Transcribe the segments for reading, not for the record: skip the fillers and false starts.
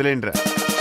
వదిలేండిరా.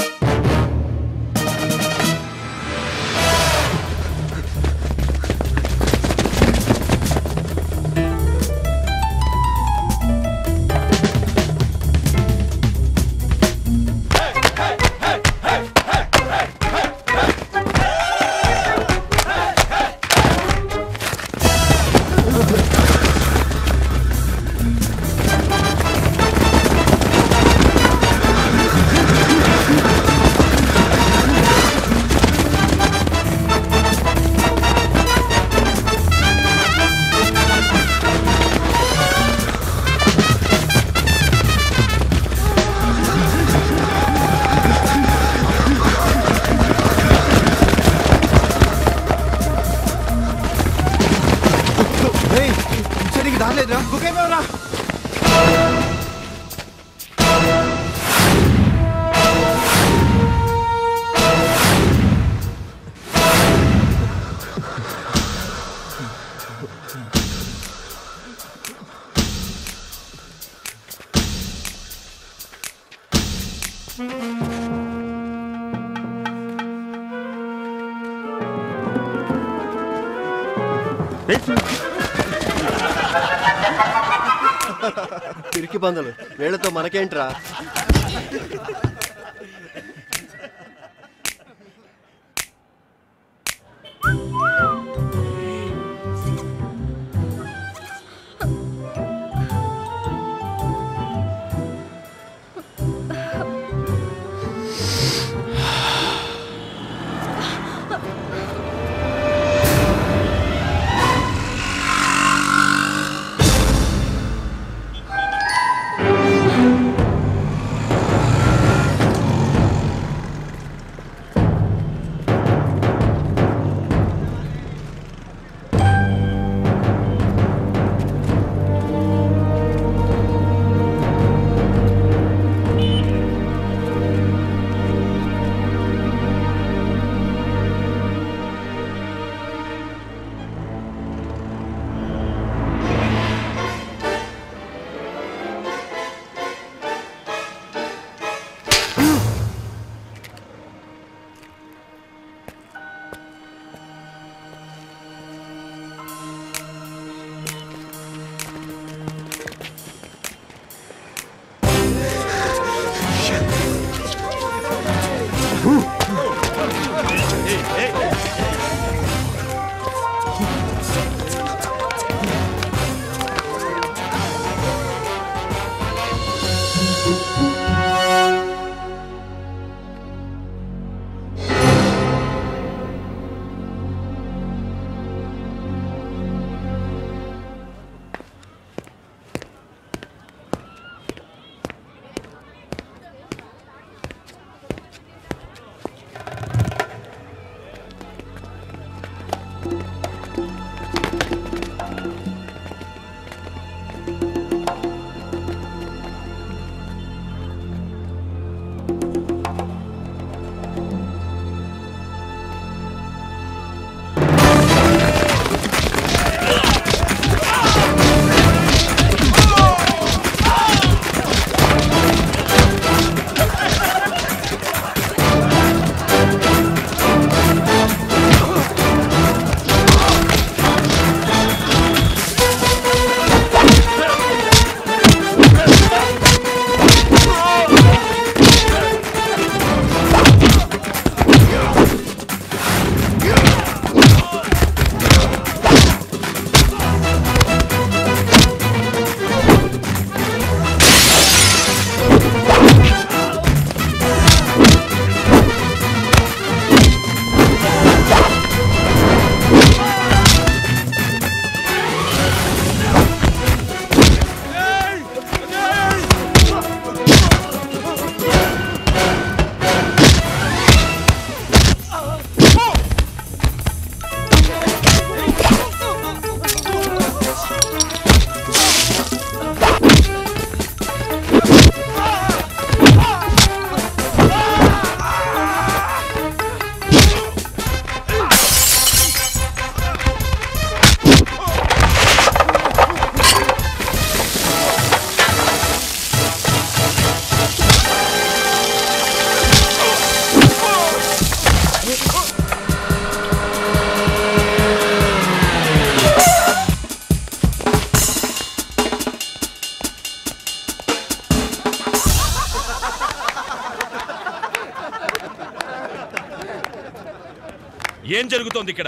పిరికి పందులు వీళ్ళతో మనకేంట్రా? జరుగుతోంది ఇక్కడ?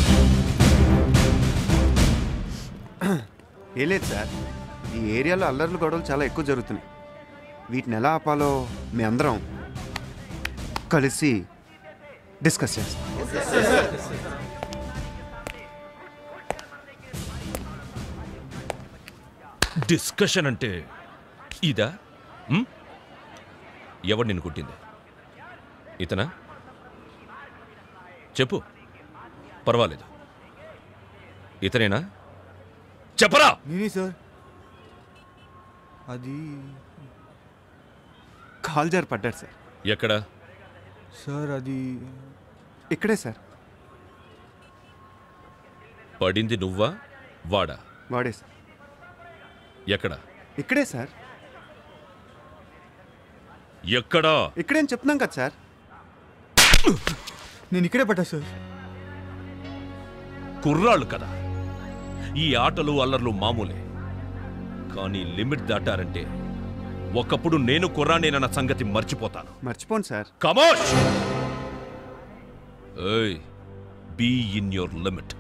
ఏ లేదు సార్, ఈ ఏరియాలో అల్లర్లు గొడవలు చాలా ఎక్కువ జరుగుతున్నాయి. వీటిని ఎలా ఆపాలో మీ అందరం కలిసి డిస్కస్ చేస్తాం. డిస్కషన్ అంటే ఇదా? ఎవడు నిన్ను కుట్టింది? ఇతనా? చెప్పు, పర్వాలేదు. ఇతనేనా? చెప్పరా. నేనే సార్. అది కాల్ జారి పడ్డాడు సార్. ఎక్కడ సార్? అది ఇక్కడే సార్. పడింది నువ్వా వాడా? వాడే సార్. ఎక్కడ? ఇక్కడే సార్. ఎక్కడా? ఇక్కడే అని చెప్తున్నాం కదా సార్. నేను ఇక్కడే పడ్డా సార్. కుర్రాళ్ళు కదా, ఈ ఆటలు అల్లర్లు మామూలే. కానీ లిమిట్ దాటారంటే ఒకప్పుడు నేను కుర్రానేనన్న సంగతి మర్చిపోతాను. మర్చిపోను సార్. కమోష్! ఏయ్, బీ ఇన్ యువర్ లిమిట్.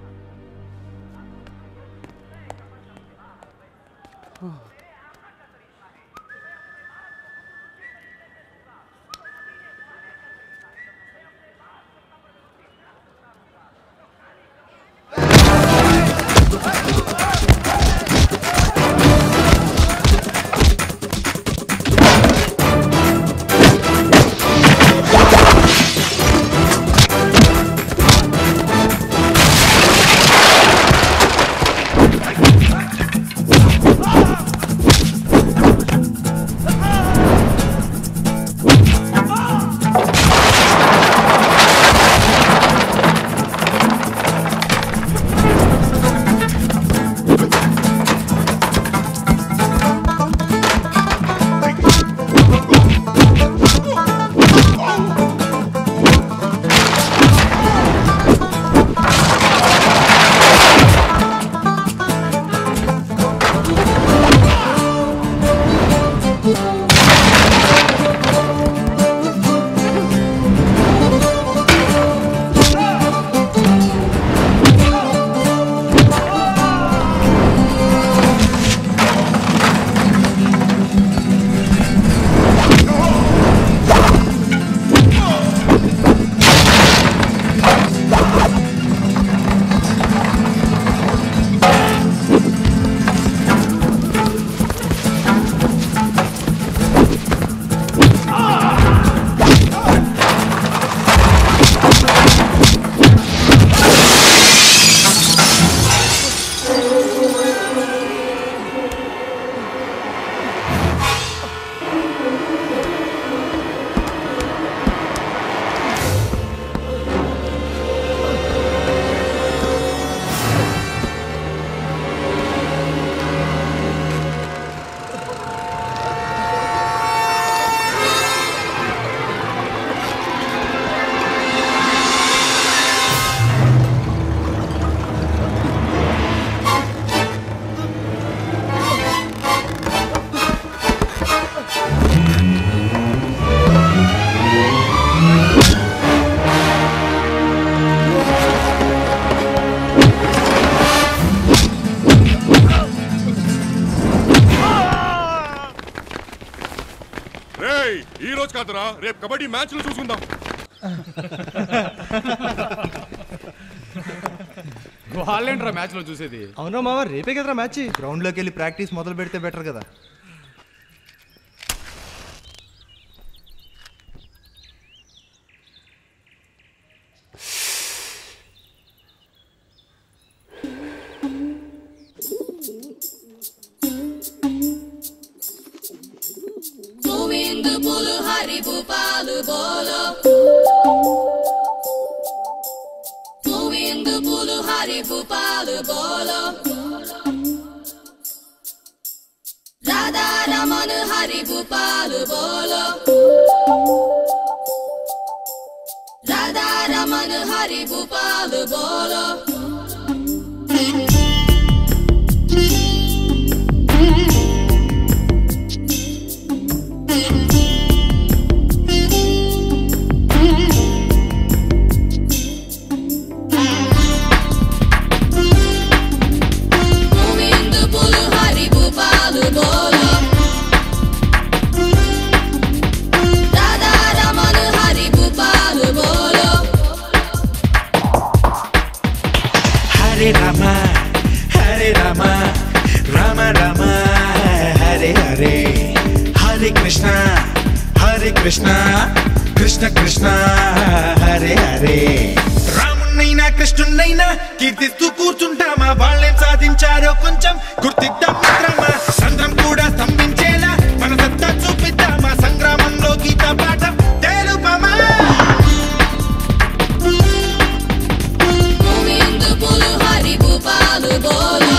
ఈ రోజు కాదురా, రేపు కబడ్డీ మ్యాచ్ లో చూసుకుందాం. వాళ్ళేంట్రా మ్యాచ్ లో చూసేది? అవునా మామ, రేపే కదరా మ్యాచ్. గ్రౌండ్ లోకి వెళ్ళి ప్రాక్టీస్ మొదలు పెడితే బెటర్ కదా. Hare Rama, Hare Rama, Rama Rama, Hare Hare, Hare Krishna, Hare Krishna, Krishna Krishna, Hare Hare. రామునైనా కృష్ణునైనా కీర్తిస్తూ కూర్చుంటామా, వాళ్ళేం సాధించారో కొంచెం గుర్తిద్దాం మిత్రమా. సంద్రం కూడా స్తంభించేలా మన సత్తా చూపిద్దామా, సంగ్రామంలో గీత పాఠం తెలుపమా. హరి భూపాలు బోలో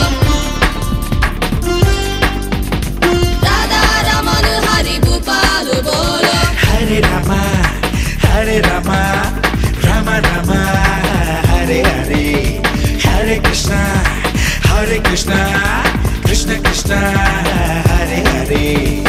రాధా రమణ హరి భూపాలు బోలో. హరే రామ హరే రామ రామ రామ హరే హరే, హరే కృష్ణ హరే కృష్ణ కృష్ణ కృష్ణ హరే హరే.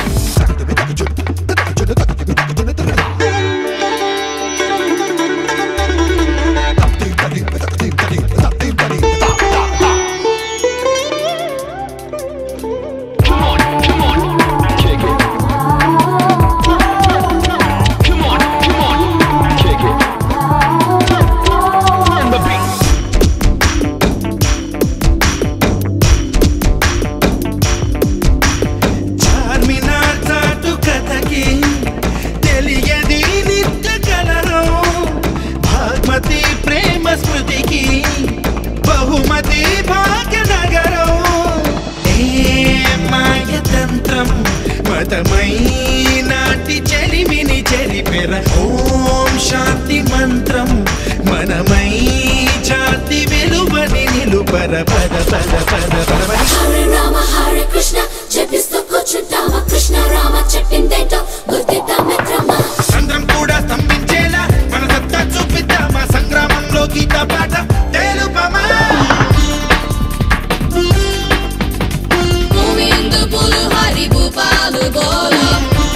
నాటి చెలిమిని చెరిపెర ఓం శాంతి మంత్రం మనమై జాతి వెలువని నిలుపర పద పద పద పద. హరే రామ హరే కృష్ణ జపిస్తూ కూర్చుంటామా, కృష్ణ రామ చెప్పిందేంటో గుర్తిద్దాం మిత్రమా. సంద్రం కూడా స్తంభించేలా మన సత్తా చూపిద్దామా, సంగ్రామంలో గీత పాట తెలుపమా. హరి భూపాలు బోలో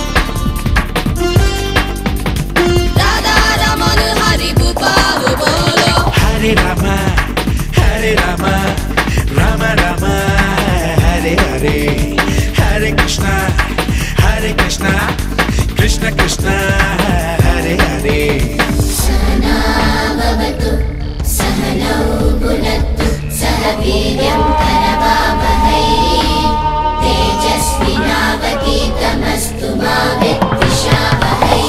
రాధా రమణ హరి భూపాలు బోలో. హరే రామ హరే రామ రామ రామ హరే హరే, హరే కృష్ణ కృష్ణ కృష్ణ హరే హరే. సహనావతు సహనౌ భునత్తు సహ వీర్యం కరవావహై తేజస్వినావతీతమస్తు మా విద్విషావహై.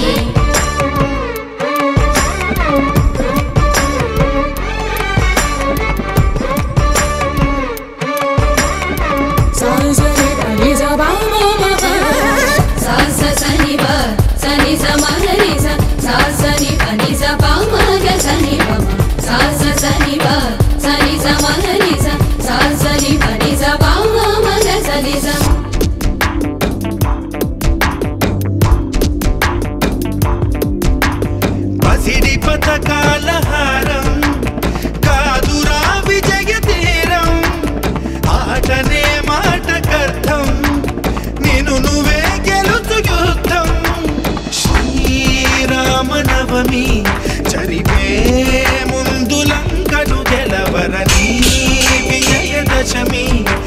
పసిడి పథకాల హారం కాదురా విజయ తీరం, ఆటనే మాటకర్థం నేను నువ్వే గెలుచు యుద్ధం. శ్రీరామనవమి జరిపే ముందు లంకను గెలవరని విజయదశమి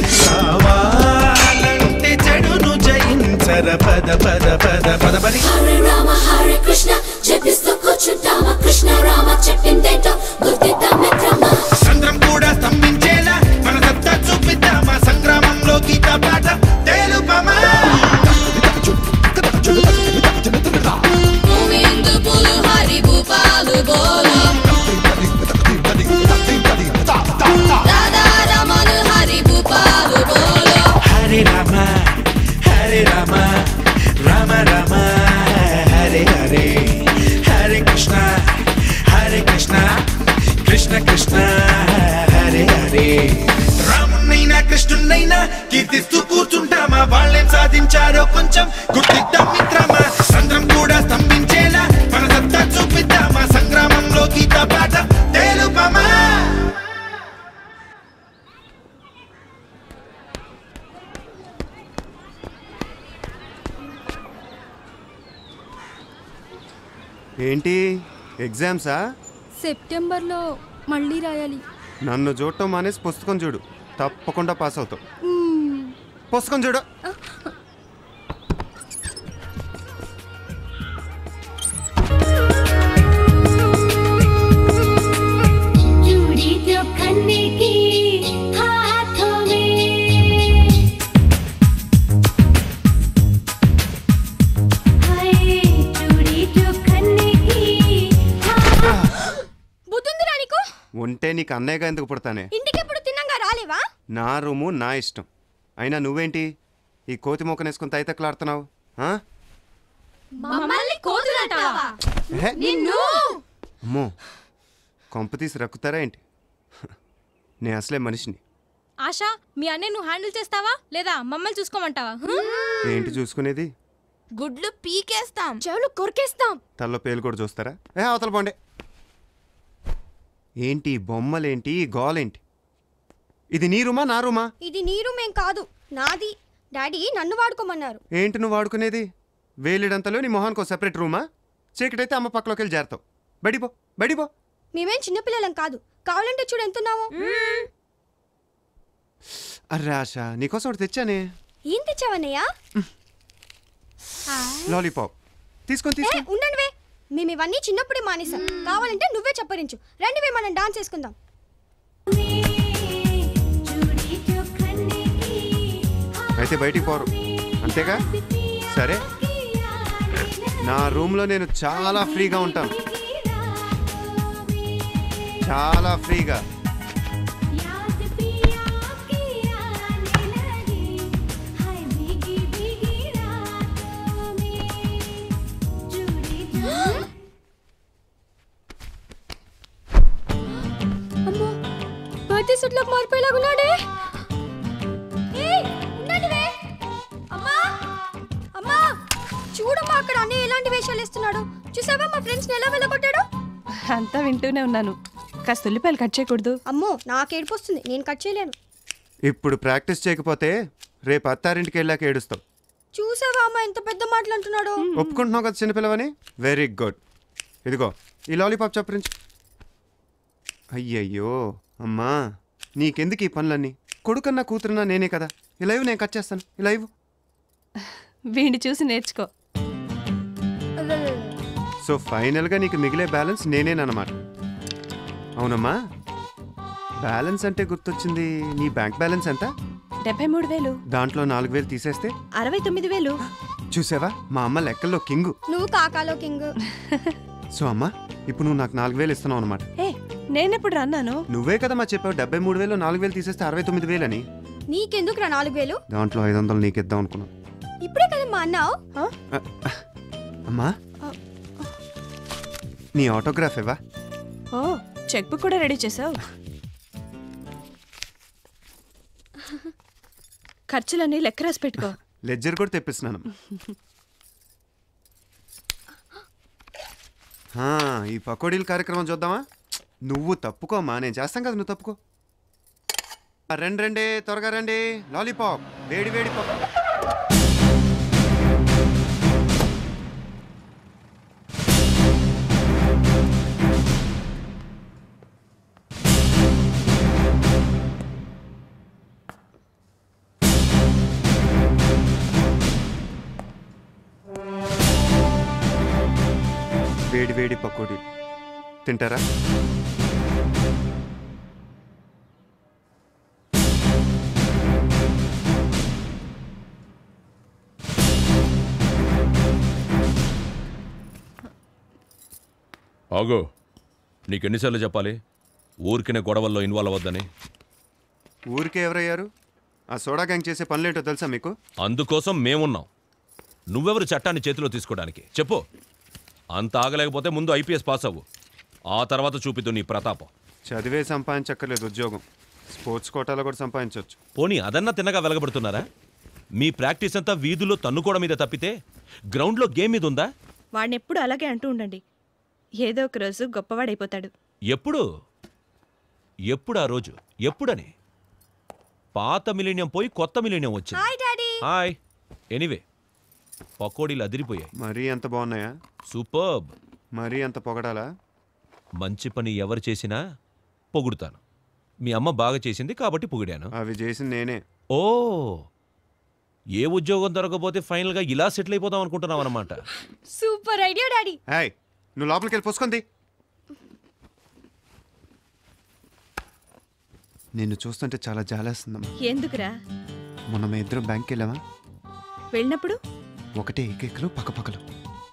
కావాలంటే చెడును జయించర పద పద పద పద పది. హరే రామ హరే కృష్ణ జపిస్తూ కూర్చుంటామా, కృష్ణ రామ చెప్పిందేంటో గుర్తిద్దాం మిత్రమా. సంద్రం కూడా స్తంభించేలా మన సత్తా చూపిద్దామా, సంగ్రామంలో గీత పాట తెలుపమా. హరి భూపాలు బోలో రాధా రమణ హరి భూపాలు బోలో. హరే రామ హరే రామ రామ రామ హరే హరే, హరే కృష్ణ కృష్ణ కృష్ణ హరే హరే. రామునైనా కృష్ణునైనా కీర్తిస్తూ కూర్చుంటామా, వాళ్ళేం సాధించారో కొంచెం గుర్తిద్దాం మిత్రమా. సంద్రం కూడా స్తంభించేలా మన సత్తా చూపిద్దామా, సంగ్రామంలో గీత పాట తెలుపమా. ఏంటి ఎగ్జామ్సా? సెప్టెంబర్లో మళ్ళీ రాయాలి. నన్ను చూడటం మానేసి పుస్తకం చూడు, తప్పకుండా పాస్ అవుతావు. పుస్తకం చూడు. खन्ने के ఉంటే నీకు అన్నయ్యగా ఎందుకు పుడతానే? ఇంటికి ఎప్పుడు తిన్నాగా రాలేవా? నా రూము నా ఇష్టం. అయినా నువ్వేంటి ఈ కోతి మొక్కనేసుకుని తైతక్కలాడుతున్నావు? అమ్మో, కొంప తీసి రక్కుతారా ఏంటి? నేను అసలే మనిషిని. ఆశా, మీ అన్నయ్య నువ్వు హ్యాండిల్ చేస్తావా లేదా మమ్మల్ని చూసుకోమంటావా? ఏంటి చూసుకునేది? గుడ్లు పీకేస్తాం, చెవులు కొరికేస్తాం, తల్లో పేలు కూడా చూస్తారా? అవతల పోండే. ఏంటి బొమ్మలేంటి గోలేంటి? ఇది నీ రూమా నా రూమా? ఇది నీ రూమేం కాదు, నాది. డాడీ నన్ను వాడుకోమన్నారు. ఏంటి నువ్వు వాడుకునేది? వేలిడంతలో నీ మొహానికి ఒక సెపరేట్ రూమా? చీకటైతే అమ్మ పక్కలోకి వెళ్ళి చేరతావు. బడిపో బడిపో. మేమేం చిన్నపిల్లలం కాదు, కావాలంటే చూడు ఎంతున్నావు. అర్రే ఆశ, నీకోసం ఒకటి తెచ్చానే. ఏం తెచ్చావన్నయ్యా? లాలీపాప్ తీసుకొని తీసుకొని. ఉండండివే, మేము ఇవన్నీ చిన్నప్పుడే మానేసాం. కావాలంటే నువ్వే చెప్పరించు. రండివే, మనం డాన్స్ చేసుకుందాం. అయితే బయటికి పోరు అంతేగా? సరే, నా రూమ్లో నేను చాలా ఫ్రీగా ఉంటాను, చాలా ఫ్రీగా. అమ్మో, బర్త్డే సెట్లోకి మారిపోయేలాగున్నాడే. అమ్మా చూడమ్మా, అక్కడ అన్నయ్య ఎలాంటి వేషాలు ఇస్తున్నాడు. చూసావా మా ఫ్రెండ్స్ ఎలా వెళ్ళగొట్టాడు? అంతా వింటూనే ఉన్నాను. కాస్త ఉల్లిపాయలు కట్ చేయకూడదు? అమ్మో, నాకు ఏడుపు వస్తుంది, నేను కట్ చేయలేను. ఇప్పుడు ప్రాక్టీస్ చేయకపోతే రేపు అత్తారింటికి వెళ్ళాక ఏడుస్తావు. చూసావా అమ్మా ఎంత పెద్ద మాటలు అంటున్నాడు. ఒప్పుకుంటున్నావు కదా చిన్నపిల్లవని? Very good. ఇదిగో ఈ లాలీపాప్ చప్పరించి. అయ్యయ్యో అమ్మా, నీకెందుకు ఈ పనులన్నీ? కొడుకన్నా కూతురున్నా నేనే కదా. ఈ లైవ్ నేను కట్ చేస్తాను. ఈ లైవ్ వీడిని చూసి నేర్చుకో. సో ఫైనల్గా నీకు మిగిలే బ్యాలెన్స్ నేనేనమాట. అవునమ్మా, బ్యాలెన్స్ అంటే గుర్తొచ్చింది. నీ బ్యాంక్ బ్యాలెన్స్ ఎంత? 73,000. దాంట్లో 4,000 తీసేస్తే 69,000. చూసావా, మా అమ్మ లెక్కల్లో కింగు. నువ్వు కాకాలో కింగ్. సో అమ్మా, ఇప్పుడు నువ్వు నాకు 4,000 ఇస్తున్నావు అనమాట. నేనెప్పుడు అన్నాను? నువ్వే కదా మా చెప్పావు 73,000 4,000 తీసేస్తే 69,000 అని. నీకెందుకురా 4,000? దాంట్లో 500 నీకిద్దాం అనుకున్నాను. ఇప్పుడే కదా మా అన్నావు. అమ్మా, నీ ఆటోగ్రాఫ్ ఇవ్వా? ఓ, చెక్ బుక్ కూడా రెడీ చేసావు. ఖర్చులన్నీ లెక్క రాసి పెట్టుకో. లెడ్జర్ కూడా తెప్పిస్తున్నాను. ఈ పకోడీల కార్యక్రమం చూద్దామా? నువ్వు తప్పుకోమ్మా, నేను చేస్తాను కదా, నువ్వు తప్పుకో. రండి త్వరగా రండి. లాలీపాప్, వేడి వేడి పాప్. వేడి వేడి పకోడీ తింటారా? ఆగో, నీకెన్నిసార్లు చెప్పాలి ఊరికినే గొడవల్లో ఇన్వాల్వ్ అవ్వద్దని? ఊరికే ఎవరయ్యారు? ఆ సోడా గ్యాంగ్ చేసే పనులేంటో తెలుసా మీకు? అందుకోసం మేమున్నాం. నువ్వెవరు చట్టాన్ని చేతిలో తీసుకోవడానికి? చెప్పు. అంత ఆగలేకపోతే ముందు ఐపీఎస్ పాస్ అవ్వు, ఆ తర్వాత చూపిద్దు నీ ప్రతాపం. చదివే సంపాదించక్కర్లేదు, ఉద్యోగం స్పోర్ట్స్ కోటాలో కూడా సంపాదించవచ్చు. పోనీ అదన్నా తిన్నగా వెలగబడుతున్నారా? మీ ప్రాక్టీస్ అంతా వీధుల్లో తన్నుకోవడం మీద తప్పితే గ్రౌండ్లో గేమ్ మీద ఉందా? వాడిని ఎప్పుడు అలాగే అంటూ ఉండండి, ఏదో ఒక రోజు గొప్పవాడైపోతాడు. ఎప్పుడు ఎప్పుడు ఆ రోజు ఎప్పుడని? పాత మిలీనియం పోయి కొత్త మిలీనియం వచ్చింది. Hi daddy. హాయ్. ఎనీవే, పకోడీలు అదిరిపోయాయి. మరీ ఎంత బాగున్నాయా? సూపర్బ్. మరీ అంత పొగడాలా? మంచి పని ఎవరు చేసినా పొగుడుతాను. మీ అమ్మ బాగా చేసింది కాబట్టి పొగిడాను. అవి చేసింది నేనే. ఓ, ఏ ఉద్యోగం దొరకపోతే ఫైనల్గా ఇలా సెటిల్ అయిపోదాం అనుకుంటున్నావు అనమాట. Super idea daddy. హాయ్, నువ్వు లోపలికి వెళ్ళి పోసుకుంది. నిన్ను చూస్తుంటే చాలా జాలేస్తుందమ్మా. ఎందుకురా? మొన్న మేము ఇద్దరం బ్యాంక్కి వెళ్ళామా? వెళ్ళినప్పుడు ఒకటే ఏకైకలు పక్కపక్కలు.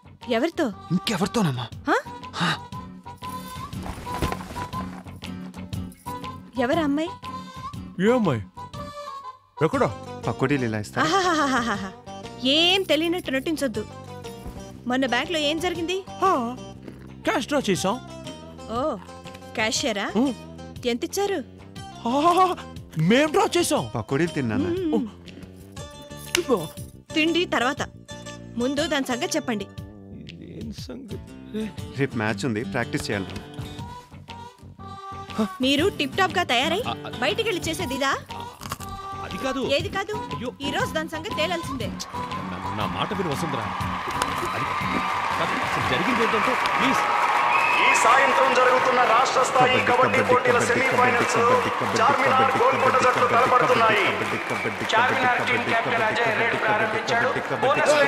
ఎవరితో? ఇంకెవరితోనమ్మా? ఎవరా అమ్మాయి? ఏ అమ్మాయి? ఎక్కడ? పకోడీలు ఇలా ఇస్తా. ఆహాహాహాహా. ఏం తెలియనట్టు నటించొద్దు. మొన్న బ్యాంక్ లో ఏం జరిగింది? క్యాష్ డ్రా చేసాం. ఓ క్యాషియరా? ఎంత ఇచ్చారు? మేం డ్రా చేసాం. పకోడీలు తిన్నాను. తిండి తర్వాత, ముందు దాని సంగతి చెప్పండి. రేపు మ్యాచ్ ఉంది, ప్రాక్టీస్ చేయాలి. మీరు టిప్ టాప్ గా తయారై బయటికి వెళ్ళి చేసేది ఇదా? అది కాదు. ఏది కాదు? ఈ రోజు దాని సంగతి తేలాల్సిందే. నా మాట విని వసుంధరా, జరిగింది ఏంటంటే ప్లీజ్. ఈ సాయంత్రం జరుగుతున్న రాష్ట్ర స్థాయి కబడ్డీ పోటీల సెమీఫైనల్స్ చార్మినార్ గోల్కొండ జట్లు తలపడుతున్నాయి. Charminar team captain Ajay raid ప్రారంభించాడు. బోనస్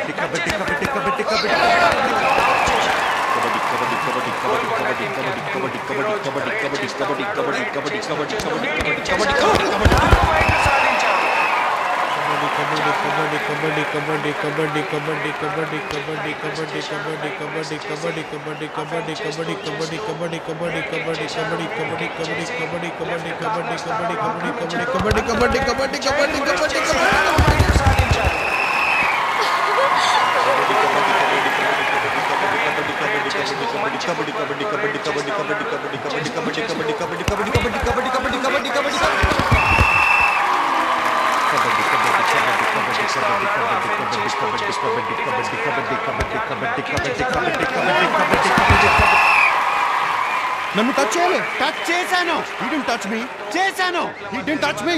నన్ను టచ్ చేయాలి. టచ్ చేశాను. He didn't touch me. చేశాను. He didn't touch me.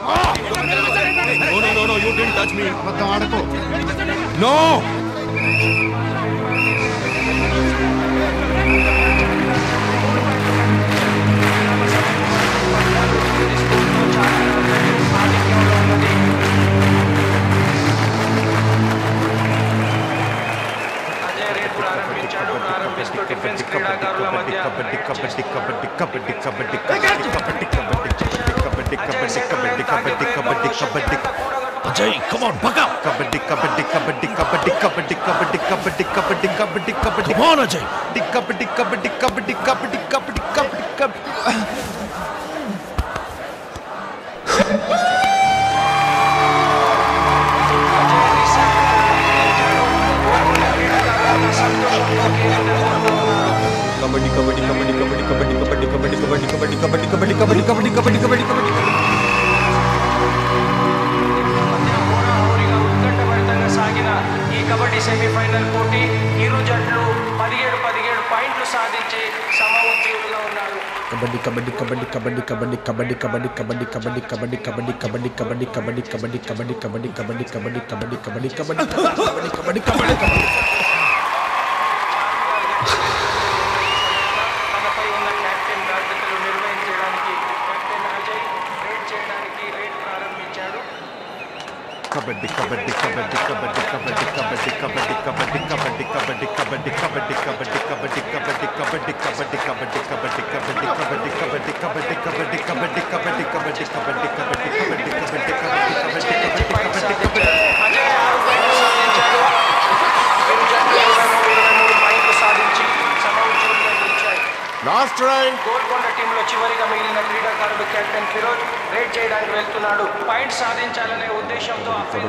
No, you didn't touch me. మొత్తం ఆడకు. No. Ajay, come on, back up. Kabaddi. Come on, Ajay. Kabaddi. సాగిన ఈ కబడ్డీ సెమీఫైనల్ పోటీ ఇరు జట్లు 17 పాయింట్లు సాధించి సమ ఉద్యోగులుగా ఉన్నారు. తనపై ఉన్న కెప్టెన్ బాధ్యతలు నిర్వహించడానికి కెప్టెన్ అజయ్ రేడ్ చేయడానికి రేడ్ ప్రారంభించాడు. Kabaddi. లాస్ట్ రైడ్ గోల్కొండ టీంలో చివరిగా మిగిలిన క్రీడాకారుడు కెప్టెన్ ఫిరోజ్ రేడ్ చేయడానికి వెళ్తున్నాడు. పాయింట్ సాధించాలనే ఉద్దేశంతో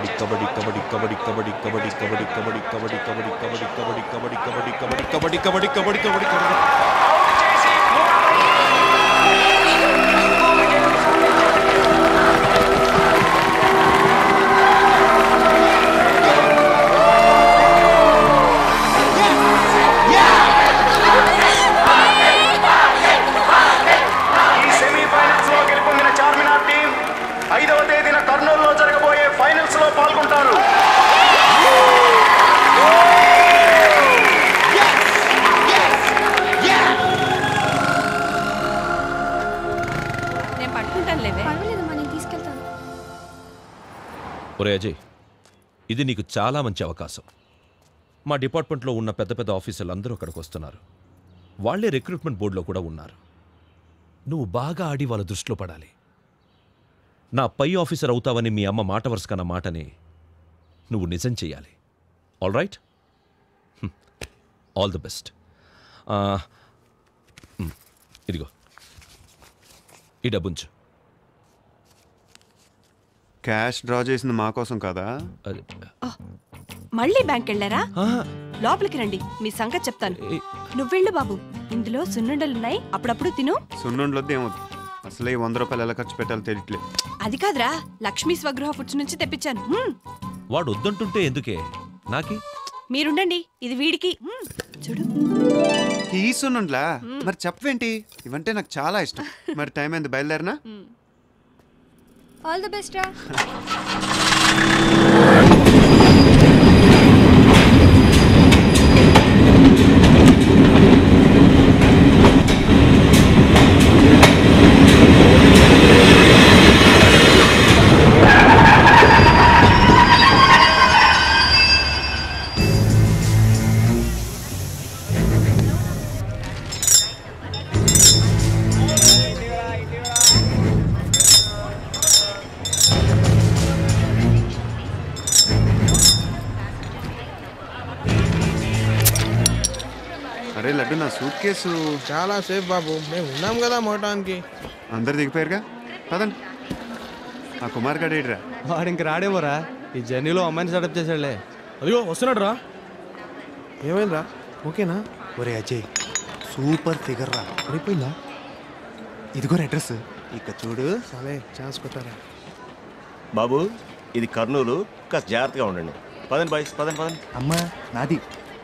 ఒరే అజయ్, ఇది నీకు చాలా మంచి అవకాశం. మా డిపార్ట్మెంట్లో ఉన్న పెద్ద పెద్ద ఆఫీసర్లు అందరూ అక్కడికి వస్తున్నారు. వాళ్లే రిక్రూట్మెంట్ బోర్డులో కూడా ఉన్నారు. నువ్వు బాగా ఆడి వాళ్ళ దృష్టిలో పడాలి. నా పై ఆఫీసర్ అవుతావని మీ అమ్మ మాట వరుసకన్న మాటని నువ్వు నిజం చెయ్యాలి. All right, all the best. ఇదిగో ఈ డబ్బుంచు. క్యాష్ డ్రా చేసింది మా కోసం కదా. మళ్ళీ బ్యాంక్ వెళ్ళారా? లోపలికి రండి, మీ సంగతి చెప్తాను. నువ్వెళ్ళు బాబు, ఇందులో సున్నుండలున్నాయి, అప్పుడప్పుడు తిను. సున్నుండలొద్దు ఏమొద్దు, అసలే 100 రూపాయలు ఎలా ఖర్చు పెట్టాలో తెలియట్లేదు. అది కాదురా, లక్ష్మీ స్వగృహ ఫుడ్స్ నుంచి తెప్పించాను. వాడు వద్దంటుంటే ఎందుకే నాకి? మీరుండండి, ఇది వీడికి. చూడు. ఈ సున్నుండ్లా? మరి చెప్పవేంటి? ఇవంటే నాకు చాలా ఇష్టం. మరి టైం అయింది, బయలుదేరినా? ఆల్ ది బెస్ట్ రా. అరే లడ్డు, నా సూట్ కేసు. చాలా సేఫ్ బాబు, మేము ఉన్నాం కదా మోటానికి. అందరు దిగిపోయారుగా, పదండి. ఆ కుమార్ గడ ఏడ్రా? వాడు ఇంక రాడేమోరా, ఈ జర్నీలో అమ్మాయిని సెటప్ చేసాడులే. అదిగో వస్తున్నాడు రా. ఏమైందిరా, ఓకేనా? ఒరే అజయ్, సూపర్ ఫిగర్ రా. అయిపోయిందా? ఇదిగో అడ్రస్, ఇక చూడు. సరే, ఛాన్స్ కొట్టారా. బాబు, ఇది కర్నూలు, కాస్త జాగ్రత్తగా ఉండండి. పదండి బాయ్స్, పదండి పదండి. అమ్మా నాది.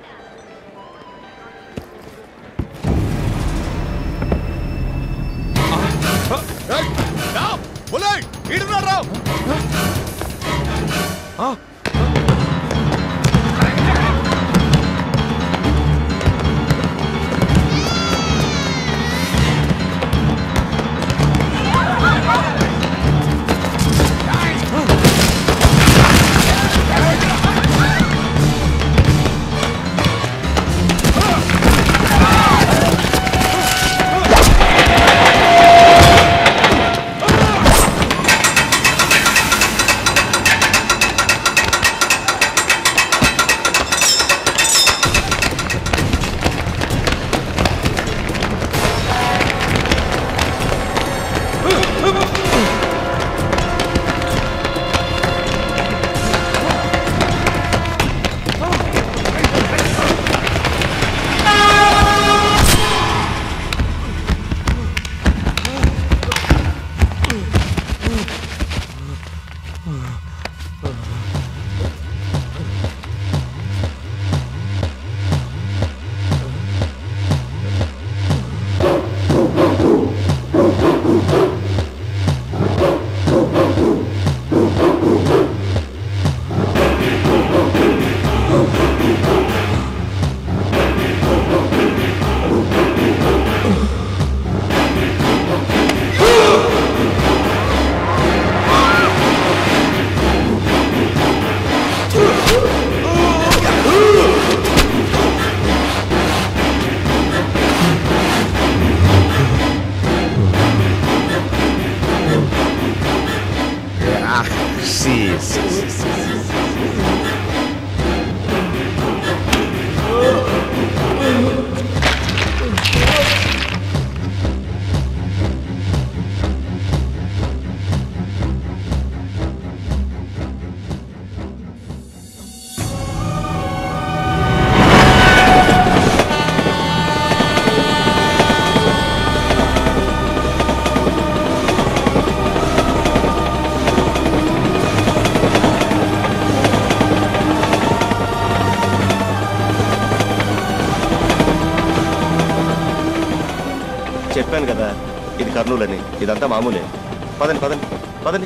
చెప్పాను కదా, ఇది కర్నూలు అని. ఇదంతా మామూలే. పదండి పదండి పదండి.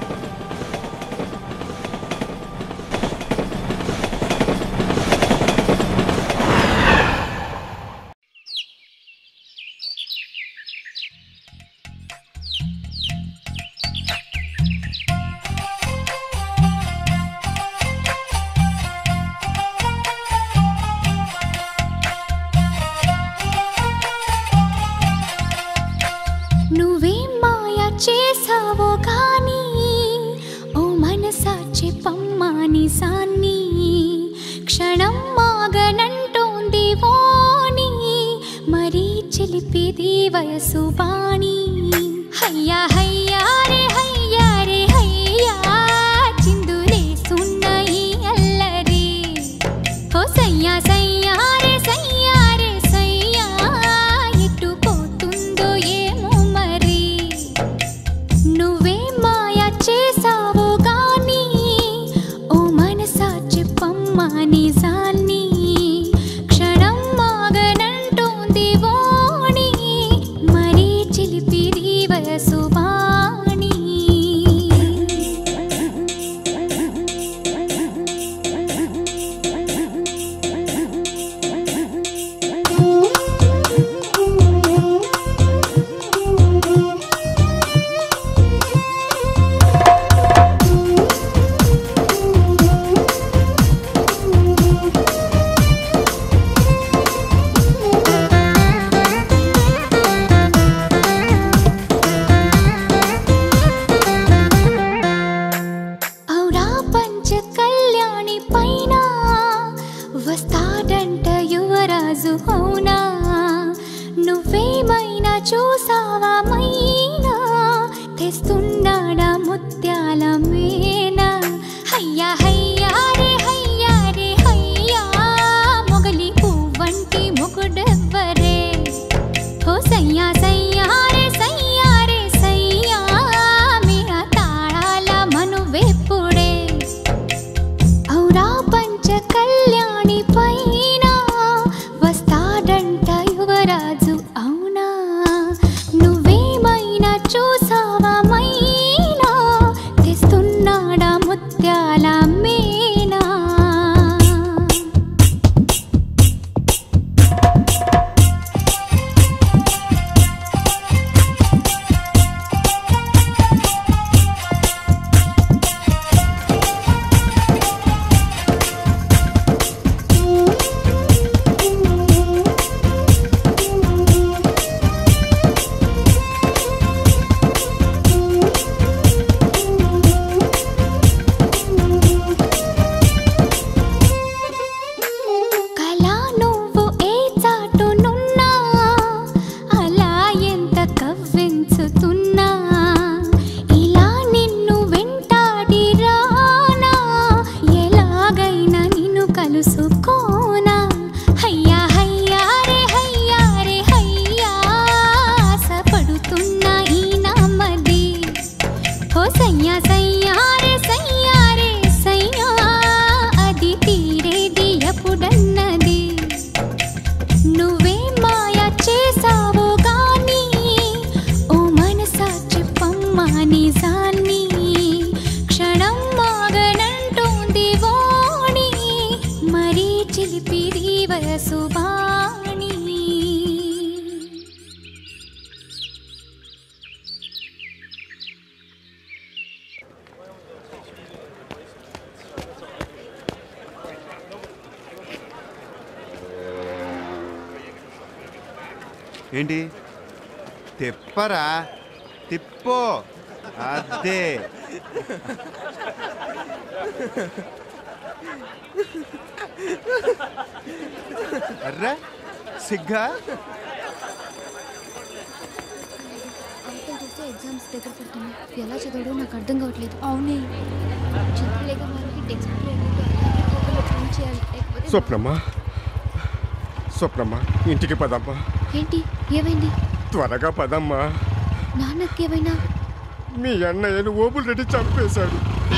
చేసావో కానీ ఓ మనసా చెప్పమ్మాని సాన్ని క్షణం మాగనంటోంది వాణి మరీ చిలిపిది వయసు బాణి హయ్య సయ్యా సయ్యారే సయ్యారే సయ్యా అది తీరేది ఎప్పుడన్నది నువ్వే మాయా చేసావో గాని ఓ మనసా చెప్పమ్మా నిజాన్ని క్షణం మాగనంటోంది వాణి మరీ చిలిపిది వయసు బాణి ఏంటి తిప్పరా తిప్పో అదే అర్రా సిగ్గా అంకుల్ చూస్తే ఎగ్జామ్స్ దగ్గర పడుతున్నాయి ఎలా చదవడో నాకు అర్థం కావట్లేదు అవునే చదవలేక వాళ్ళకి టెక్స్ట్ బుక్ చేయాలి లేకపోతే స్వప్నమ్మా ఇంటికి పదమ్మా. ఏంటి ఏమైంది త్వరగా పదమ్మా. నాన్నకి ఏమైనా మీ అన్నయ్యను ఓబుల్ రెడ్డి చంపేశాడు.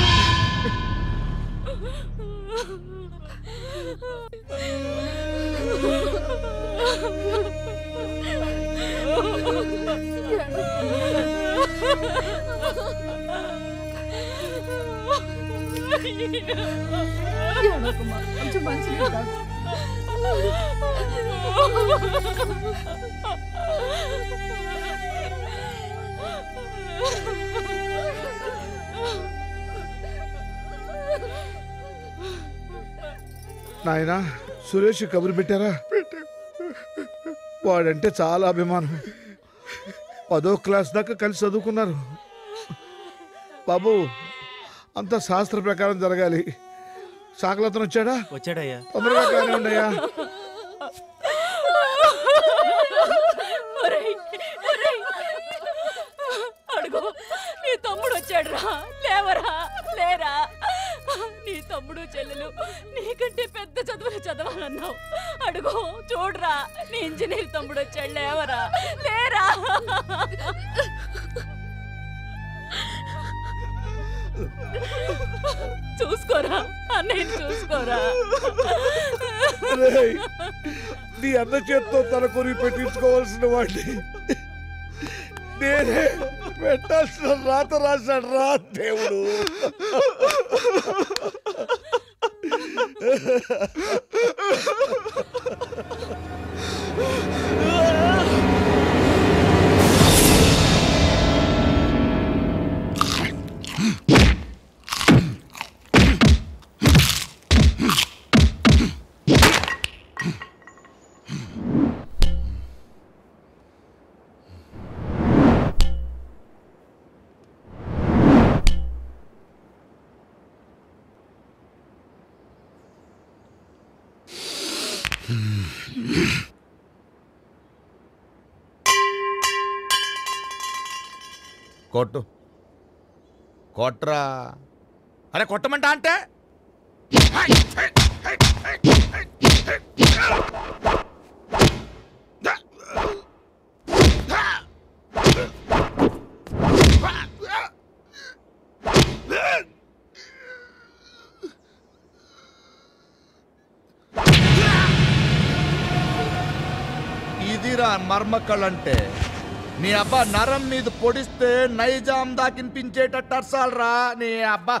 నాయనా సురేష్ కబురు పెట్టారా? వాడంటే చాలా అభిమానం. 10వ క్లాస్ దాకా కలిసి చదువుకున్నారు. బాబు అంత శాస్త్ర ప్రకారం జరగాలి. సాకలతను వచ్చాడా? వచ్చాడయ్యా. తొందరగా కానీ ఉండయ్యా. అడుగు నీ తమ్ముడు వచ్చాడు రా. లేవరా లేరా. నీ తమ్ముడు చెల్లెలు నీకంటే పెద్ద చదువులు చదవాలన్నావు. అడుగు చూడరా నీ ఇంజనీర్ తమ్ముడు వచ్చాడు. లేవరా లేరా. చూసుకోరా అన్నయ్య చూసుకోరా. నీ అన్న చేత్తో తల కొరి పెట్టించుకోవాల్సిన వాడిని నేనే పెట్టాల్సిన రాత రాశాడు రా దేవుడు. కొట్టు కొట్రా. అరే కొట్టమంటా అంటే ఇదిరా మర్మక్కళ్ళంటే. నీ అబ్బా నరం మీద పొడిస్తే నైజాం దాకినిపించేటట్టు అర్సాలరా నీ అబ్బా.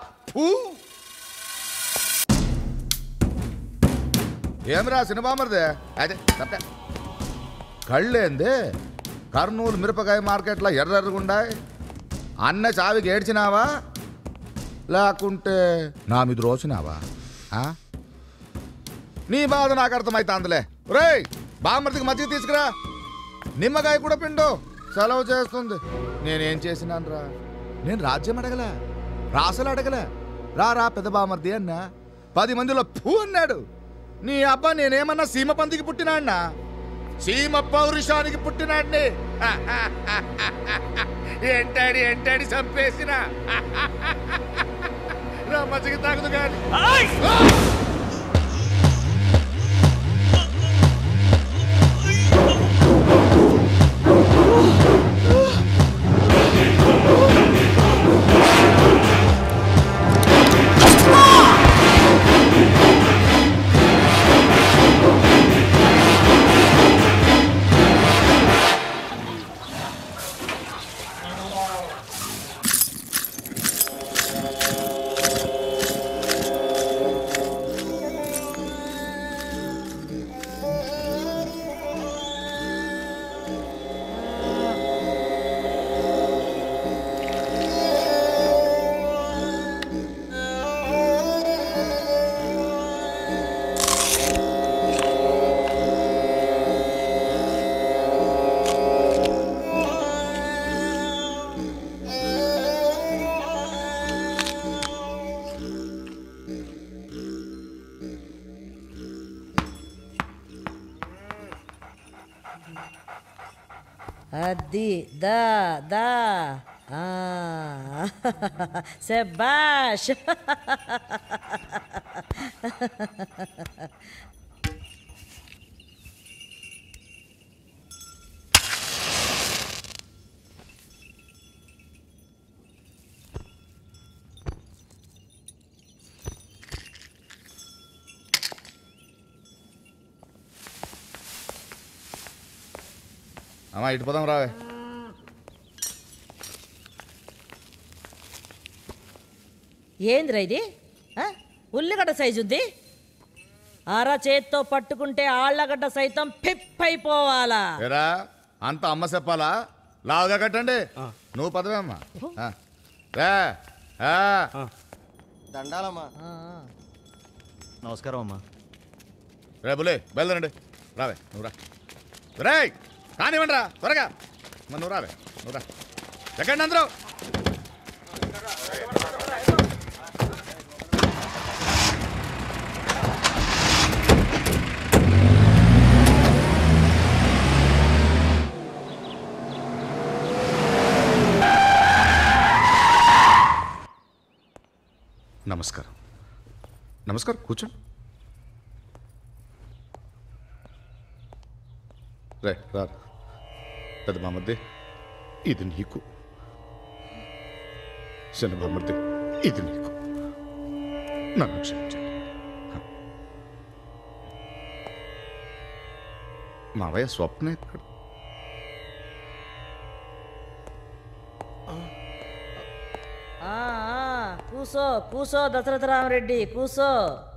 ఏమిరా సినిమామరిదే అదే తప్ప కళ్ళేంది. కర్నూలు మిరపకాయ మార్కెట్లో ఎర్రెర్రగుండాయి. అన్న చావికి ఏడ్చినావా లేకుంటే నా మీద రోసినావా? నీ బాధ నాకు అర్థమైతే రేయ్ బామ్మర్దికి మజ్జిగ తీసుకురా. నిమ్మకాయ కూడా పిండు సెలవు చేస్తుంది. నేనేం చేసినాను రా? నేను రాజ్యం అడగలే, రాసలు అడగలే. రా పెద్ద బామర్ది అన్నా. 10 మందిలో పూ అన్నాడు. నీ అబ్బా నేనేమన్నా సీమ పందికి పుట్టినాడినా? సీమ పౌరుషానికి పుట్టినాడిని. ఎంటాడి చంపేసిన రా మజ్జిగ తాగదు కానీ. అది దా దా శబాష్. అమ్మా ఇటు పోదాం రావే. ఏందిరా ఇది? ఉల్లిగడ్డ సైజు ఉంది. అర చేత్తో పట్టుకుంటే ఆళ్ళగడ్డ సైతం పిప్పైపోవాలా? ఏరా అంత అమ్మ చెప్పాలా? లావుగా కట్టండి. నువ్వు పదవే అమ్మా. దండాలమ్మా. నమస్కారం అమ్మా. రేపులే బయలుదేరండి. రావే నువ్వు రా. రే కానివ్వండి రా త్వరగా. నువ్వు రావే నువ్వు రా. ఎక్కండి అందరూ. నమస్కారం. నమస్కారం కూర్చోండి. రే రా పెద్ద బామర్ది ఇది నీకు. చిన్న బామర్ది ఇది నీకు. నన్ను క్షమించండి. మావయ్య స్వప్న ఎక్కడ? కూసో కూసో దశరథ రామరెడ్డి కూసో.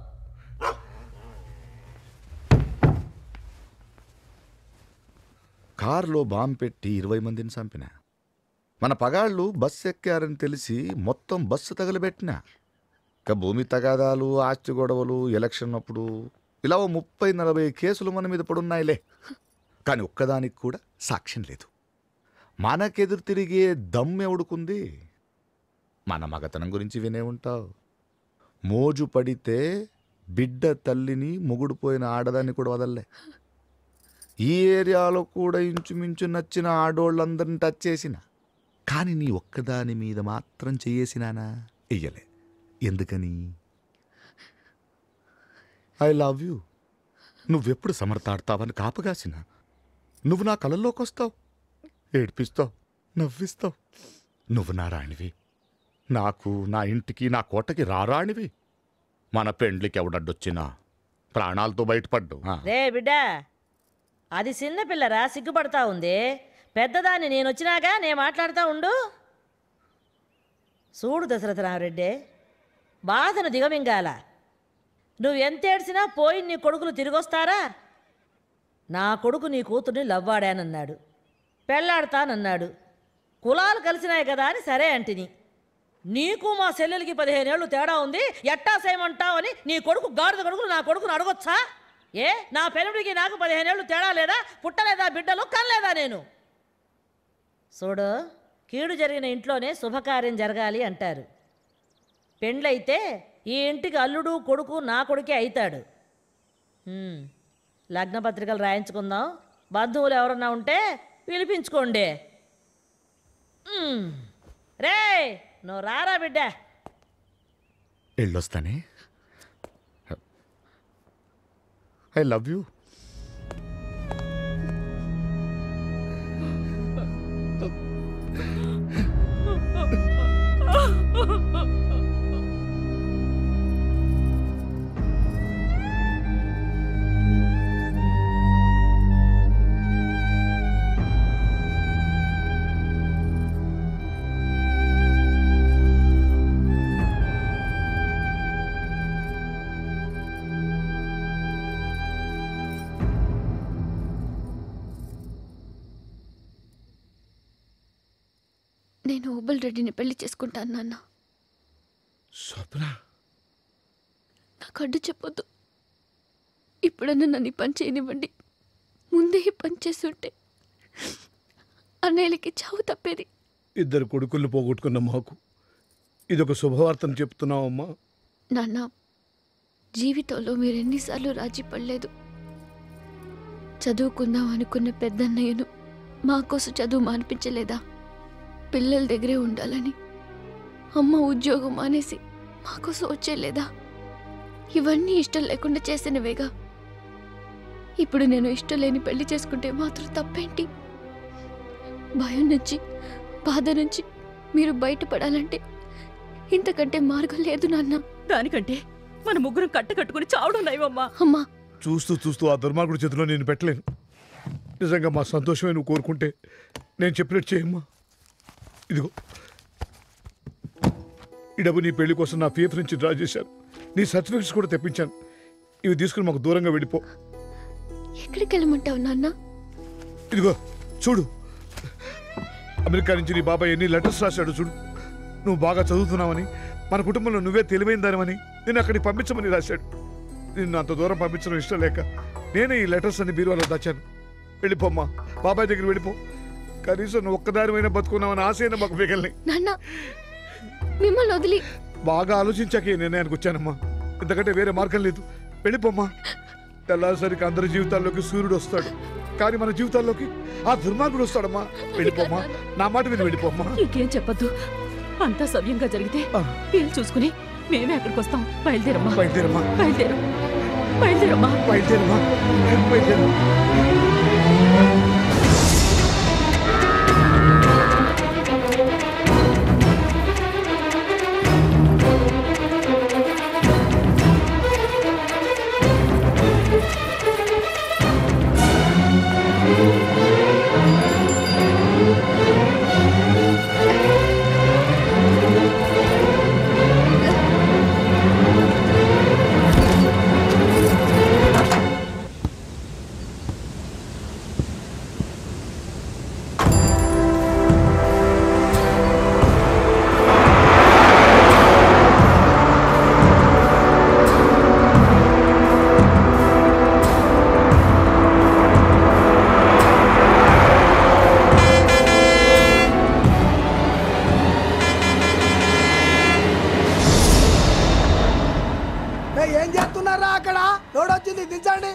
కారులో బాంబు పెట్టి 20 మందిని చంపిన. మన పగాళ్ళు బస్సు ఎక్కారని తెలిసి మొత్తం బస్సు తగలబెట్టిన. ఇక భూమి తగాదాలు, ఆస్తి గొడవలు, ఎలక్షన్ అప్పుడు ఇలా 30-40 కేసులు మన మీద పడున్నాయిలే. కానీ ఒక్కదానికి కూడా సాక్ష్యం లేదు. మనకెదురు తిరిగే దమ్మెవుడుకుంది? మన మగతనం గురించి వినే ఉంటావు. మోజు పడితే బిడ్డ తల్లిని మొగుడుపోయిన ఆడదాన్ని కూడా వదల్లే. ఈ ఏరియాలో కూడా ఇంచుమించు నచ్చిన ఆడోళ్ళందరిని టచ్ చేసిన. కానీ నీ ఒక్కదాని మీద మాత్రం చెయ్యేసినానా? వెయ్యలే. ఎందుకని? I love you. నువ్వెప్పుడు సమర్థాడతావని కాపగాసిన. నువ్వు నా కళల్లోకి వస్తావు, ఏడ్పిస్తావు, నవ్విస్తావు. నువ్వు నా రాణివి. నాకు, నా ఇంటికి, నా కోటకి రారాణివి. మన పెండ్లికి ఎవడడ్డొచ్చినా ప్రాణాలతో బయటపడ్డు. రే బిడ్డ, అది చిన్న పిల్లరా, సిగ్గుపడతా ఉంది. పెద్దదాన్ని నేను వచ్చినాగా నేను మాట్లాడుతూ ఉండు. చూడు దశరథ రామరెడ్డి, బాధను దిగమింగాల. నువ్వు ఎంత ఏడ్చినా పోయి నీ కొడుకులు తిరిగొస్తారా? నా కొడుకు నీ కూతుర్ని లవ్వాడానన్నాడు, పెళ్ళాడతానన్నాడు. కులాలు కలిసినాయి కదా అని సరే అంటిని. నీకు మా చెల్లెలకి 15 ఏళ్ళు తేడా ఉంది, ఎట్టా చేయమంటావని నీ కొడుకు గాడిద కొడుకులు నా కొడుకును అడగొచ్చా? ఏ నా పెనుడికి నాకు 15 ఏళ్ళు తేడా లేదా? పుట్టలేదా బిడ్డలు? కనలేదా నేను? చూడు, కీడు జరిగిన ఇంట్లోనే శుభకార్యం జరగాలి అంటారు. పెండ్లైతే ఈ ఇంటికి అల్లుడు కొడుకు నా కొడుకే అవుతాడు. లగ్నపత్రికలు రాయించుకుందాం. బంధువులు ఎవరన్నా ఉంటే పిలిపించుకోండి. రే నువ్వు రారా బిడ్డ. వెళ్ళొస్తానే. I love you. నేను ఓబుల్ రెడ్డిని పెళ్లి చేసుకుంటాను నాన్న. స్వప్న, నాకు అడ్డు చెప్పొద్దు. ఇప్పుడన్నా నన్ను పని చేయనివ్వండి. ముందే పని చేస్తుంటే అన్నయ్యలకి చావు తప్పేది. 2 కొడుకుల్ని పోగొట్టుకున్న మాకు ఇదొక శుభవార్తను చెప్తున్నావమ్మా. నాన్న, జీవితంలో మీరు ఎన్నిసార్లు రాజీ పడలేదు. చదువుకుందాం అనుకున్న పెద్దన్నయ్యను మా కోసం చదువు మానిపించలేదా? పిల్లల దగ్గరే ఉండాలని అమ్మ ఉద్యోగం మానేసి మా కోసం వచ్చేలేదా? ఇవన్నీ ఇష్టం లేకుండా చేసినవేగా. ఇప్పుడు నేను ఇష్టం లేని పెళ్లి చేసుకుంటే మాత్రం తప్పేంటి? భయం నుంచి, బాధ నుంచి మీరు బయటపడాలంటే ఇంతకంటే మార్గం లేదు నాన్న. దానికంటే మన ముగ్గురం కట్టుకుని చావడం నయమమ్మా. అమ్మా, చూస్తూ చూస్తూ ఆ దుర్మార్గుడి చేతిలో నేను పెట్టలేను. నిజంగా మా సంతోషమే నువ్వు కోరుకుంటే నేను చెప్పినట్టు చేయమ్మా. ఇదిగో ఈ డబ్బు నీ పెళ్లి కోసం నా PF నుంచి డ్రా చేశాను. నీ సర్టిఫికెట్స్ కూడా తెప్పించాను. ఇవి తీసుకుని మాకు దూరంగా వెళ్ళిపో. ఎక్కడికి వెళ్ళమంటావు నాన్న? ఇదిగో చూడు, అమెరికా నుంచి నీ బాబాయ్ ఎన్ని లెటర్స్ రాశాడు చూడు. నువ్వు బాగా చదువుతున్నావని, మన కుటుంబంలో నువ్వే తెలివైన దానివని నేను అక్కడికి పంపించమని రాశాడు. నిన్ను అంత దూరం పంపించడం ఇష్టం లేక నేనే ఈ లెటర్స్ అన్ని బీరువాలో దాచాను. వెళ్ళిపోమ్మా, బాబాయ్ దగ్గర వెళ్ళిపో. కనీసం నువ్వు ఒక్కదానివైనా బతుకున్నావని ఆశైనా మాకు మిగల్ని. నాన్న, మిమ్మల్ని వదిలి బాగా ఆలోచించాక ఈ నిర్ణయానికి వచ్చానమ్మా. ఇంతకంటే వేరే మార్గం లేదు. వెళ్ళిపోమ్మా. తెల్లారిసరికి అందరి జీవితాల్లోకి సూర్యుడు వస్తాడు, కానీ మన జీవితాల్లోకి ఆ దుర్మార్గుడు వస్తాడమ్మా. వెళ్ళిపోమ్మా, నా మాట విని వెళ్ళిపోమ్మా. ఇంకేం చెప్పద్దు, అంతా సవ్యంగా జరిగితే వీళ్ళు చూసుకుని మేమే అక్కడికి వస్తాం. బయలుదేరమ్మా, బయలుదేరమ్మా, బయలుదేరు, బయలుదేరమ్మా, బయలుదేరమ్మా, బయలుదేరు. ఏం చేస్తున్నారా అక్కడ? రోడొచ్చింది, దించండి.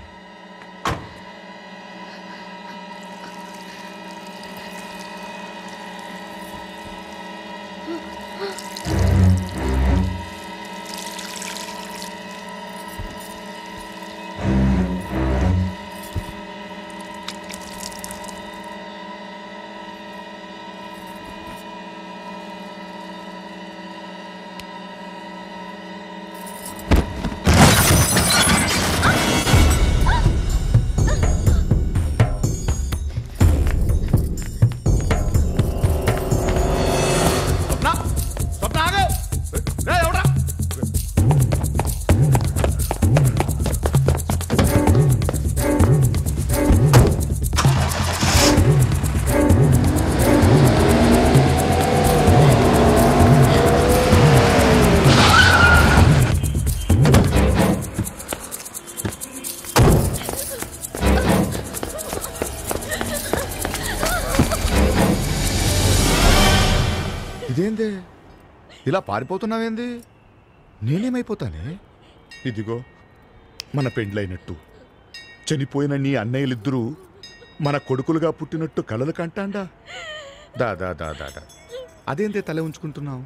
ఇదేందే ఇలా పారిపోతున్నావేంది? నేనేమైపోతానే? ఇదిగో మన పెండ్లైనట్టు చనిపోయిన నీ అన్నయ్యలిద్దరూ మన కొడుకులుగా పుట్టినట్టు కలలు కంటాండా. దాదా దాదా దా అదేందే తల ఉంచుకుంటున్నావు?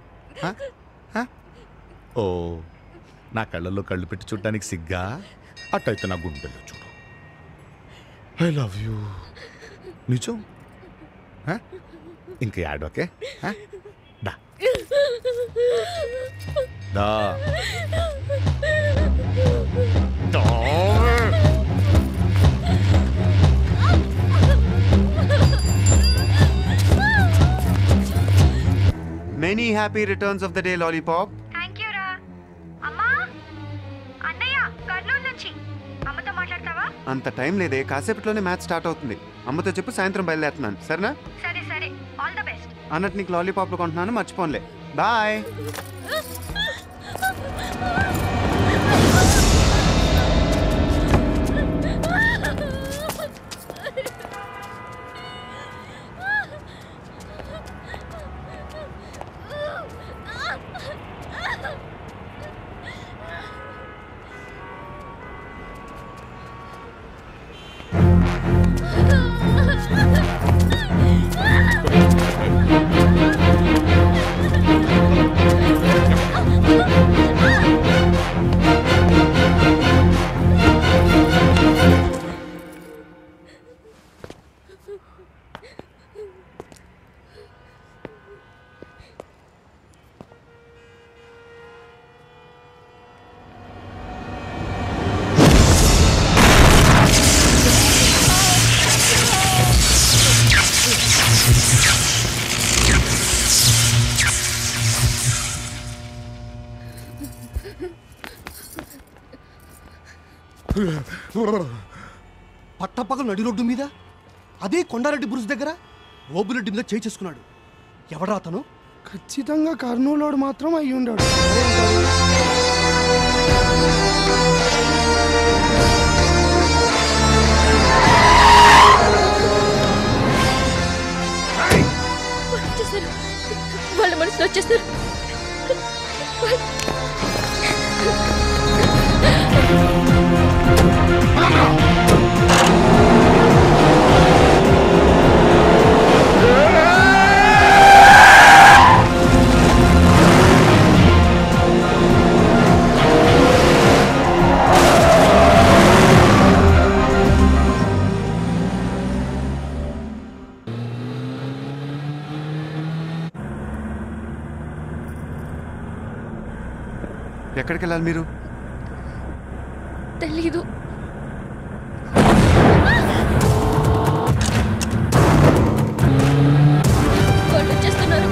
ఓ, నా కళ్ళల్లో కళ్ళు పెట్టి చూడటానికి సిగ్గా? అట్టయితే నా గుండెల్లో చూడు. I love you. నిజం? ఇంక యాడ్ ఓకే? దా దా Many happy returns of the day, Lollipop. Thank you రా. అమ్మా, అన్నయ్య కర్నూలు నుంచి. అమ్మతో మాట్లాడతావా? అంత టైం లేదే, కాసేపట్లోనే మ్యాచ్ స్టార్ట్ అవుతుంది. అమ్మతో చెప్పు సాయంత్రం బయలుదేరుతున్నాను, సరేనా? సరే సరే, ఆల్ ద బెస్ట్. అన్నట్టు నీకు లాలీపాప్లు కొంటున్నాను, మర్చిపోన్లే. బాయ్. పట్టపగలు నడి రోడ్డు మీద అదే కొండారెడ్డి బ్రుజ్ దగ్గర ఓబులెడ్డి మీద చేయి చేసుకున్నాడు. ఎవడా అతను? ఖచ్చితంగా కర్నూలులోడు మాత్రం అయ్యి ఉండాడు. వచ్చేసారు, వాళ్ళ మనసులో వచ్చేసారు. ఎక్కడికి వెళ్ళాలి మీరు? తెలీదు. వాళ్ళు వచ్చేస్తున్నారు.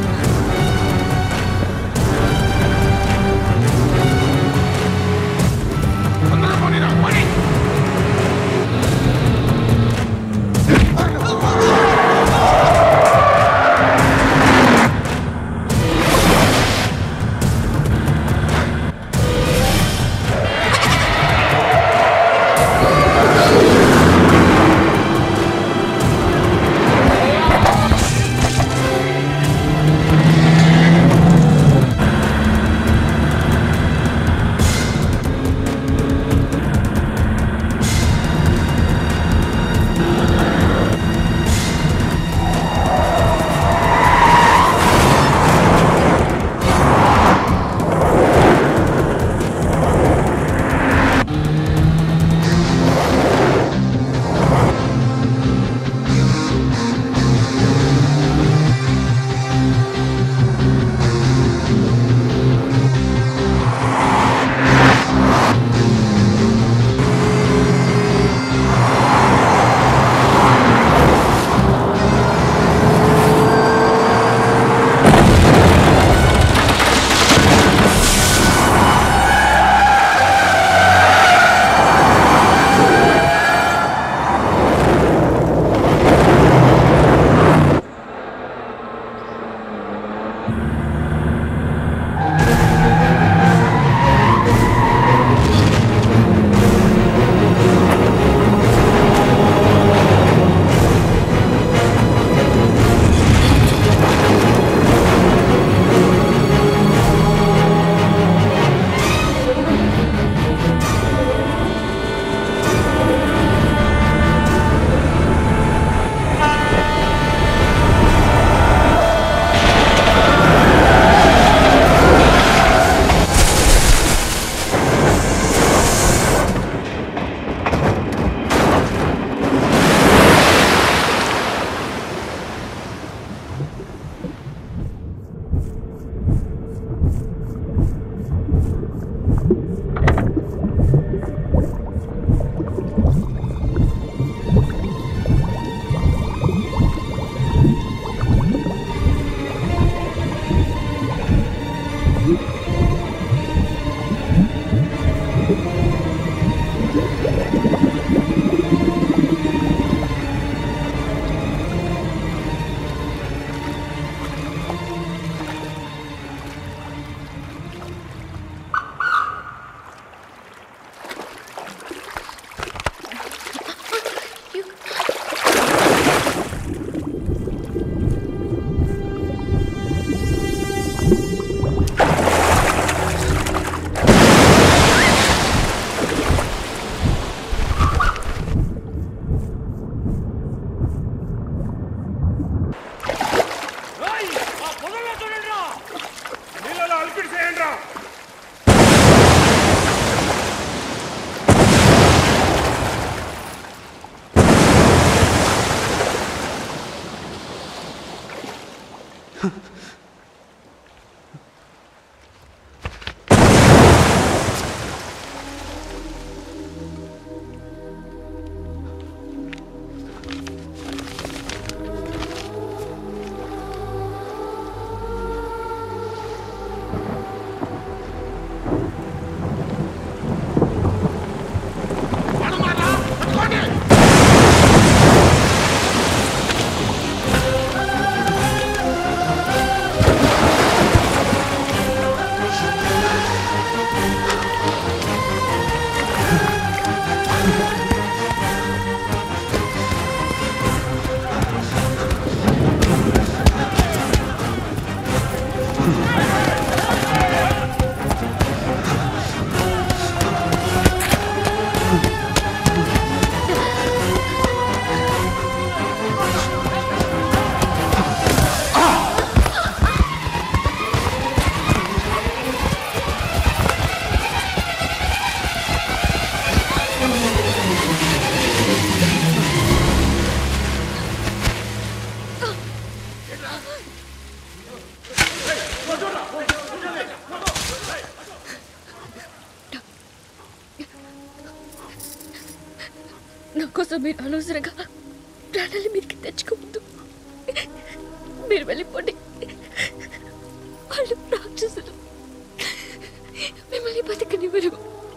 నా కోసం మీరు అనవసరంగా ప్రాణాలు మీదకి తెచ్చుకోవద్దు. మీరు వెళ్ళిపోండి. వాళ్ళు రాక్షసులు, మిమ్మల్ని బతకనివ్వరు.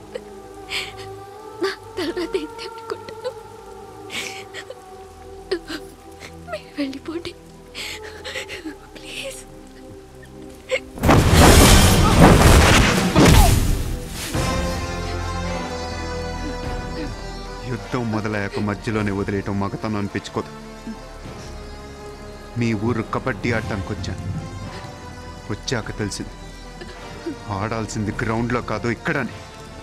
నా తర్వాత ఇంతే అనుకుంటాను. మీరు వెళ్ళిపోండి ప్లీజ్. యుద్ధం మొదలయ్యాక మధ్యలోనే వదిలేయటం మగతనం అనిపించుకోదు. మీ ఊరు కబడ్డీ ఆడటానికి వచ్చాను. వచ్చాక తెలిసింది ఆడాల్సింది గ్రౌండ్లో కాదు ఇక్కడని.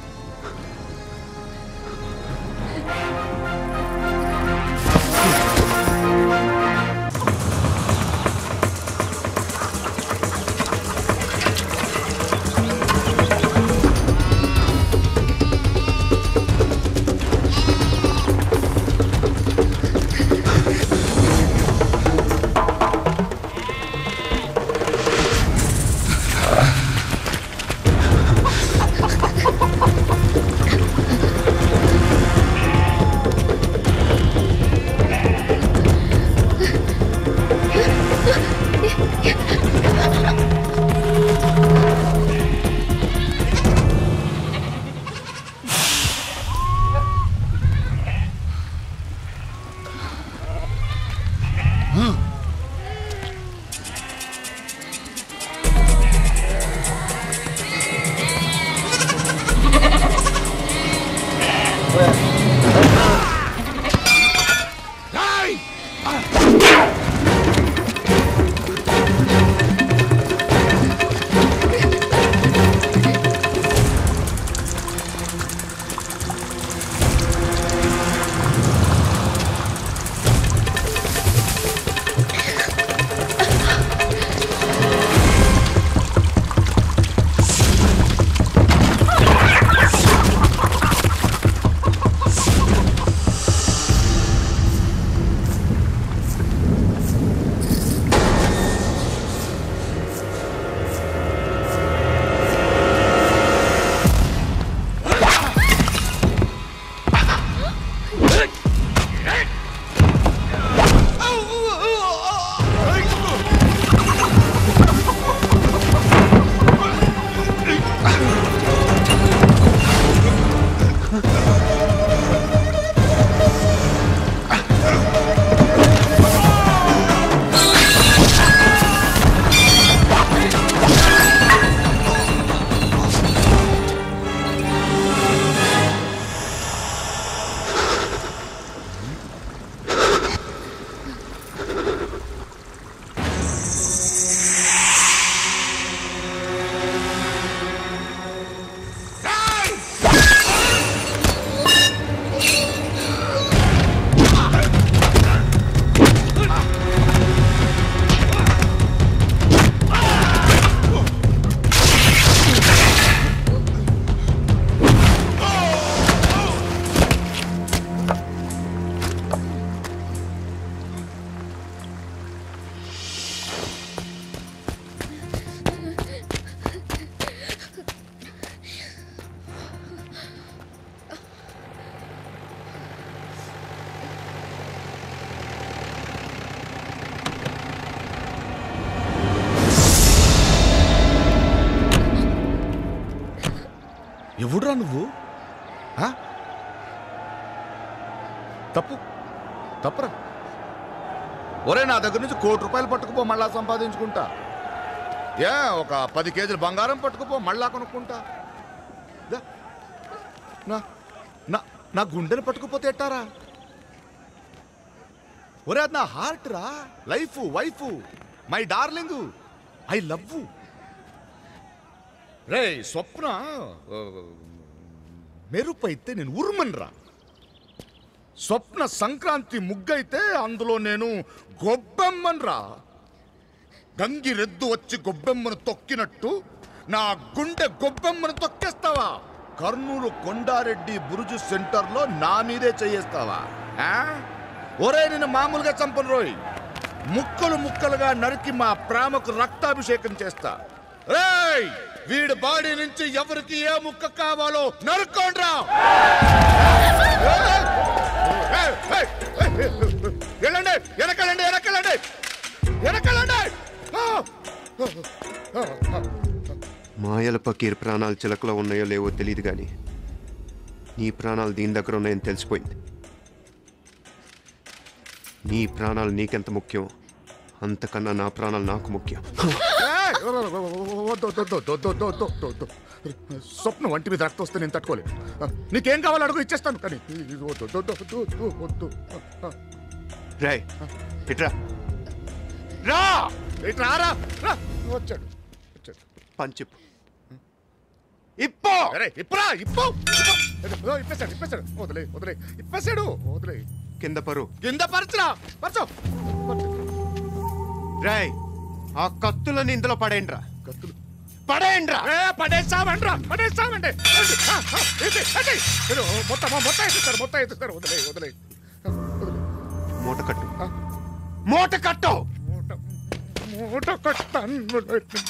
ఎవడురా నువ్వు? తప్పు తప్పురా. ఒరే, నా దగ్గర నుంచి ₹1 కోటి పట్టుకుపో, మళ్ళా సంపాదించుకుంటా. ఒక 10 కేజీలు బంగారం పట్టుకుపో, మళ్ళా కొనుక్కుంటా. నా గుండెని పట్టుకుపోతే ఎట్టారా? ఒరే, అది నా హార్ట్ రా, life, wife, my darling, I love. రే స్వప్న మెరుపు అయితే నేను ఉరుమన్రా. స్వప్న సంక్రాంతి ముగ్గైతే అందులో నేను గొబ్బెమ్మన్రా. గంగిరెద్దు వచ్చి గొబ్బెమ్మను తొక్కినట్టు నా గుండె గొబ్బెమ్మను తొక్కేస్తావా? కర్నూలు కొండారెడ్డి బురుజు సెంటర్లో నా మీదే చేయేస్తావా? ఒరే, నేను మామూలుగా చంపను రోయ్. ముక్కలు ముక్కలుగా నరికి మా ప్రేమకు రక్తాభిషేకం చేస్తా. వీడి బాడీ నుంచి ఎవరికి ఏ ముక్క కావాలో నరుక్కోండ్రా. వెళ్ళండి, వెనకాలండి, వెనకాలండి, వెనకాలండి. మాయల పకీర్ ప్రాణాలు చిలకలో ఉన్నాయో లేవో తెలియదు కానీ నీ ప్రాణాలు దీని దగ్గర ఉన్నాయని తెలిసిపోయింది. నీ ప్రాణాలు నీకెంత ముఖ్యం అంతకన్నా నా ప్రాణాలు నాకు ముఖ్యం. స్వప్నం వంటి మీద రక్తం వస్తే నేను తట్టుకోలేదు. నీకేం కావాలో అడుగు, ఇచ్చేస్తాను. కానీ రాయ్ ఇట్రా, రా ఇట్రా, వచ్చాడు పంచిప్ ఇప్పో, ఇప్పురా, ఇప్పో. ఇప్పేశాడు, ఇప్పేశాడు. వదిలే, వదిలే, ఇప్పేశాడు, వదిలే. కింద పరు, కింద పరచురా, పరచు. రాయ్ ఆ కత్తులని ఇందులో పడేయండిరా. కత్తులు పడేయండిరా. పడేస్తామండ్రా, పడేస్తామండి. మొత్తం ఎత్తుతారు, మొత్తం ఎత్తుతారు. వదిలే, వదిలే, వదిలే. మూట కట్టు, మూట కట్టు, మూట కట్టాను.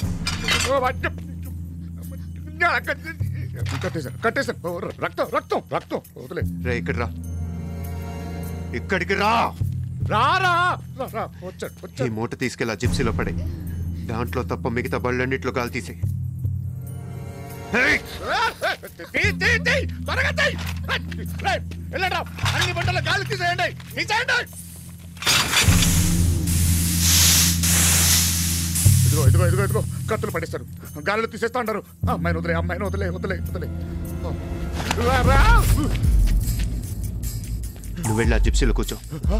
కట్టేశారు, కట్టేశారు. రక్తం, రక్తం, రక్తం. వదిలే. రే ఇక్కడ రా, ఇక్కడికి రా. రారా, వచ్చాడు, ఈ వచ్చాడు. మూట తీసుకెళ్ళి ఆ జిప్సీలో పడే. దాంట్లో తప్ప మిగతా బళ్ళన్నిట్లో గాలి తీసే. త్వరగా వెళ్ళండి, అన్ని బండల గాలి తీసేయండి, తీసేయండి. ఇదిగో, ఇదిగో, ఇదిగో, ఇదిగో, కత్తులు పడేస్తారు. గాలిలో తీసేస్తా అంటారు. అమ్మాయిని వదిలే, అమ్మాయిని వదిలే, వదిలే, వదిలే. నువ్వు వెళ్ళి ఆ జిప్సీలో కూర్చో.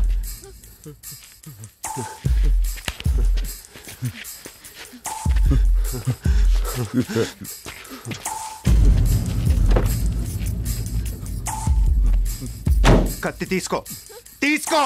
కత్తి తీసుకో, తీసుకో.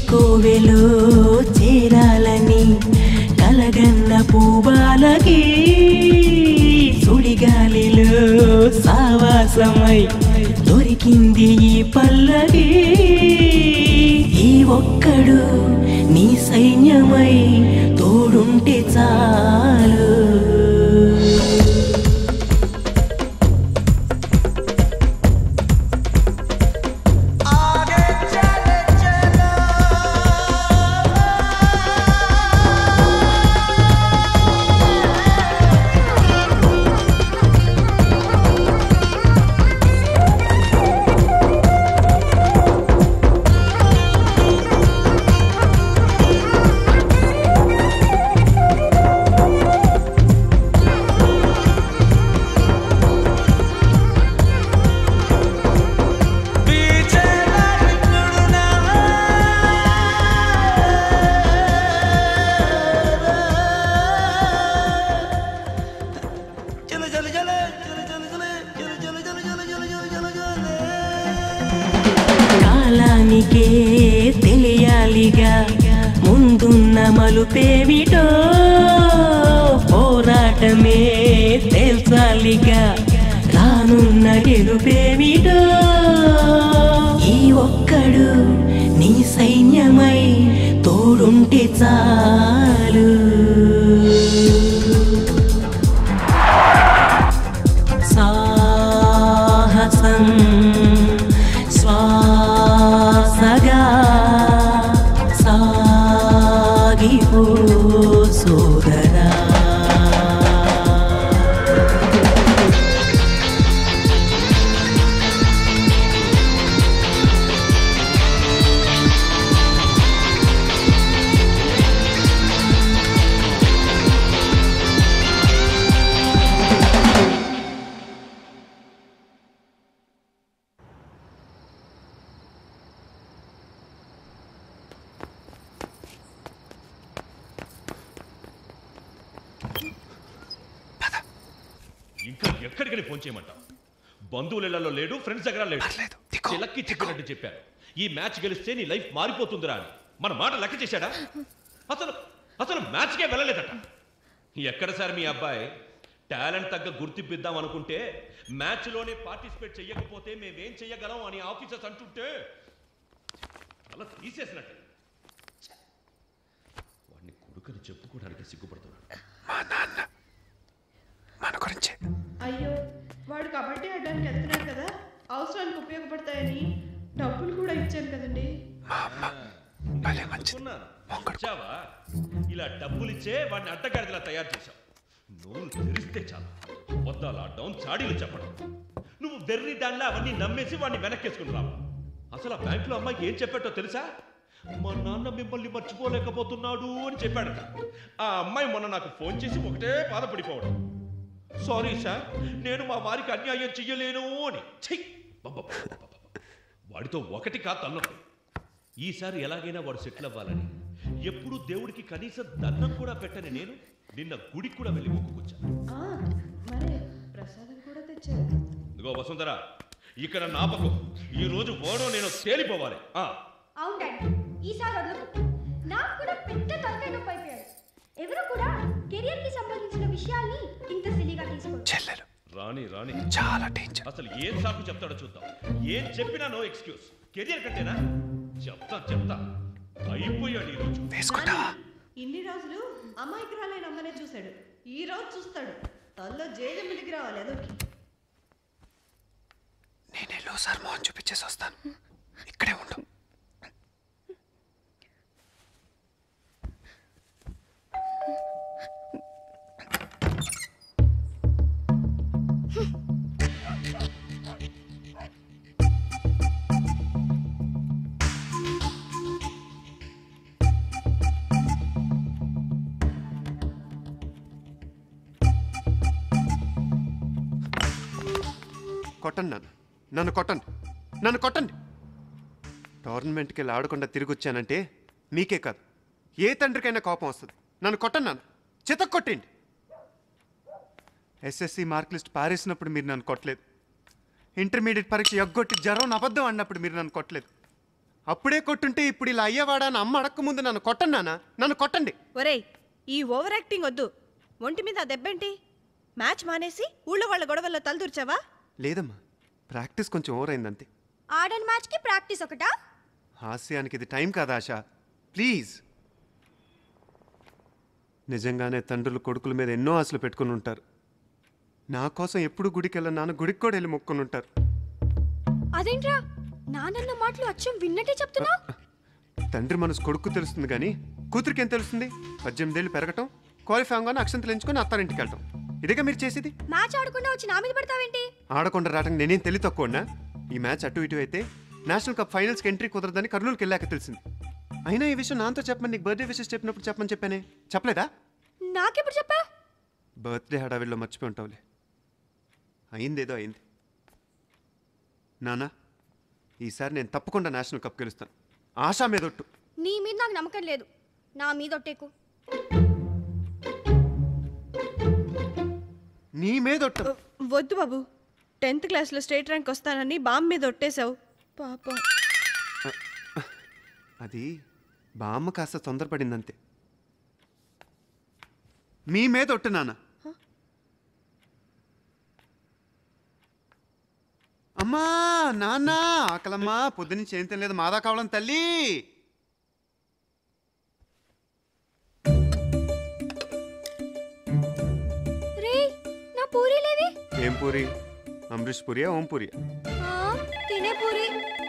కోవెలో చేరాలని కలగన్న పూబాలకి సుడిగాలిలో సావాసమై దొరికింది ఈ పల్లకి ఈ ఒక్కడు నీ సైన్యమై తోడుంటే చాలు కాలానికే తెలియాలిగా ముందున్న మలుపేమిటో పోరాటమే తేల్చాలిగా రానున్న గెలుపేమిటో ఈ ఒక్కడు నీ సైన్యమై తోడుంటే చాలు సాహసం శ్వాసగా సాగిపో సోదరా ఇంకా ఎక్కడికని ఫోన్ చేయమంటావు? బంధువులలో లేడు, ఫ్రెండ్స్ దగ్గర లేడు. చిలక్కి చెప్పినట్టు చెప్పాను, ఈ మ్యాచ్ గెలిస్తే నీ లైఫ్ మారిపోతుందిరా అని. మన మాట లెక్క చేశాడా? అసలు అసలు మ్యాచ్కే వెళ్ళలేదట. ఎక్కడ సార్ మీ అబ్బాయి? టాలెంట్ తగ్గ గుర్తింపిద్దాం అనుకుంటే మ్యాచ్లోనే పార్టిసిపేట్ చెయ్యకపోతే మేమేం చెయ్యగలం అని ఆఫీసర్స్ అంటుంటే అలా తీసేసినట్టు. వాడిని కొడుకుని చెప్పుకోవడానికి సిగ్గుపడుతున్నాడు. మా నాన్న మన గురించి. అయ్యో, వాడు కబడ్డీ ఆడడానికి వెళ్తున్నాడు కదా, అవసరానికి ఉపయోగపడతాయని డబ్బులు కూడా ఇచ్చాను కదండి. ఇచ్చావా? ఇలా డబ్బులిచ్చే వాడిని అడ్డగాడిలా తయారు చేశావు. నువ్వు తెరిస్తే చాలు వద్దాలా డౌన్ చాడీలు చెప్పడం. నువ్వు వెర్రి దానిలో అవన్నీ నమ్మేసి వాడిని వెనక్కేసుకుని రావు. అసలు ఆ బ్యాంకులో అమ్మాయికి ఏం చెప్పాటో తెలుసా? మా నాన్న మిమ్మల్ని మర్చిపోలేకపోతున్నాడు అని చెప్పాడట. ఆ అమ్మాయి మొన్న నాకు ఫోన్ చేసి ఒకటే బాధపడిపోవడం, సారీ సార్, నేను మా వారికి అన్యాయం చెయ్యలేను అని. వాడితో ఒకటి కాదు తల్లొద్దు. ఈసారి ఎలాగైనా వాడు సెటిల్ అవ్వాలని ఎప్పుడు దేవుడికి కనీసం దండం కూడా పెట్టని నేను నిన్న గుడికి కూడా వెళ్ళి మొక్కుకొచ్చాను. ప్రసాదం కూడా తెచ్చారు. ఇదిగో వసుంధరా, ఇక్కడ నాపకం. ఈ రోజు ఓడో నేను తేలిపోవాలి. అవును డాడీ, ఈసారి వదలకు. నాకు కూడా పెద్ద తలకాయ నొప్పి అయిపోయాడు. ఎవరు కూడా కెరియర్ కి సంబంధించిన విషయాల్ని ఇంత సిలిగా తీసుకోరు. చెల్లెలు రాణి రాణి చాలా డేంజర్. అసలు ఏం సాకు చెప్తాడో చూద్దాం. ఏం చెప్పినా నో ఎక్స్క్యూజ్. కెరియర్ కంటేనా? చెప్తా అయిపోయాడు ఈ రోజు. ఇన్ని రోజులు అమాయకురాలైన అమ్మనే చూశాడు, ఈ రోజు చూస్తాడు తల్లో జేజమ్మడికి రావాలి. అదొకి నేనే సార్ మోహన్ చూపించేసి వస్తాను, ఇక్కడే ఉండు. కొట్టండి నన్ను కొట్టండి. టోర్నమెంట్కి వెళ్ళి ఆడకుండా తిరిగి వచ్చానంటే మీకే కాదు, ఏ తండ్రికైనా కోపం వస్తుంది. నన్ను కొట్టండి నాన్న, చితక్ కొట్టండి. ఎస్ఎస్సి మార్క్ లిస్ట్ పారేసినప్పుడు మీరు నన్ను కొట్టలేదు. ఇంటర్మీడియట్ పరీక్ష ఎగ్గొట్టి జ్వరం అబద్ధం అన్నప్పుడు మీరు నన్ను కొట్టలేదు. అప్పుడే కొట్టుంటే ఇప్పుడు ఇలా అయ్యేవాడా అని అమ్మ అడక్క ముందు నన్ను కొట్టండి నాన్న, నన్ను కొట్టండి. ఒరేయ్, ఈ ఓవర్ యాక్టింగ్ వద్దు. ఒంటి మీద దెబ్బేంటి? మ్యాచ్ మానేసి ఊళ్ళో వాళ్ళ గొడవల్లో తలదూర్చావా? లేదమ్మా, ప్రాక్టీస్ కొంచెం ఓవర్ అయిందంతే. ఆడని మ్యాచ్కి ప్రాక్టీస్ ఒకటా? హాస్యానికి ఇది టైం కాదా ఆశ, ప్లీజ్. నిజంగానే తండ్రులు కొడుకుల మీద ఎన్నో ఆశలు పెట్టుకుని ఉంటారు. నా కోసం ఎప్పుడు గుడికి వెళ్ళిన నాన్న గుడికి కూడా వెళ్ళి మొక్కుని ఉంటారు. అదేంట్రా నాన్న మాటలు అచ్చం విన్నట్టే చెప్తున్నా? తండ్రి మనసు కొడుకు తెలుస్తుంది కానీ కూతురికి ఏం తెలుస్తుంది? 18 ఏళ్ళు పెరగటం, క్వాలిఫై అవగానే అక్షంతలు ఎంచుకొని అత్తారింటికి వెళ్ళటం, ఇదిగా మీరు చేసేది. మ్యాచ్ ఆడకుండా వచ్చి నా మీద పడతావేంటి? ఆడకుండా రావడానికి నేనేం తెలివి తక్కువన్నా? ఈ మ్యాచ్ అటు ఇటు అయితే నేషనల్ కప్ ఫైనల్స్కి ఎంట్రీ కుదరదని కర్నూలుకి వెళ్ళాక తెలిసింది. అయినా ఈ విషయం నాతో చెప్పమని నీకు బర్త్డే విషెస్ చెప్పినప్పుడు చెప్పమని చెప్పానే, చెప్పలేదా? నాకెప్పుడు చెప్పా? బర్త్డే హడావిడిలో మర్చిపోయి ఉంటావులే. అయిందేదో అయింది. నానా, ఈసారి నేను తప్పకుండా నేషనల్ కప్ గెలుస్తాను. ఆశా మీద ఒట్టు. నీ మీద నాకు నమ్మకం లేదు, నా మీద ఒట్టేకు. నీ మీద ఒట్టు. వద్దు బాబు, 10th క్లాస్లో స్టేట్ ర్యాంక్ వస్తానని బామ్మ మీద ఒట్టేశావు పాపం. అది బామ్మ కాస్త తొందరపడిందంతే. మీ మీద ఒట్టు నాన్న. అమ్మా నాన్న ఆకలమ్మా, పొద్దునుంచి ఏం తినలేదు, మాదా కావాలని తల్లి. నా పూరి లేవి? ఏం పూరి? అమరీష్ పూరియా, ఓం పూరియా? తినే పూరి.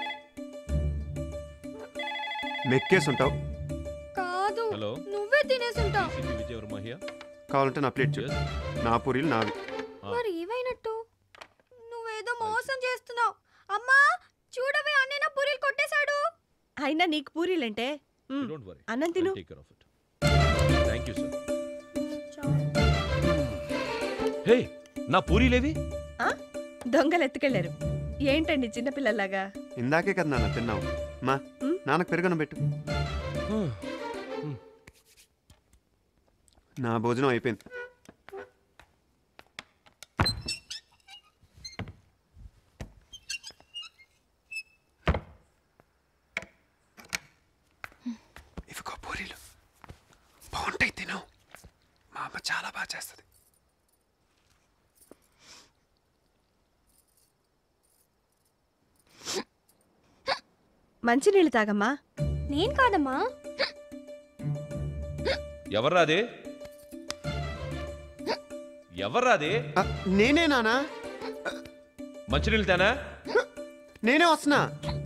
మెక్కేసుంటావు. కాదు, హలో, నువ్వే తినేసుంటావు. కావాలంటే నా ప్లేట్ చూడు, నా పూరీలు నావి. మరి ఏమైనట్టు? నువ్వేదో మోసం చేస్తున్నావు. అమ్మా చూడవే, అన్నయ్య నా పూరీలు కొట్టేశాడు. అయినా నీకు పూరీలంటే అన్నం తిను. హే, నా పూరీలేవి? దొంగలు ఎత్తుకెళ్లారు. ఏంటండి చిన్నపిల్లలాగా? ఇందాకే కదా నాన్న తిన్నావు. మా నాన్నకు పెరుగను పెట్టు. నా భోజనం అయిపోయింది. ఇవిగో పూరీలు బాగుంటాయి, తిను. మా అమ్మ చాలా బాగా చేస్తుంది. మంచినీళ్ళు తాగమ్మా. నేను కాదమ్మా. ఎవర్రాదే? ఎవర్రాదే? నేనే నానా. మంచినీళ్ళు తేనా? నేనే వస్తున్నా.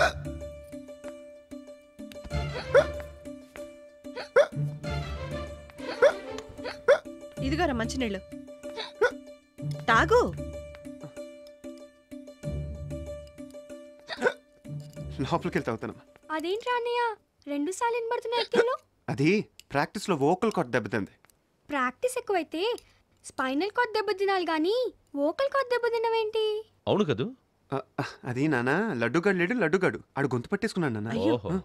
ఇదిగోరా మంచినీళ్ళు తాగు. లోపలికి వెళ్తే అవుతానమ్మా. అదేంట్రా అన్నయ్య 2 సార్లు వినబడుతున్నాయి ఎక్కిళ్ళు? అది ప్రాక్టీస్లో వోకల్ కార్డ్ దెబ్బతింది. ప్రాక్టీస్ ఎక్కువైతే స్పైనల్ కార్డ్ దెబ్బ తినాలి కానీ వోకల్ కార్డ్ దెబ్బ తినవేంటి? అవును కదూ. అది నానా, లడ్డుగాడు లేడు, లడ్డుగాడు ఆడు గొంతు పట్టేసుకున్నాడు నాన్న.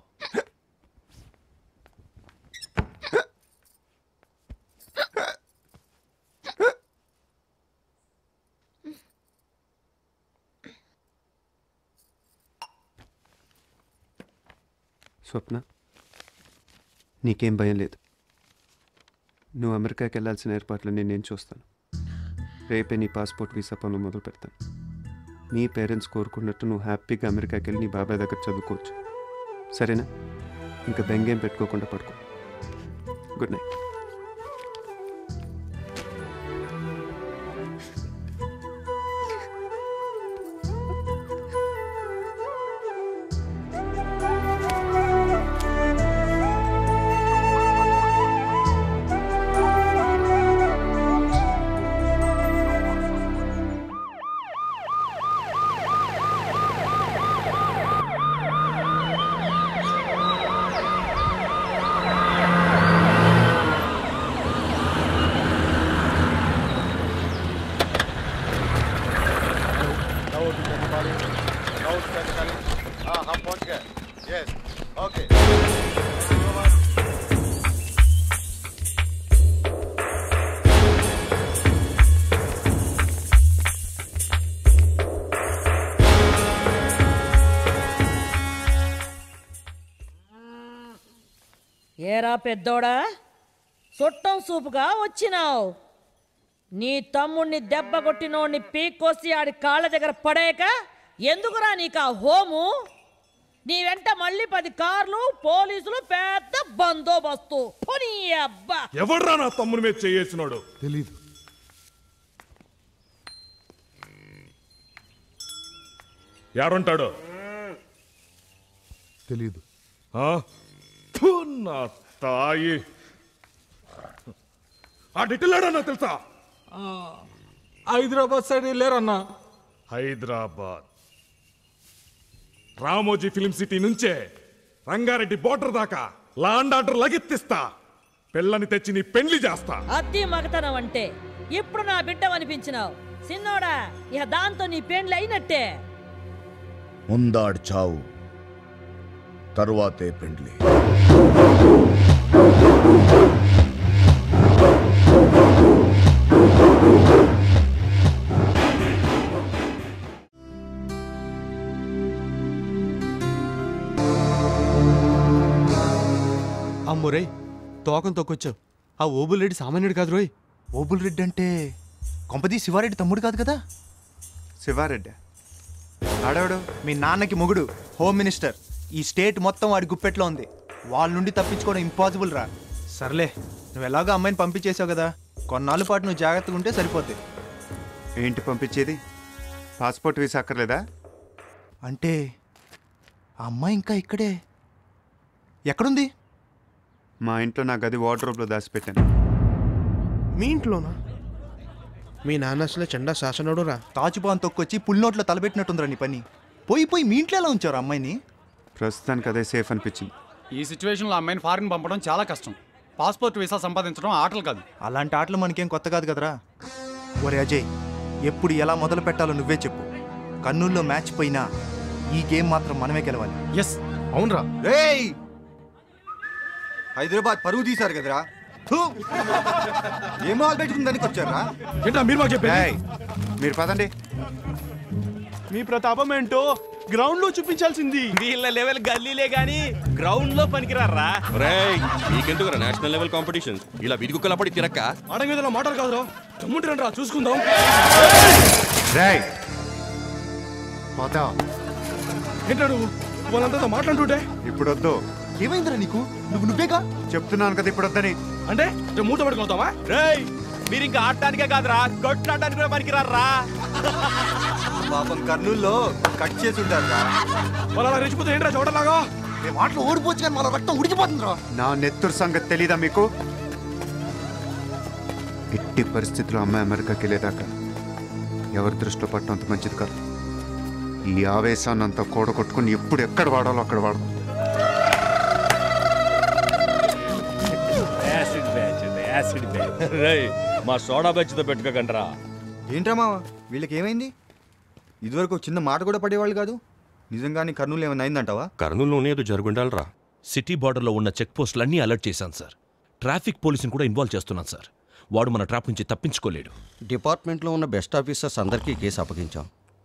స్వప్న, నీకేం భయం లేదు. నువ్వు అమెరికాకి వెళ్ళాల్సిన ఏర్పాట్లన్నీ నేను చూస్తాను. రేపే నీ పాస్పోర్ట్ వీసా పనులు మొదలు పెడతాను. నీ పేరెంట్స్ కోరుకున్నట్టు నువ్వు హ్యాపీగా అమెరికాకి వెళ్ళి నీ బాబాయ్ దగ్గర చదువుకోవచ్చు. సరేనా? ఇంకా బెంగేం పెట్టుకోకుండా పడుకో. Good night. ఏరా పెద్దోడా, చుట్టం సూపుగా వచ్చినావు. నీ తమ్ముణ్ణి దెబ్బ కొట్టినోడిని పీక్కొసి ఆడి కాళ్ళ దగ్గర పడేయక ఎందుకురా నీకు ఆ హోము? నీ వెంట మళ్ళీ 10 కార్లు, పోలీసులు, పెద్ద బందోబస్తు. పోనీ అబ్బా, ఎవడ్రా నా తమ్ముని మీద చేసినాడు? తెలీదు. యాడుంటాడు? తెలీదు. నా తాయి ఆ డిటిల్లాడన్నా తెలుసా? హైదరాబాద్ సైడ్ లేరన్నా. హైదరాబాద్ రామోజీ ఫిలిం సిటీ నుంచే రంగారెడ్డి బోర్డర్ దాకా లాండ్ ఆర్డర్ లగెత్తిస్తా. పిల్లని తెచ్చి నీ పెళ్లి చేస్తా. అద్దీ మగతనం అంటే ఇప్పుడు నా బిడ్డ అనిపించినావు సిన్నోడా. ఇక దాంతో నీ పెండ్లి అయినట్టే. ముందాడు చావు, తరువాతే పెండ్లి. అమ్మోరే, తోకం తొక్కొచ్చావు. ఆ ఓబుల్ రెడ్డి సామాన్యుడు కాదు రోయ్. ఓబుల్ రెడ్డి అంటే కొంపది శివారెడ్డి తమ్ముడు కాదు కదా? శివారెడ్డి ఆడవాడు మీ నాన్నకి మొగుడు, హోమ్ మినిస్టర్. ఈ స్టేట్ మొత్తం వాడి గుప్పెట్లో ఉంది. వాళ్ళ నుండి తప్పించుకోవడం ఇంపాసిబుల్ రా. సర్లే, నువ్వు ఎలాగో అమ్మాయిని పంపించేసావు కదా, కొన్నాళ్ళ పాటు నువ్వు జాగ్రత్తగా ఉంటే సరిపోద్ది. ఏంటి పంపించేది? పాస్పోర్ట్ వీసా అక్కర్లేదా? అంటే ఆ అమ్మాయి ఇంకా ఇక్కడే ఎక్కడుంది? మా ఇంట్లో నా గది వార్డ్రోబ్లో దాచిపెట్టాను. మీ ఇంట్లోనా? మీ నాన్న అసలు చండా శాసనోడు రా. తాచుపాన్ తొక్కొచ్చి పుల్నోట్లో తలబెట్టినట్టుందిరా నీ పని. పోయి మీ ఇంట్లో ఎలా ఉంచారు అమ్మాయిని? ప్రస్తుతానికి అదే సేఫ్ అనిపించింది. ఈ సిచ్యువేషన్లో అమ్మాయిని ఫారిన్ పంపడం చాలా కష్టం. పాస్పోర్ట్ వీసా సంపాదించడం ఆటలు కాదు. అలాంటి ఆటలు మనకేం కొత్త కాదు కదరా. ఒరే అజయ్, ఎప్పుడు ఎలా మొదలు పెట్టాలో నువ్వే చెప్పు. కర్నూల్లో మ్యాచ్ పోయినా ఈ గేమ్ మాత్రం మనమే గెలవాలి. ఎస్, అవునరా. రేయ్, హైదరాబాద్ పరువు తీశారు కదరా. ఏం మాల్ పెట్టుకుని దానికి వచ్చారా? మీరు మాకు చెప్పే. మీరు పదండి. మీ ప్రతాపం ఏంటో గ్రౌండ్ లో చూపించాల్సింది. వీళ్ళ లెవెల్ గల్లీలే గానీ గ్రౌండ్ లో పనికిరారా. నీకెందుకు నేషనల్ లెవెల్ కాంపిటీషన్ ఇలా విదిగుక్కలా పడి తిరక్క? అడగేదలో మాటలు కాదురా, తమ్ముంటారండి రా, చూసుకుందాం. ఏంటాడు వాళ్ళంతా మాట్లాడుతుంటే? ఇప్పుడు వద్దు. ఏమైందిరా నీకు? నువ్వేగా చెప్తున్నాను కదా ఇప్పుడు వద్దని. అంటే మూత పడుకుందామా? రేయ్, మీరు ఇంకా ఆడటానికే కాదురా, కొట్లాడటానికి కూడా పనికిరారా. పాపం కర్నూల్లో కట్ చేసి ఉంటారా. వాళ్ళ రెచ్చిపోతే ఏంట్రా చూడలాగా? మాటలు ఓడిపోవచ్చు కానీ మన రక్తం ఉడికిపోతుందిరా. నా నెత్తురు సంగతి తెలీదా మీకు? ఎట్టి పరిస్థితుల్లో అమ్మాయి అమెరికాకి వెళ్ళేదాకా ఎవరి దృష్టిలో పట్టడం అంత మంచిది కాదు. ఈ ఆవేశాన్ని అంతా కూడగొట్టుకుని ఎప్పుడు ఎక్కడ వాడాలో అక్కడ వాడు. మా సోడా బ్యాచ్తో పెట్టుకోకండ్రా. ఏంట్రా మావా, వీళ్ళకి ఏమైంది? ఇదివరకు చిన్న మాట కూడా పడేవాళ్ళు కాదు. నిజంగానే కర్నూలు ఏమైనా అయిందంటావా? కర్నూలులోనే ఏదో జరుగుండాలరా. సిటీ బార్డర్లో ఉన్న చెక్ పోస్టులన్నీ అలర్ట్ చేశాను సార్. ట్రాఫిక్ పోలీసుని కూడా ఇన్వాల్వ్ చేస్తున్నాను సార్. వాడు మన ట్రాప్ నుంచి తప్పించుకోలేడు. డిపార్ట్మెంట్లో ఉన్న బెస్ట్ ఆఫీసర్స్ అందరికీ కేసు అప్పగించాం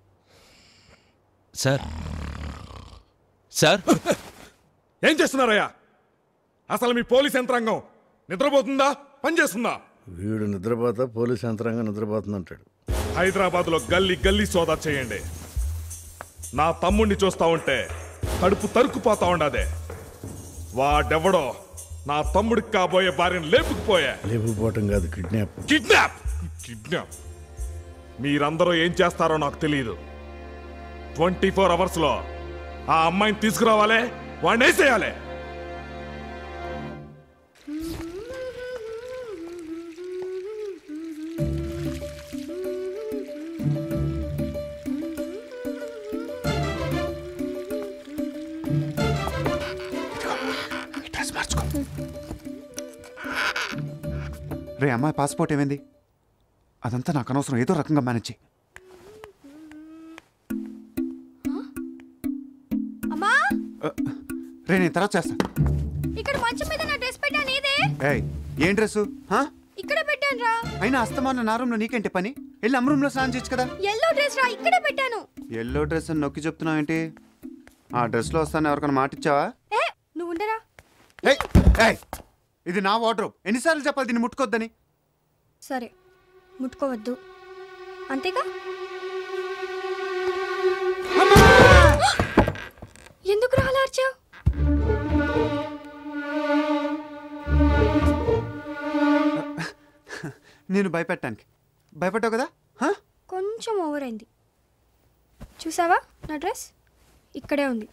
సార్. సార్ ఏం చేస్తున్నారయ్యా? అసలు మీ పోలీస్ యంత్రాంగం నిద్రపోతుందా, పనిచేస్తుందా? వీడు నిద్రపోతా పోలీస్ యంత్రాంగం నిద్రపోతుందంటాడు. హైదరాబాద్లో గల్లీ గల్లీ సోదా చేయండి. నా తమ్ముడిని చూస్తా ఉంటే కడుపు తరుక్కుపోతా ఉండదే. వాడెవడో నా తమ్ముడికి కాబోయే భార్యను లేపుకుపోయా. లేపుకుపోవటం కాదు, కిడ్నాప్. కిడ్నాప్ కిడ్నాప్ మీరందరూ ఏం చేస్తారో నాకు తెలియదు. 24 అవర్స్లో ఆ అమ్మాయిని తీసుకురావాలి, వాడిని వేసేయాలి. రే అమ్మాయి పాస్పోర్ట్ ఏమైంది? అదంతా నాకు అనవసరం, ఏదో రకంగా మేనేజ్ చేయి. అమ్మా, రే నేను తర్వాత చేస్తా. ఇక్కడ మంచం మీద నా డ్రెస్ పెట్టాను ఇదే. ఏయ్, ఏం డ్రెస్సు? ఇక్కడ పెట్టాను రా. అయినా అస్తమాన నా రూమ్లో నీకేంటి పని? వెళ్ళి అమ్మ రూమ్లో స్నానం చేయొచ్చు కదా. ఎల్లో డ్రెస్ రా, ఇక్కడ పెట్టాను. ఎల్లో డ్రెస్ అని నొక్కి చెప్తున్నావు ఏంటి? ఆ డ్రెస్లో వస్తాను ఎవరికైనా మాట ఇచ్చావా? నువ్వు ఉండరా. ఇది నా వార్డ్రోబ్. ఎన్నిసార్లు చెప్పాలి దీన్ని ముట్టుకోవద్దని? సరే, ముట్టుకోవద్దు అంతేగా. ఎందుకు రాలార్చావు? నేను భయపెట్టానికి. భయపడ్డావు కదా? కొంచెం ఓవర్ అయింది. చూసావా నా డ్రెస్ ఇక్కడే ఉంది.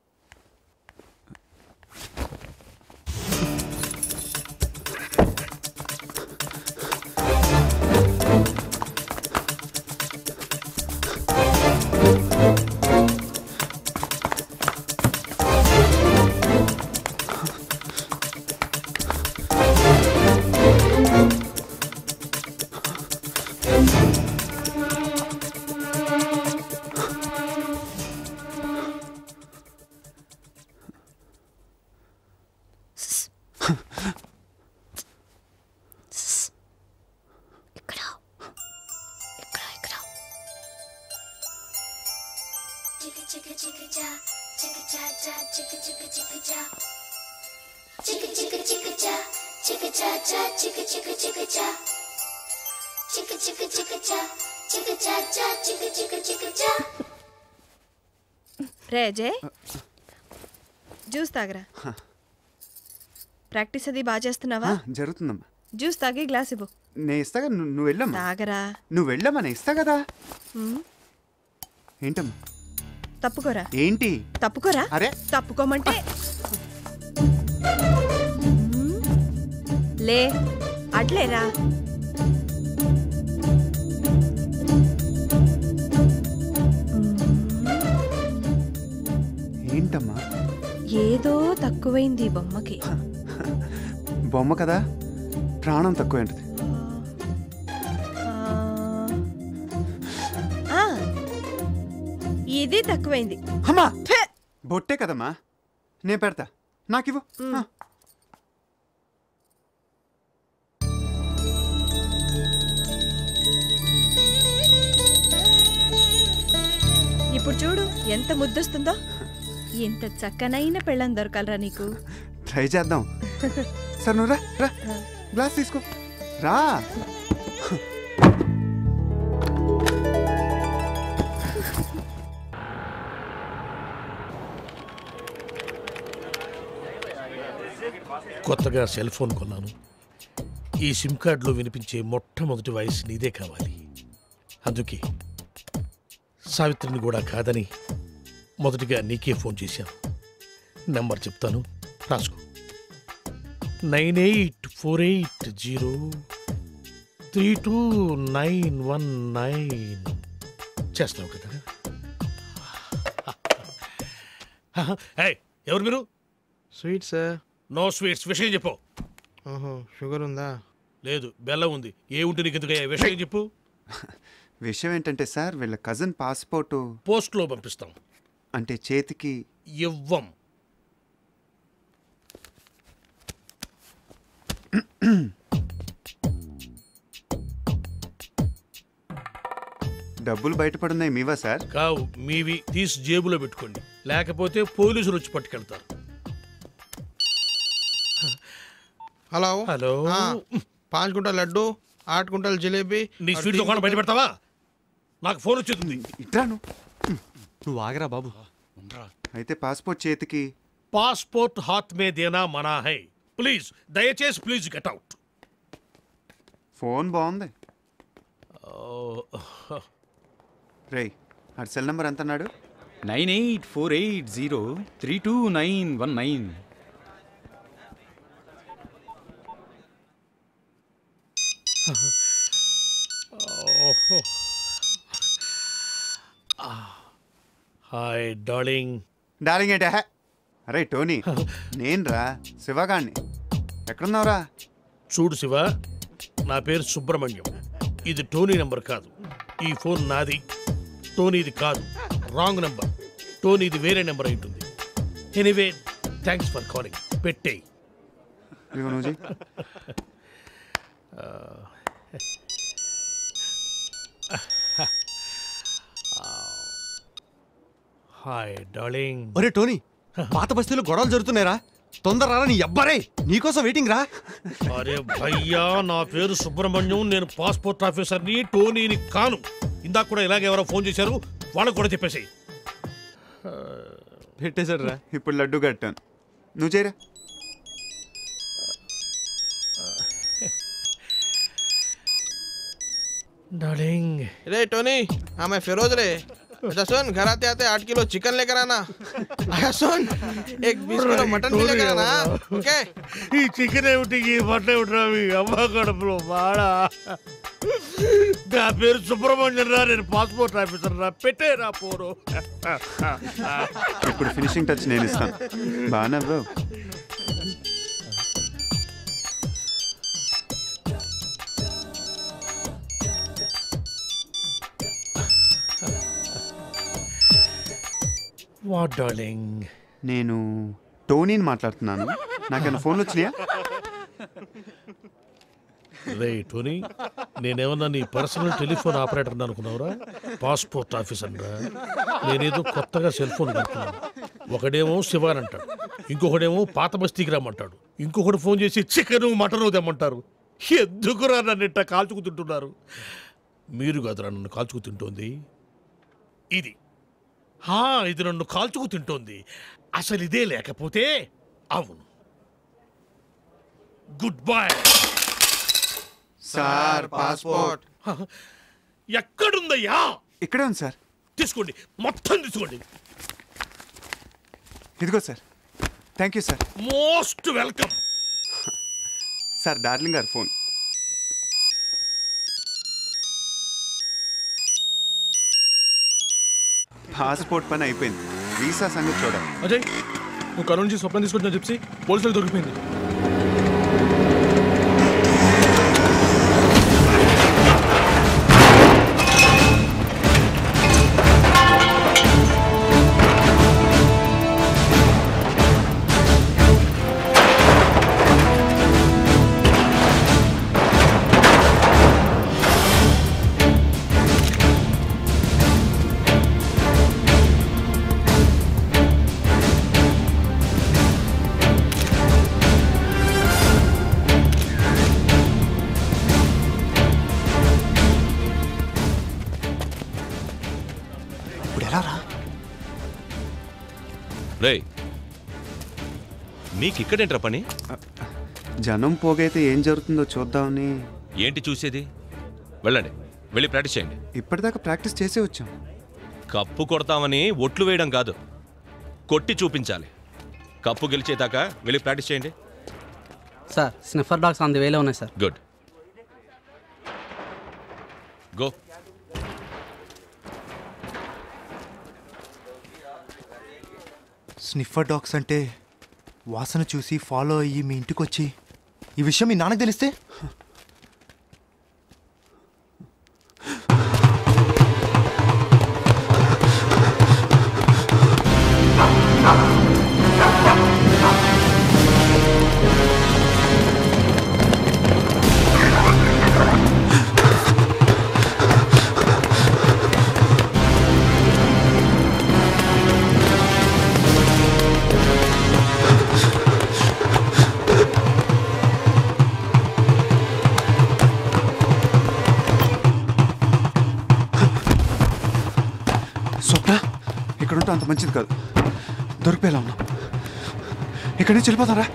రే అజయ్, జ్యూస్ తాగరా. ప్రాక్టీస్ అది బాగా చేస్తున్నావా? జరుగుతుందమ్మా. జ్యూస్ తాగి గ్లాస్ ఇవ్వు. నేను ఇస్తాగా, నువ్వు వెళ్ళమ్మా. తాగరా. నువ్వు వెళ్ళమ్మా, నేను ఇస్తా కదా. ఏంటమ్మా? తప్పుకోరా. ఏంటి తప్పుకోరా? అరే తప్పుకోమంటే లే, అట్లేరా. ఏంటమ్మా? ఏదో తక్కువైంది బొమ్మకి. బొమ్మ కదా, ప్రాణం తక్కువ ఏంటది? ఇది తక్కువైంది. అమ్మా బొట్టే కదమ్మా, నేను పెడతా, నాకివ్వు. ఇప్పుడు చూడు ఎంత ముద్దొస్తుందో. ఎంత చక్కనైన పెళ్ళం దొరకాలరా నీకు. ట్రై చేద్దాం. సరే నువ్వు రా, రా గ్లాస్ తీసుకో రా. కొత్తగా సెల్ ఫోన్ కొన్నాను. ఈ సిమ్ కార్డులో వినిపించే మొట్టమొదటి వాయిస్ నీదే కావాలి. అందుకే సావిత్రిని కూడా కాదని మొదటిగా నీకే ఫోన్ చేశాను. నెంబర్ చెప్తాను, రాసుకో. 9848032919. చేస్తావు కదా? ఎవరు మీరు? Sweet sir. No sweets. విషయం చెప్పు. షుగర్ ఉందా? లేదు, బెల్లం ఉంది. ఏ ఉంటే నీకు ఎందుకు? విషయం చెప్పు. విషయం ఏంటంటే సార్, వీళ్ళ కజిన్ పాస్పోర్టు పోస్ట్లో పంపిస్తాం. అంటే చేతికి ఇవ్వం. డబ్బులు బయటపడున్నాయి మీవా సార్? కావు, మీవి. తీసి జేబులో పెట్టుకోండి, లేకపోతే పోలీసులు వచ్చి పట్టుకెళ్తారు. Hello hello. 5 quintal laddu, 8 quintal jalebi. నీ స్వీట్ దుకాణం బయట పెడతావా? నాకు ఫోన్ వచ్చేస్తుంది. ఇట్రాను. నువ్వు ఆగరా బాబు. అయితే పాస్పోర్ట్ చేతికి. పాస్పోర్ట్ హాత్ మే దేనా మనా హై. ప్లీజ్, దయచేసి ప్లీజ్ గెట్ అవుట్. ఫోన్ బాగుంది. రేయ్, ఆ సెల్ నెంబర్ ఎంత అన్నాడు? 9848032919. Hi darling. డార్లింగ్ ఏంటా? అరే టోనీ, నేను రా, శివగాణ్ణి. ఎక్కడున్నావురా? చూడు శివ, నా పేరు సుబ్రహ్మణ్యం. ఇది టోనీ నెంబర్ కాదు. ఈ ఫోన్ నాది, టోనీది కాదు. Wrong number. టోనీది వేరే నెంబర్ అయి ఉంటుంది. Anyway, thanks for calling. పెట్టేయి. Hi darling. ఒరే టోనీ, పాత బస్తీలో గొడవలు జరుగుతున్నాయిరా. తొందర రా నీ అబ్బారే, నీకోసం వెయిటింగ్ రా. అరే భయ్యా, నా పేరు సుబ్రహ్మణ్యం, నేను పాస్పోర్ట్ ఆఫీసర్ని, టోనీని కాను. ఇందాక కూడా ఇలాగే ఎవరో ఫోన్ చేశారు, వాళ్ళకు కూడా చెప్పేసాయి. పెట్టేశాడు రా, ఇప్పుడు లడ్డు కట్టాను. నువ్వు చేయరా. डार्लिंग। रे टोनी, हाँ मैं फिरोज रे। अच्छा सुन, घर आते आते 8 किलो चिकन लेकर आना। अच्छा सुन, एक 20 किलो मटन भी लेकर आना। ओके? ఈ చికెన్ ఏమిటి, ఈ మటన్ ఏమిటి రావి, అమ్మ కడుపులో బాడా. నా పేరు సుబ్రహ్మణ్యం రా, నేను పాస్పోర్ట్ ఆఫీసర్ రా, పెట్టేరా పోరు. ఇప్పుడు ఫినిషింగ్ టచ్ నేను ఇస్తాను. బాగా బ్రో. What darling? నేను టోనీని మాట్లాడుతున్నాను. నాకైనా ఫోన్లు వచ్చినాయా? రే టోనీ, నేనేమన్నా నీ పర్సనల్ టెలిఫోన్ ఆపరేటర్ అనుకున్నావురా? పాస్పోర్ట్ ఆఫీసర్ రా. నేనేదో కొత్తగా సెల్ ఫోన్ కనుక్కున్నాను. ఒకడేమో శివాన్ అంటాడు, ఇంకొకడేమో పాత బస్తీకి రమ్మంటాడు, ఇంకొకటి ఫోన్ చేసి చికెను మటను తెమ్మంటారు. ఎందుకురా నన్ను ఇట్ట కాల్చుకు తింటున్నారు? మీరు కాదురా నన్ను కాల్చుకు తింటోంది, ఇది ఇది నన్ను కాల్చుకు తింటోంది. అసలు ఇదే లేకపోతే అవును. Goodbye sir. పాస్పోర్ట్ ఎక్కడుందయ్యా? ఇక్కడే ఉంది సార్. తీసుకోండి, మొత్తం తీసుకోండి. ఇదిగో sir. Thank you sir. Most welcome. Sir, darling గారు ఫోన్. పాస్పోర్ట్ పని అయిపోయింది, వీసా సంగతి చూడాలి. అజయ్, నువ్వు కరోనా నుంచి స్వప్నం తీసుకొచ్చిన చెప్పి పోలీసులకు దొరికిపోయింది. రే, మీకు ఇక్కడేంట్రా పని? జనం పోగైతే ఏం జరుగుతుందో చూద్దామని. ఏంటి చూసేది? వెళ్ళండి, వెళ్ళి ప్రాక్టీస్ చేయండి. ఇప్పటిదాకా ప్రాక్టీస్ చేసే వచ్చాం. కప్పు కొడతామని ఒట్లు వేయడం కాదు, కొట్టి చూపించాలి. కప్పు గెలిచేదాకా వెళ్ళి ప్రాక్టీస్ చేయండి. Sir, sniffer dogs on the వేలో ఉన్నాయి sir. Good, go. Sniffer dogs అంటే వాసన చూసి ఫాలో అయ్యి మీ ఇంటికి వచ్చి ఈ విషయం మీ నాన్నకు తెలిస్తే? అంత మంచిది కాదు. దొరికిపోయేలా ఉన్నాం. ఇక్కడి నుంచి వెళ్ళిపోతారా?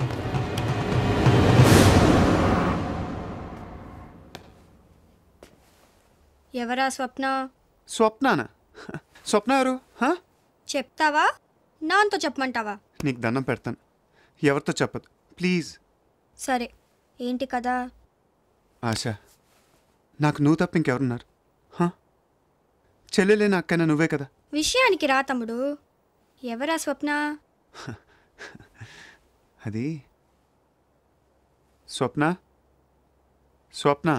ఎవరా స్వప్న? స్వప్నానా? స్వప్న ఎవరు? చెప్తావా, నాతో చెప్పమంటావా? నీకు దండం పెడతాను, ఎవరితో చెప్పదు ప్లీజ్. సరే, ఏంటి కదా? ఆశ, నాకు నువ్వు తప్ప ఇంకెవరున్నారు? చెల్లెలేని అక్కైనా నువ్వే కదా. విషయానికి రా తమ్ముడు. ఎవరా స్వప్న? అది స్వప్న. స్వప్న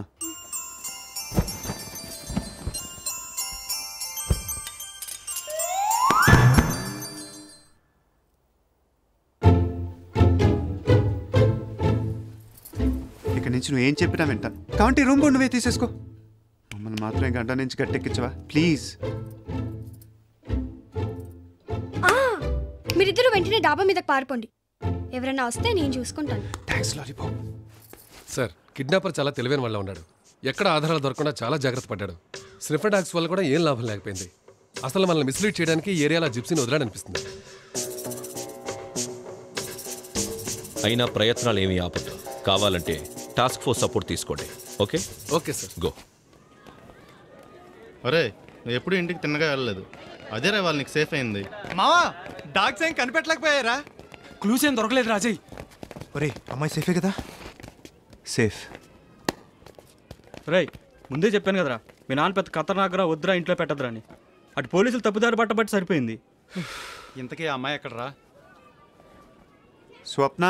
ఇక్కడి నుంచి నువ్వేం చెప్పినా వింటాను. కాబట్టి రూమ్ కూడా నువ్వే తీసేసుకో. మమ్మల్ని మాత్రమే గంట నుంచి గట్టెక్కించవా ప్లీజ్. మీరిద్దరూ వెంటనే డాబా మీదకి పారిపోండి. ఎవరైనా వస్తే నేను చూసుకుంటాను. Thanks lollipop. సార్ కిడ్నాపర్ చాలా తెలివైన వాళ్ళ ఉన్నాడు. ఎక్కడ ఆధారాలు దొరకకుండా చాలా జాగ్రత్త పడ్డాడు. స్నిఫర్ డాగ్స్ వల్ల కూడా ఏం లాభం లేకపోయింది. అసలు మనల్ని మిస్లీడ్ చేయడానికి ఈ ఏరియాలో జిప్సీని వదలాడనిపిస్తుంది. అయినా ప్రయత్నాలు ఏమీ ఆపద్దు. కావాలంటే టాస్క్ ఫోర్స్ సపోర్ట్ తీసుకోండి. Okay okay sir. గో. ఒరే నువ్వు ఎప్పుడు ఇంటికి తిన్నగా వెళ్ళలేదు. అదేరా వాళ్ళు నీకు సేఫ్ అయింది. మావా డాగ్స్ ఏం కనిపెట్టలేకపోయారా? క్లూస్ ఏం దొరకలేదు రాజయ్. ఒరే అమ్మాయి సేఫే కదా? సేఫ్. రేయ్ ముందే చెప్పాను కదరా, మీ నాన్న పెద్ద ఖతర్నాకరా, వద్దురా ఇంట్లో పెట్టదురా అని. అటు పోలీసులు తప్పుదారి పట్టబట్టి సరిపోయింది. ఇంతకీ ఆ అమ్మాయి ఎక్కడరా? స్వప్న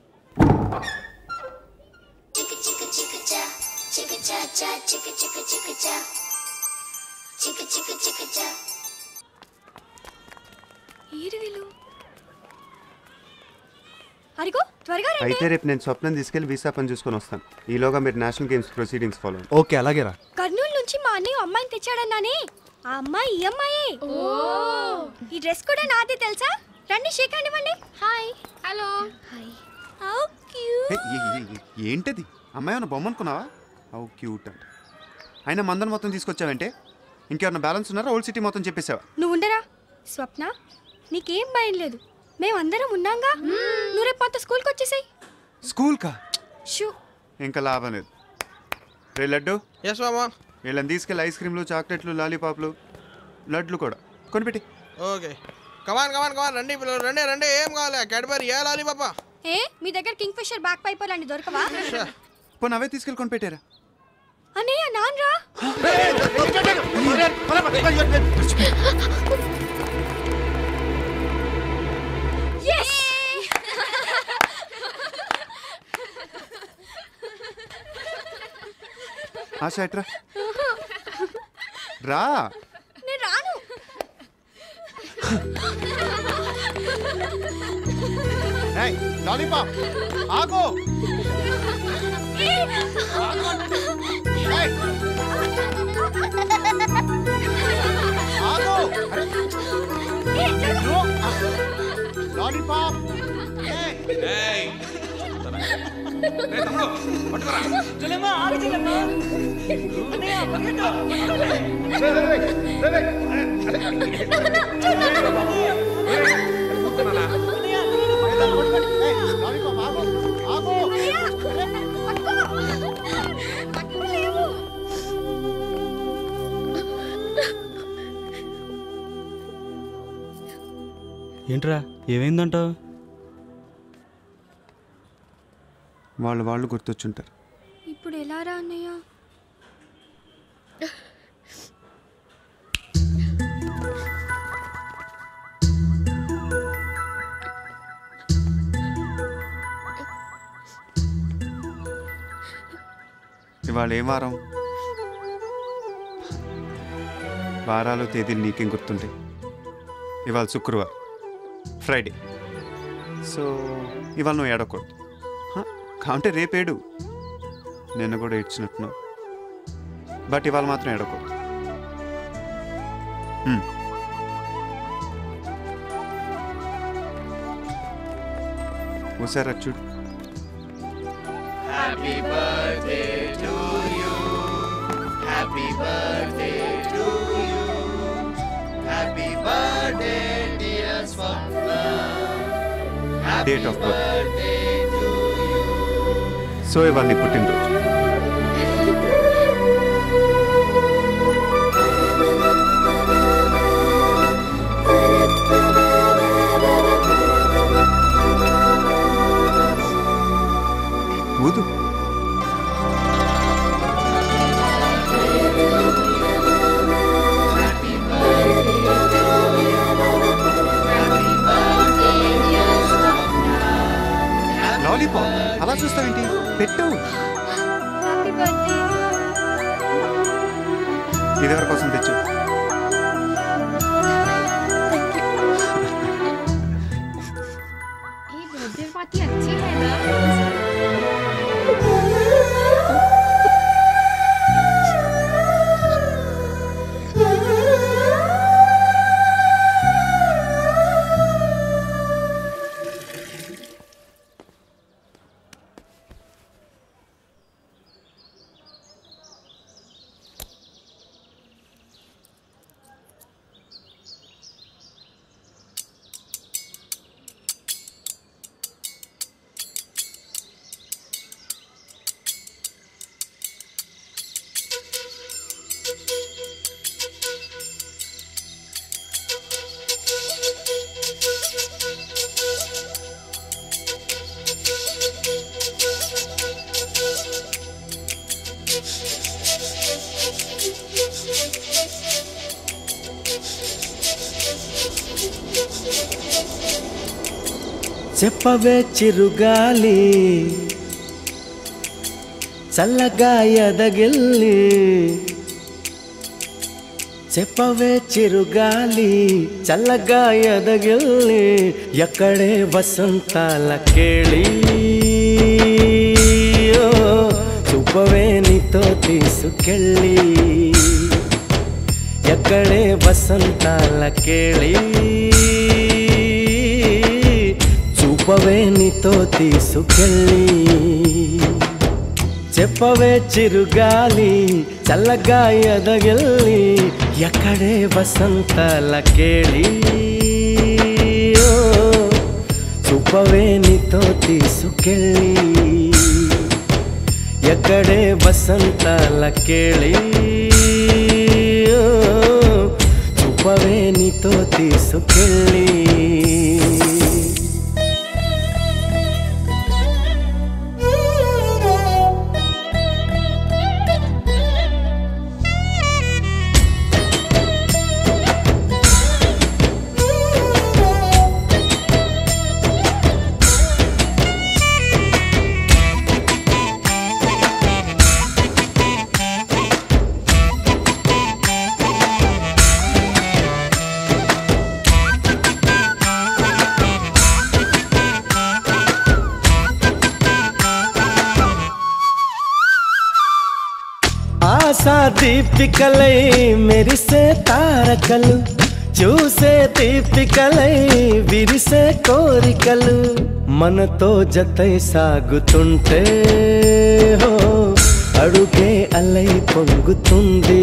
అరిగో త్వరగా రండి. అయితే రేపు నేను స్వప్నం తీసుకెళ్లి వీసా పని చూసుకొని వస్తాను. ఈలోగా మీరు national games proceedings follow. Okay అలాగే రా. కర్నూలు నుంచి మా అన్నయ్య అమ్మాయిని తెచ్చాడన్నానే, ఆ అమ్మాయి ఈ అమ్మాయే. ఈ డ్రెస్ కూడా నాదే తెలుసా? రండి షేక్ హ్యాండ్ ఇవ్వండి. Hi. Hello. Hi. How cute. ఏంటది? అమ్మాయి ఏమన్నా బొమ్మ అనుకున్నావా? హౌ క్యూట్ అంట. అయినా మందన్ మొత్తం తీసుకొచ్చావంటే ఇంకేమన్నా బ్యాలెన్స్ ఉన్నారా? ఓల్డ్ సిటీ మొత్తం చెప్పేసావా? నువ్వు ఉండరా స్వప్న, నీకేం భయం లేదు, మేమందరం ఉన్నాంగా. నువ్వు రేపు మాతో స్కూల్కి వచ్చేసాయి. స్కూల్కా? షూ. ఇంకా లాభం లేదు. రే లడ్డు. ఎస్ మామా. వీళ్ళని తీసుకెళ్ళి ఐస్ క్రీమ్లు, చాక్లెట్లు, లాలీపాప్లు, లడ్లు కూడా కొనిపెట్టి. ఓకే కమాన్ కమాన్ కమాన్ రండి పిల్లలు రండి రండి. ఏం కావాలి? క్యాడ్బరీ ఏ లాలీపాప? ఏ మీ దగ్గర కింగ్ ఫిషర్ బ్యాక్ పైపర్ లాంటి దొరకవా? పోనీ అవే తీసుకెళ్ళి కొనిపెట్టారా? అన్నయ్య నాన్రా. ఆశ ఎట్రా రా. నేను రాను. లాలీపాప్ ఆగో. లాలీపాప్. ఏంట్రా ఏమైందంటావు? వాళ్ళు గుర్తొచ్చుంటారు. ఇప్పుడు ఎలా రా అన్నయ్య? ఇవాళ ఏం వారం? వారాలు తేదీలు నీకేం గుర్తుంటాయి? ఇవాళ శుక్రవారం, ఫ్రైడే. సో ఇవాళ నువ్వు ఏడకూడదు. కాంటే రేపేడు. నిన్న కూడా ఏడ్చినట్టున్నావు. బట్ ఇవాళ మాత్రం ఏడకూడదు. ఓసారి చూడు. Happy birthday to you. Happy birthday to you. Happy birthday dear Swapna. Date of birth. So ఇవాళ నీ పుట్టినరోజు. ఊదు. లాలీపాప్ అలా చూస్తావేంటి? పెట్టు. ఇదెవరి కోసం తెచ్చు? చెప్పవే చిరుగాలి చల్లగా ఎదగిల్లి చెప్పవే చిరుగాలి చల్లగా ఎదగిల్లి ఎక్కడే వసంతాల కేళి చూపవే నీతో తీసుకెళ్ళి ఎక్కడే వసంతాల కేళి చూపవే నీతో తీసుకెళ్ళి చెప్పవే చిరుగాలి చల్లగా ఎదగిల్లి ఎక్కడే వసంతాల కేళి చూపవే నీతో తీసుకెళ్ళి ఎక్కడే వసంతాల కేళి చూపవే నీతో తీసుకెళ్ళి ఆశా దీపికలై మెరిసే తారకలు చూసే దీపికలై విరిసే కోరికలు మనతో జతై సాగుతుంటే హో అడుగే అలై పొంగుతుంది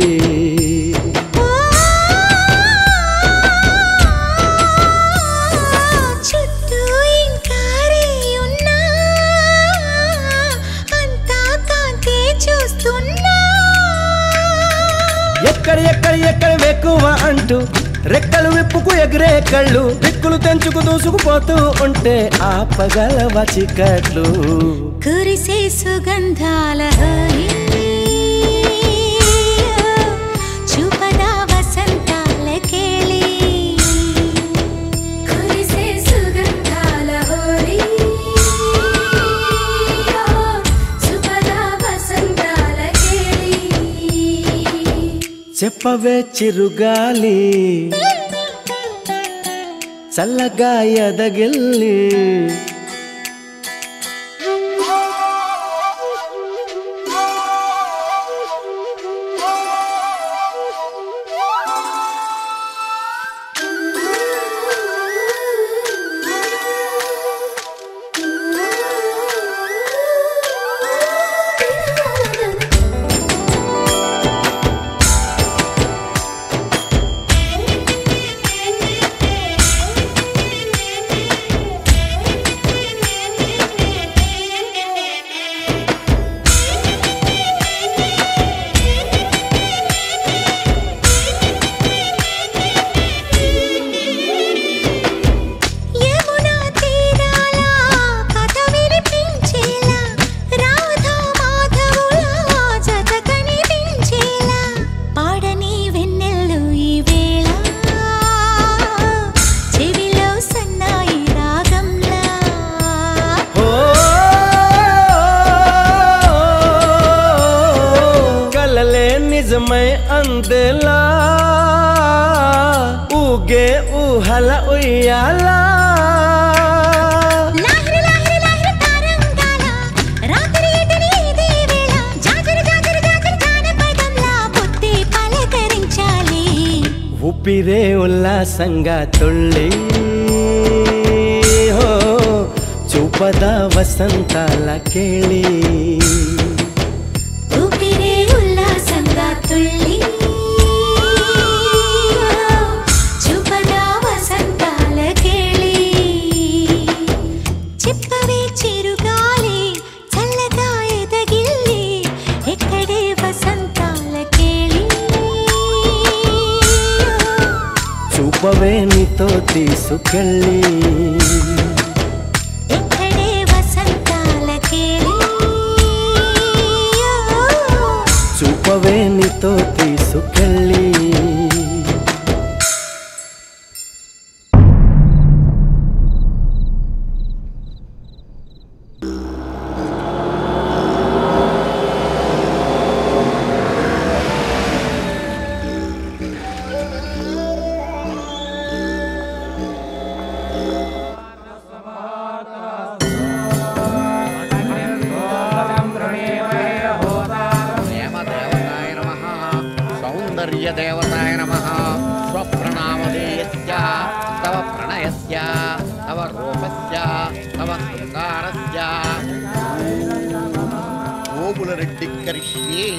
ఎక్కడ వెక్కువ అంటూ రెక్కలు విప్పుకు ఎగిరే కళ్ళు దిక్కులు తెంచుకు దూసుకుపోతూ ఉంటే ఆపగలవ చికట్లు కురిసే సుగంధాల చూపదా వసంతాల కేళి కురిసే సుగంధాల హోలీ చూపదా వసంతాల కేళి చెప్పవే చిరుగాలి చల్లగా ఎదగిల్లి అందేలా ఊగే ఊహల ఉయ్యాలా ఊపిరే ఉల్లాసంగా తుళ్ళి హో చూపదా వసంతాల కేళి ఊపిరే ఉల్లాసంగా తుళ్ళి చూపదా వసంతాల కేళి చెప్పవే చిరుగాలి చల్లగా ఎదగిల్లి ఎక్కడే వసంతాల కేళి చూపవే నీతో తీసుకెళ్ళి ఎక్కడే వసంతాల కేళి చూపవే నీతో తీసుకెళ్ళి సూర్యదేవతాయ నమః స్వప్రణామధేయస్య తవ ప్రణయస్య తవ రూపస్య తవ శృంగారస్య ఓబుల రెడ్డి కరిష్యే.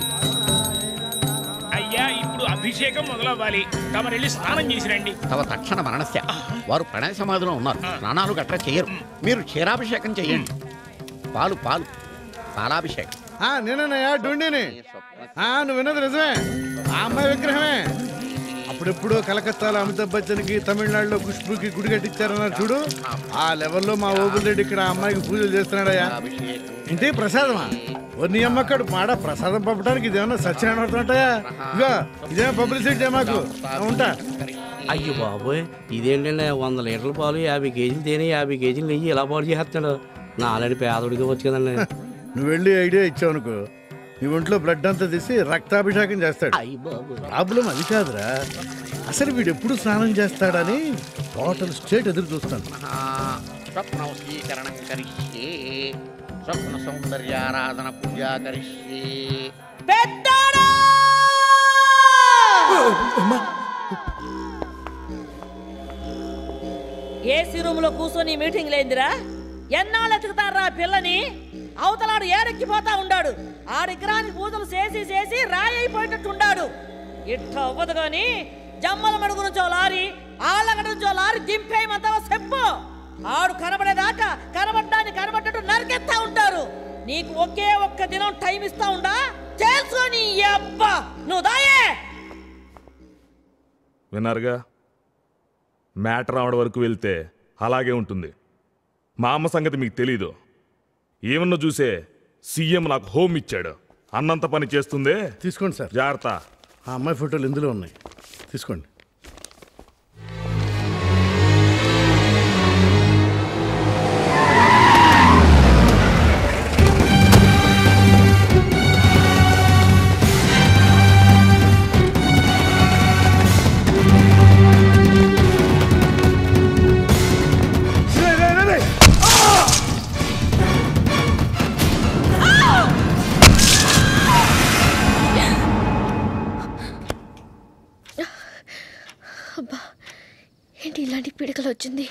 అయ్యా ఇప్పుడు అభిషేకం మొదలవ్వాలి. తమరెళ్ళి స్నానం చేసి రండి. తవ తక్షణ మరణస్య. వారు ప్రణయ సమాధిలో ఉన్నారు, స్నానాలు గట్రా చేయరు. మీరు క్షీరాభిషేకం చేయండి. పాలు పాలు పాలాభిషేకం. నేనయ్యా డుండిని. నువ్వు విన్నది నిజమే, ఆ అమ్మాయి విగ్రహమే. అప్పుడెప్పుడు కలకత్తాలో అమితాబ్ బచ్చన్కి, తమిళనాడులో ఖుష్బుకి గుడి కట్టించారన్నారు చూడు, ఆ లెవెల్లో మా ఓబుల్ రెడ్డి ఇక్కడ ఆ అమ్మాయికి పూజలు చేస్తున్నాడయ్యా. ఇంటి ప్రసాదమా? నీ అమ్మక్కడు మాడ ప్రసాదం పంపడానికి ఇదేమన్నా సత్యనారాయణ పడుతుంటాయా? ఇగో ఇదేమో పబ్లిసిటీ మాకు. ఉంటా. అయ్యో బాబోయ్, ఇదేంటండి 100 లీటర్ల పాలు, 50 కేజీలు తేనె, 50 కేజీలు నెయ్యి ఇలా పాడు చేస్తున్నాడు. నా ఆల్రెడీ పేదోడికి వచ్చు కదండి. నువ్వు వెళ్ళి ఐడియా ఇచ్చావు అనుకో, నీ ఒంట్లో బ్లడ్ అంతా తీసి రక్తాభిషేకం చేస్తాడు. ప్రాబ్లం అది కాదురా, అసలు వీడు ఎప్పుడు స్నానం చేస్తాడని టోటల్ స్టేట్ ఎదురు చూస్తాను. స్వప్నవశీకరణం కరిష్యే, స్వప్న సౌందర్యారాధన పూజా కరిష్యే. ఏసీ రూమ్ లో కూర్చొని మీటింగ్ లేందిరా? ఎన్నాళ్ళు ఎతుకుతారా పిల్లని? అవతలాడు ఏరెక్కిపోతా ఉండాడు. ఆ విగ్రహానికి పూజలు చేసి చేసి రాయి అయిపోయేటట్టు ఉండాడు. ఇట్ట అవ్వదు గాని జమ్మల మడుగు నుంచో లారీ, ఆళ్ళగడ నుంచో లారీ దింపేయమంటావా చెప్పు. ఆడు కనబడేదాకా కనబడ్డట్టు నరికెత్తా ఉంటారు. నీకు ఒకే ఒక్క దినం టైం ఇస్తా ఉండా, తెలుసుకొని అబ్బా నువ్వు దాయే. విన్నారుగా, మ్యాటర్ రావడం వరకు వెళ్తే అలాగే ఉంటుంది. మా అమ్మ సంగతి మీకు తెలీదు. ఏమన్నా చూసే సీఎం నాకు హోమ్ ఇచ్చాడు, అన్నంత పని చేస్తుందే. తీసుకోండి సార్, జాగ్రత్త. ఆ అమ్మాయి ఫోటోలు ఇందులో ఉన్నాయి, తీసుకోండి. అబ్బా, ఏంటి ఇలాంటి పిడకలు వచ్చింది?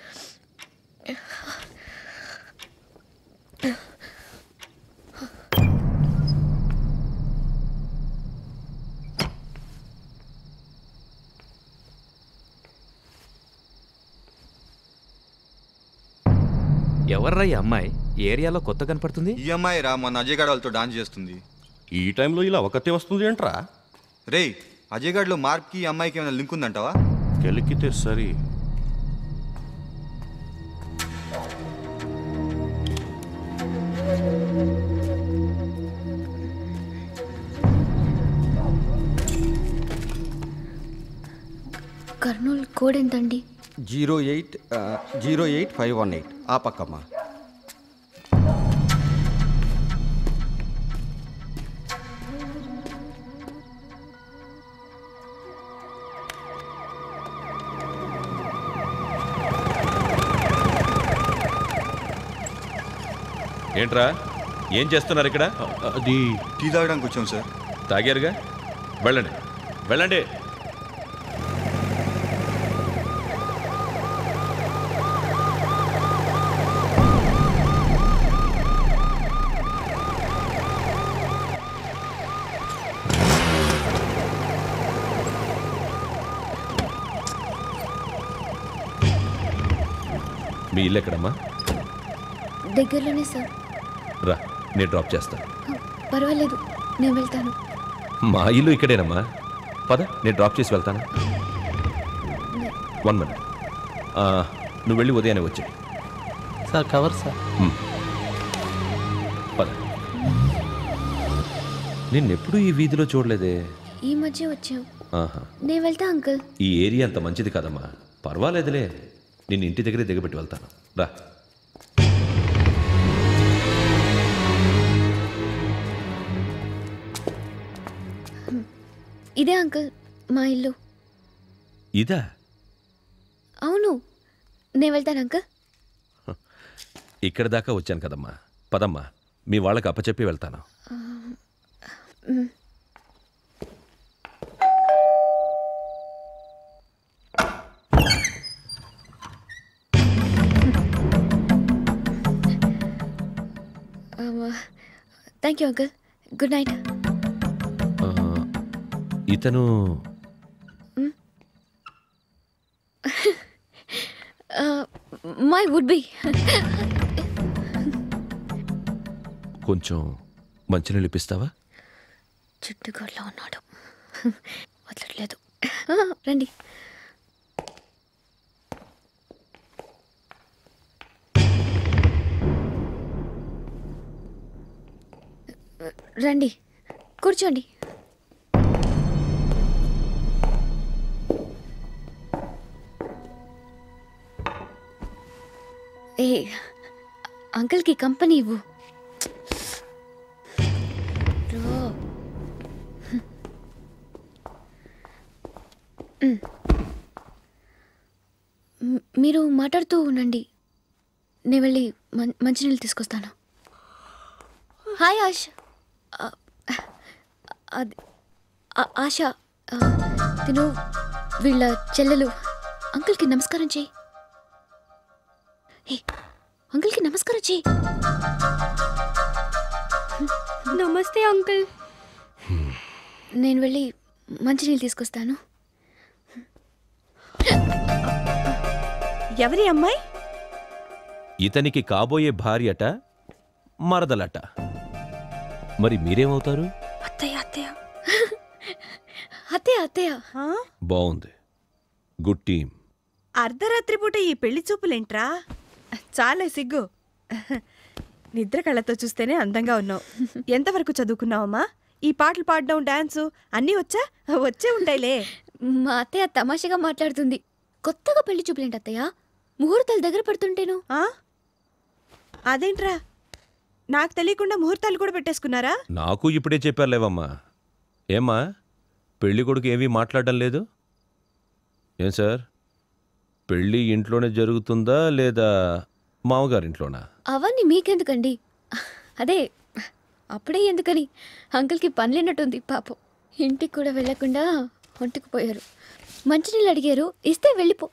ఎవర్రా ఈ అమ్మాయి? ఏరియాలో కొత్త కనపడుతుంది. ఈ అమ్మాయి రా, మొన్న అజయ్ గాడు వాళ్ళతో డాన్స్ చేస్తుంది. ఈ టైంలో ఇలా ఒకతే వస్తుంది ఏంట్రా? రేయ్, అజయ్ గాడిలో మార్క్కి ఈ అమ్మాయికి ఏమైనా లింక్ ఉందంటావా? కెలికితే సరి. కర్నూలు కోడ్ ఎంతండి? 08518. ఆ పక్కమ్మా. ఏంట్రా, ఏం చేస్తున్నారు ఇక్కడ? అది టీ తాగడానికి వచ్చాం సార్. తాగారుగా, వెళ్ళండి వెళ్ళండి. మీ ఇల్లు ఎక్కడమ్మా? దగ్గరలోనే సార్. రా, నేను డ్రాప్ చేస్తాను. పర్వాలేదు, నేను వెళ్తాను. మా ఇల్లు ఇక్కడేనమ్మా, పద నేను డ్రాప్ చేసి వెళ్తాను. 1 minute. నువ్వు వెళ్ళి ఉదయాన్నే వచ్చాయి సార్. Cover sir. పద. నిన్నెప్పుడు ఈ వీధిలో చూడలేదే. ఈ మధ్య వచ్చావు. ఆహా, నేను వెళ్తా అంకుల్. ఈ ఏరియా అంత మంచిది కాదమ్మా. పర్వాలేదులే, నిన్ను ఇంటి దగ్గరే దిగబెట్టి వెళ్తాను. రా. ఇదే అంకుల్ మా ఇల్లు. ఇదా? అవును, నేను వెళ్తాను అంకుల్. ఇక్కడ దాకా వచ్చాను కదమ్మా, పదమ్మా, మీ వాళ్ళకి అప్పచెప్పి వెళ్తాను. Thank you uncle. Good night. ఇతను మై వుడ్ బి. కొంచెం మంచినీళ్ళు ఇప్పిస్తావా? చుట్టుగోడ్లో ఉన్నాడు, వదలట్లేదు. రండి. రండి, కూర్చోండి. ఏ అంకుల్కి కంపెనీ ఇవ్వు. మీరు మాట్లాడుతూ ఉండండి, నేను వెళ్ళి మంచినీళ్ళు తీసుకొస్తాను. హాయ్ ఆశ. ఆశ తిను వీళ్ళ చెల్లెలు. అంకుల్కి నమస్కారం చెయ్యి. అంకుల్కి నమస్కారం చెయ్యి. నమస్తే అంకుల్. నేను వెళ్ళి మంచినీళ్ళు తీసుకొస్తాను. ఎవరి అమ్మాయి? ఇతనికి కాబోయే భార్యట, మరదలట. మరి మీరేమవుతారు? అత్తయ్య. అత్తయ్య అత్తయ్య అత్తయ్య. బాగుంది, గుడ్ టీమ్. అర్ధరాత్రి పూట ఈ పెళ్లి చూపులేంట్రా? చాలే సిగ్గు. నిద్ర కళ్ళతో చూస్తేనే అందంగా ఉన్నావు. ఎంతవరకు చదువుకున్నావమ్మా? ఈ పాటలు పాడడం, డాన్సు అన్నీ వచ్చే ఉంటాయిలే. మా అత్తయ్య తమాషగా మాట్లాడుతుంది. కొత్తగా పెళ్లి చూపులేంటి అత్తయ్య? ముహూర్తాలు దగ్గర పడుతుంటేను. అదేంట్రా, నాకు తెలియకుండా ముహూర్తాలు కూడా పెట్టేసుకున్నారా? నాకు ఇప్పుడే చెప్పారులేవమ్మా. ఏమ్మా, పెళ్లి కొడుకు ఏమీ మాట్లాడడం లేదు? ఏం సార్, పెళ్ళి ఇంట్లోనే జరుగుతుందా లేదా మామగారింట్లోనా? అవన్నీ మీకెందుకండి? అదే అప్పుడే ఎందుకని అంకుల్కి పని లేనట్టుంది పాపం. ఇంటికి కూడా వెళ్ళకుండా ఒంటికి పోయారు. మంచినీళ్ళు అడిగారు, ఇస్తే వెళ్ళిపో.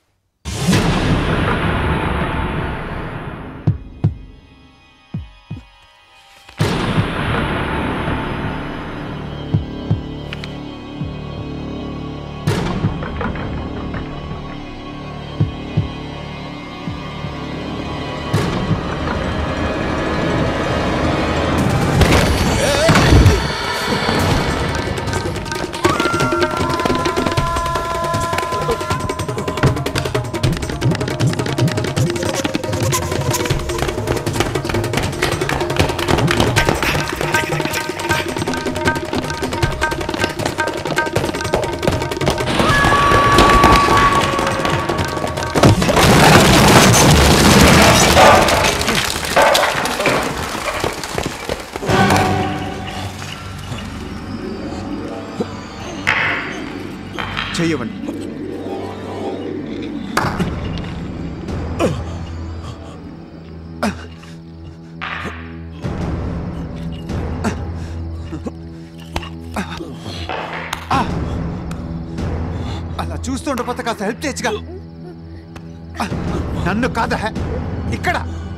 చెయ్యవండి. అలా చూస్తుండపోతే కాస్త హెల్ప్ చేయొచ్చుగా. నన్ను కాదా ఇక్కడ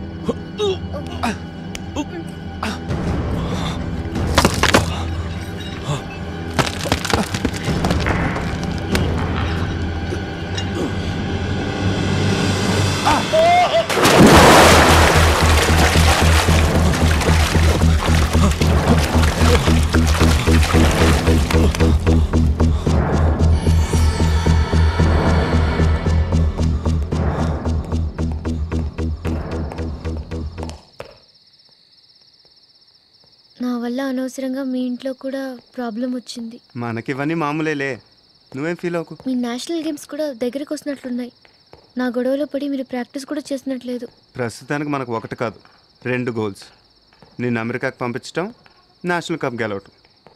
నా వల్ల అనవసరంగా మీ ఇంట్లో కూడా ప్రాబ్లం వచ్చింది. మనకివన్నీ మామూలేలే, నువ్వేం ఫీల్ అవ్వకు. మీ నేషనల్ గేమ్స్ కూడా దగ్గరికి వస్తున్నట్లున్నాయి. నా గొడవలో పడి మీరు ప్రాక్టీస్ కూడా చేసినట్లేదు. ప్రస్తుతానికి మనకు ఒకటి కాదు 2 గోల్స్. నిన్ను అమెరికాకి పంపించడం, నేషనల్ కప్ గెలవటం.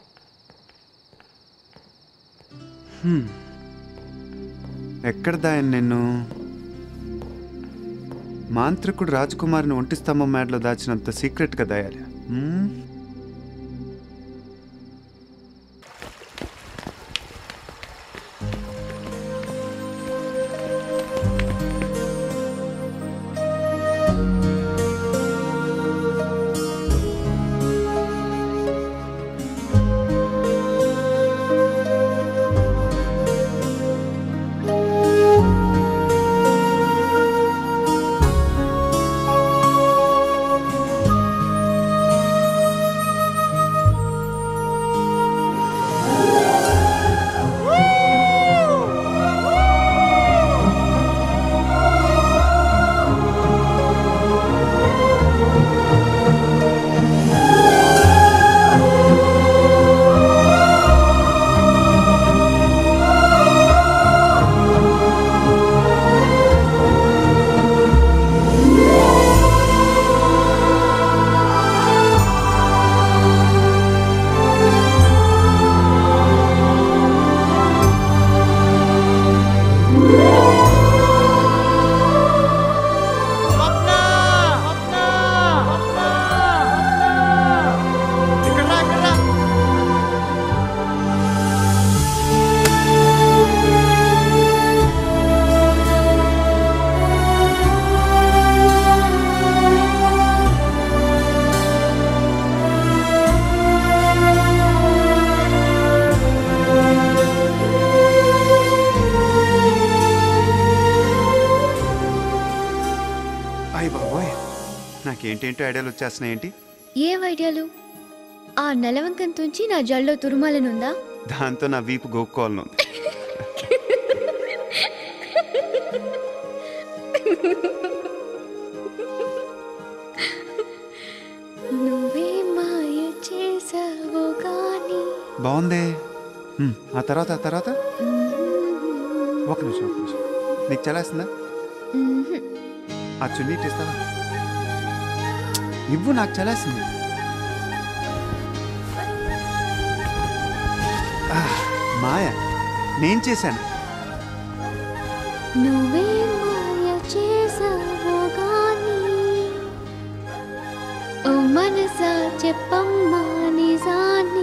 ఎక్కడ దాయను నిన్ను? మాంత్రికుడు రాజకుమారిని ఒంటి స్తంభం మేడలో దాచినంత సీక్రెట్గా దాయాలి. ఏంటో ఐడియాలు వచ్చేస్తున్నాయి ఏంటి? ఏం ఐడియాలు? ఆ నెలవంకం తుంచి నా జల్లో తురుమాలనుందా? దాంతో నా వీపు గోక్కోవాలను. నువ్వే మాయ చేసావో గాని. బాగుంది. ఆ తర్వాత ఒక నిమిషం. నీకు చలేస్తుందా? ఆ చున్నీ ఇస్తావా? ఇవ్వు, నాకు చలేస్తుంది. మాయ నేను చేశాను. నువ్వే మాయ చేసావో గాని ఓ మనసా చెప్పమ్మా నిజాన్ని.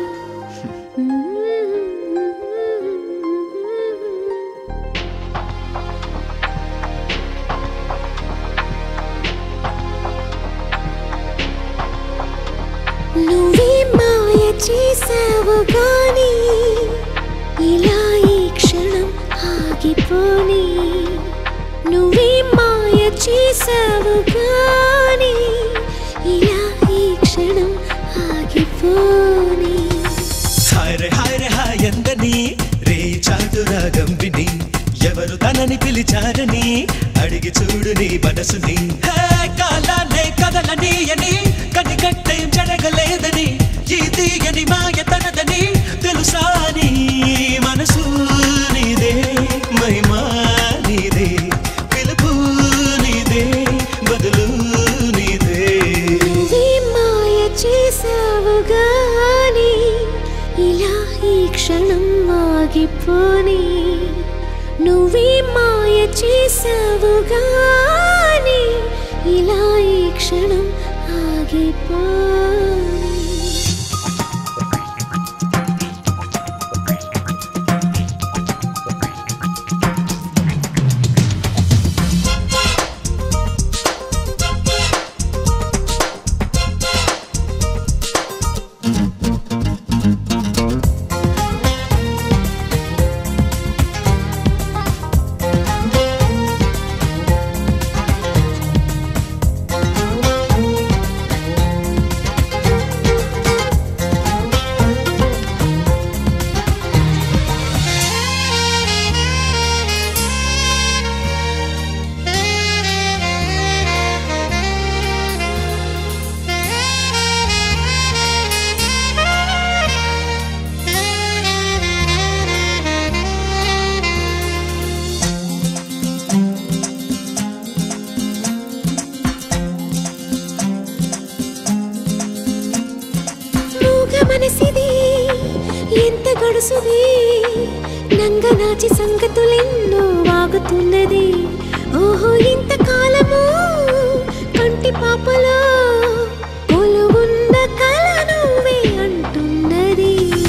నువ్వే మాయ చేసావు గాని ఇలా ఈ క్షణం ఆగిపోని. నువ్వే మాయ చేసావు గాని ఇలా ఈ క్షణం ఆగిపోని. హాయ్ హాయందని రే చాటు రాగం విని ఎవరు తనని పిలిచారని అడిగి చూడు నీ మనసుని. కాలాన్నే కదలనీయని కనికట్టేం జరగలేదని ఈ తీయని మాయ తనదని తెలుసా నీ మనసు నీదే మహిమా నీదే పిలుపు నీదే బదులు నీదే. నువ్వే మాయ చేసావు గాని ఇలా ఈ క్షణం ఆగిపోని. నువ్వే మాయ చేసావు గాని ఇలా ఈ క్షణం ఆగిపోని. మనసిది ఎంత గడుసుది నంగనాచి సంగతులెన్నో వాగుతున్నది. ఓహో ఇంతకాలము కంటి పాపలో కొలువున్న కల నువ్వే అంటున్నది.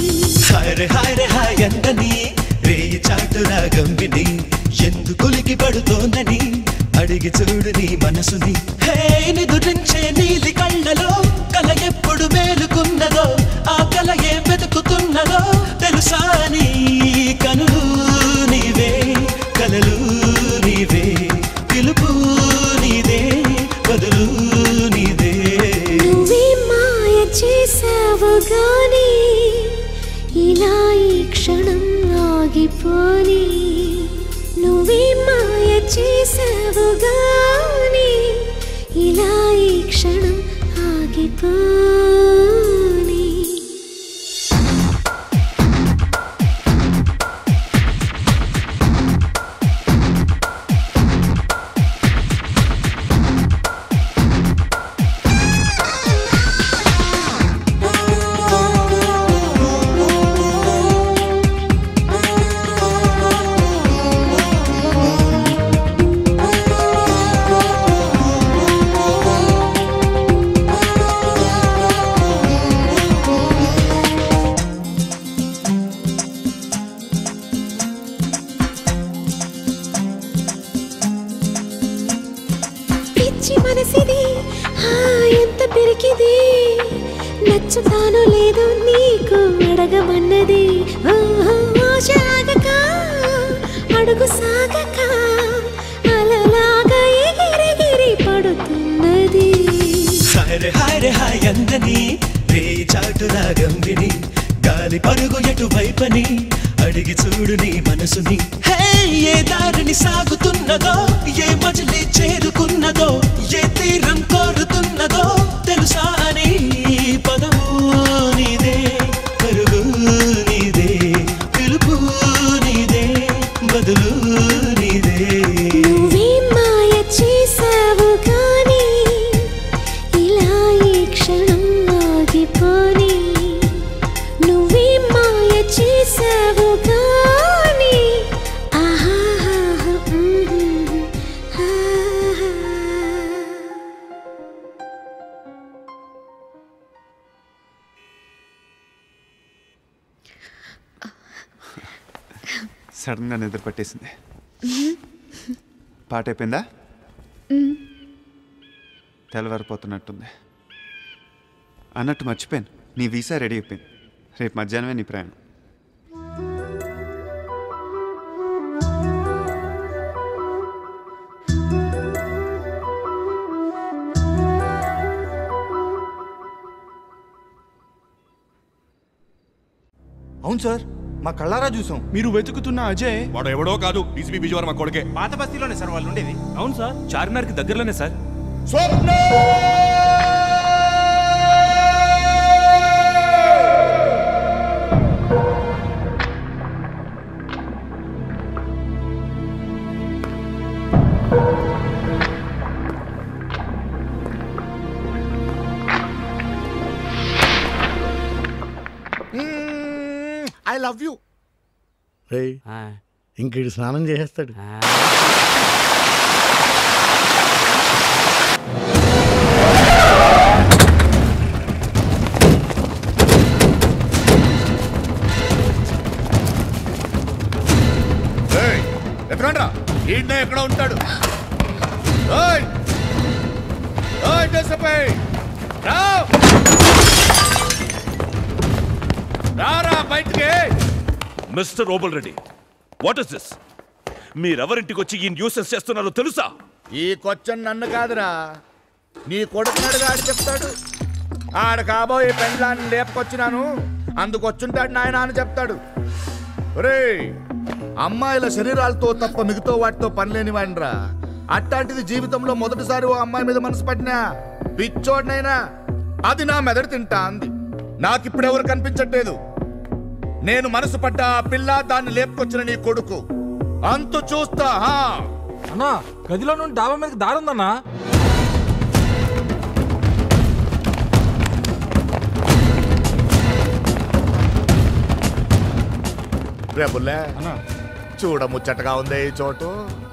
హాయందని రేయి చాటు రాగం విని ఎందుకొలికి పడుతోందని అడిగి చూడు నీ మనసుని. హే నిదురించే నీలి కళ్ళలో కల ఎప్పుడు మేలుకున్నదో ఆ కల ఏ వెతుకుతున్నదో తెలుసా నీ కనులు నీవే కలలు నీవే పిలుపు నీదే బదులు నీదే. నువ్వే మాయ చేసావు గాని ఇలా ఈ క్షణం ఆగిపోని. నువ్వే మాయ చేసావు గాని ఇలా ఈ క్షణం ఆగిపోని. మనసిది ఎంత పెరికిది నచ్చుతానో లేదో నీకు అడగమన్నది. ఆశ ఆగక అడుగు సాగక అలలాగా ఎగిరెగిరి పడుతున్నది. హాయ్ రే హాయ్ అందని రే చాటు రాగం విని గాలి పరుగు ఎటువైపని అడిగి చూడు నీ మనసుని హే ఏ దారిని సాగుతున్నదో ఏ మజిలీ చేరుకున్నదో ఏ తీరం కోరుతున్నదో తెలుసా అని పదము నీదే పరుగు నీదే పిలుపు నీదే బదులు నీదే నువ్వే మాయ చేసావు కానీ ఇలా ఈ క్షణం ఆగిపోని నువ్వే మాయ చేసావు కానీ సడన్గా నిద్ర పట్టేసింది. పాట అయిపోయిందా? తెల్లవారిపోతున్నట్టుంది. అన్నట్టు మర్చిపోయాను, నీ వీసా రెడీ అయిపోయింది. రేపు మధ్యాహ్నమే నీ ప్రయాణం. అవును సార్, మా కళ్ళారా చూసాం. మీరు వెతుకుతున్న అజయ్ వాడు ఎవడో కాదు, డీసీపీ విజయవాడ మా కొడుకే. పాత బస్తీలోనే సార్ వాళ్ళు ఉండేది. అవును సార్, చార్మినార్కి దగ్గరలోనే sir. Swapna I love you. ఇంకేడు స్నానం చేసేస్తాడు. ఎత్తకండ్రా, ఈయన ఎక్కడ ఉంటాడు? రారా బయటికి. Mister Obul Reddy, what is this? మీరెవరింటికి వచ్చి ఈ న్యూసెన్స్ చేస్తున్నారో తెలుసా? ఈ క్వశ్చన్ నన్ను కాదురా, నీ కొడుకున్నాడుగా ఆడు చెప్తాడు. ఆడ కాబోయే పెండ్లాన్ని లేపుకొచ్చినాను, అందుకొచ్చుంటాడు నాయన అని చెప్తాడు. రే, అమ్మాయిల శరీరాలతో తప్ప మిగతా వాటితో పనిలేని వాడిరా. అట్లాంటిది జీవితంలో మొదటిసారి ఓ అమ్మాయి మీద మనసు పట్టినా పిచ్చోడినైనా అది నా మెదడు తింటా అంది. నాకిప్పుడు ఎవరు కనిపించట్లేదు. నేను మనసు పడ్డ ఆ పిల్ల, దాన్ని లేపుకొచ్చిన నీ కొడుకు, అంతు చూస్తా. అన్నా, గదిలో నుండి డాబా మీదకి దారుందన్నా. రేపుల్లే చూడ ముచ్చటగా ఉంది ఈ చోటు.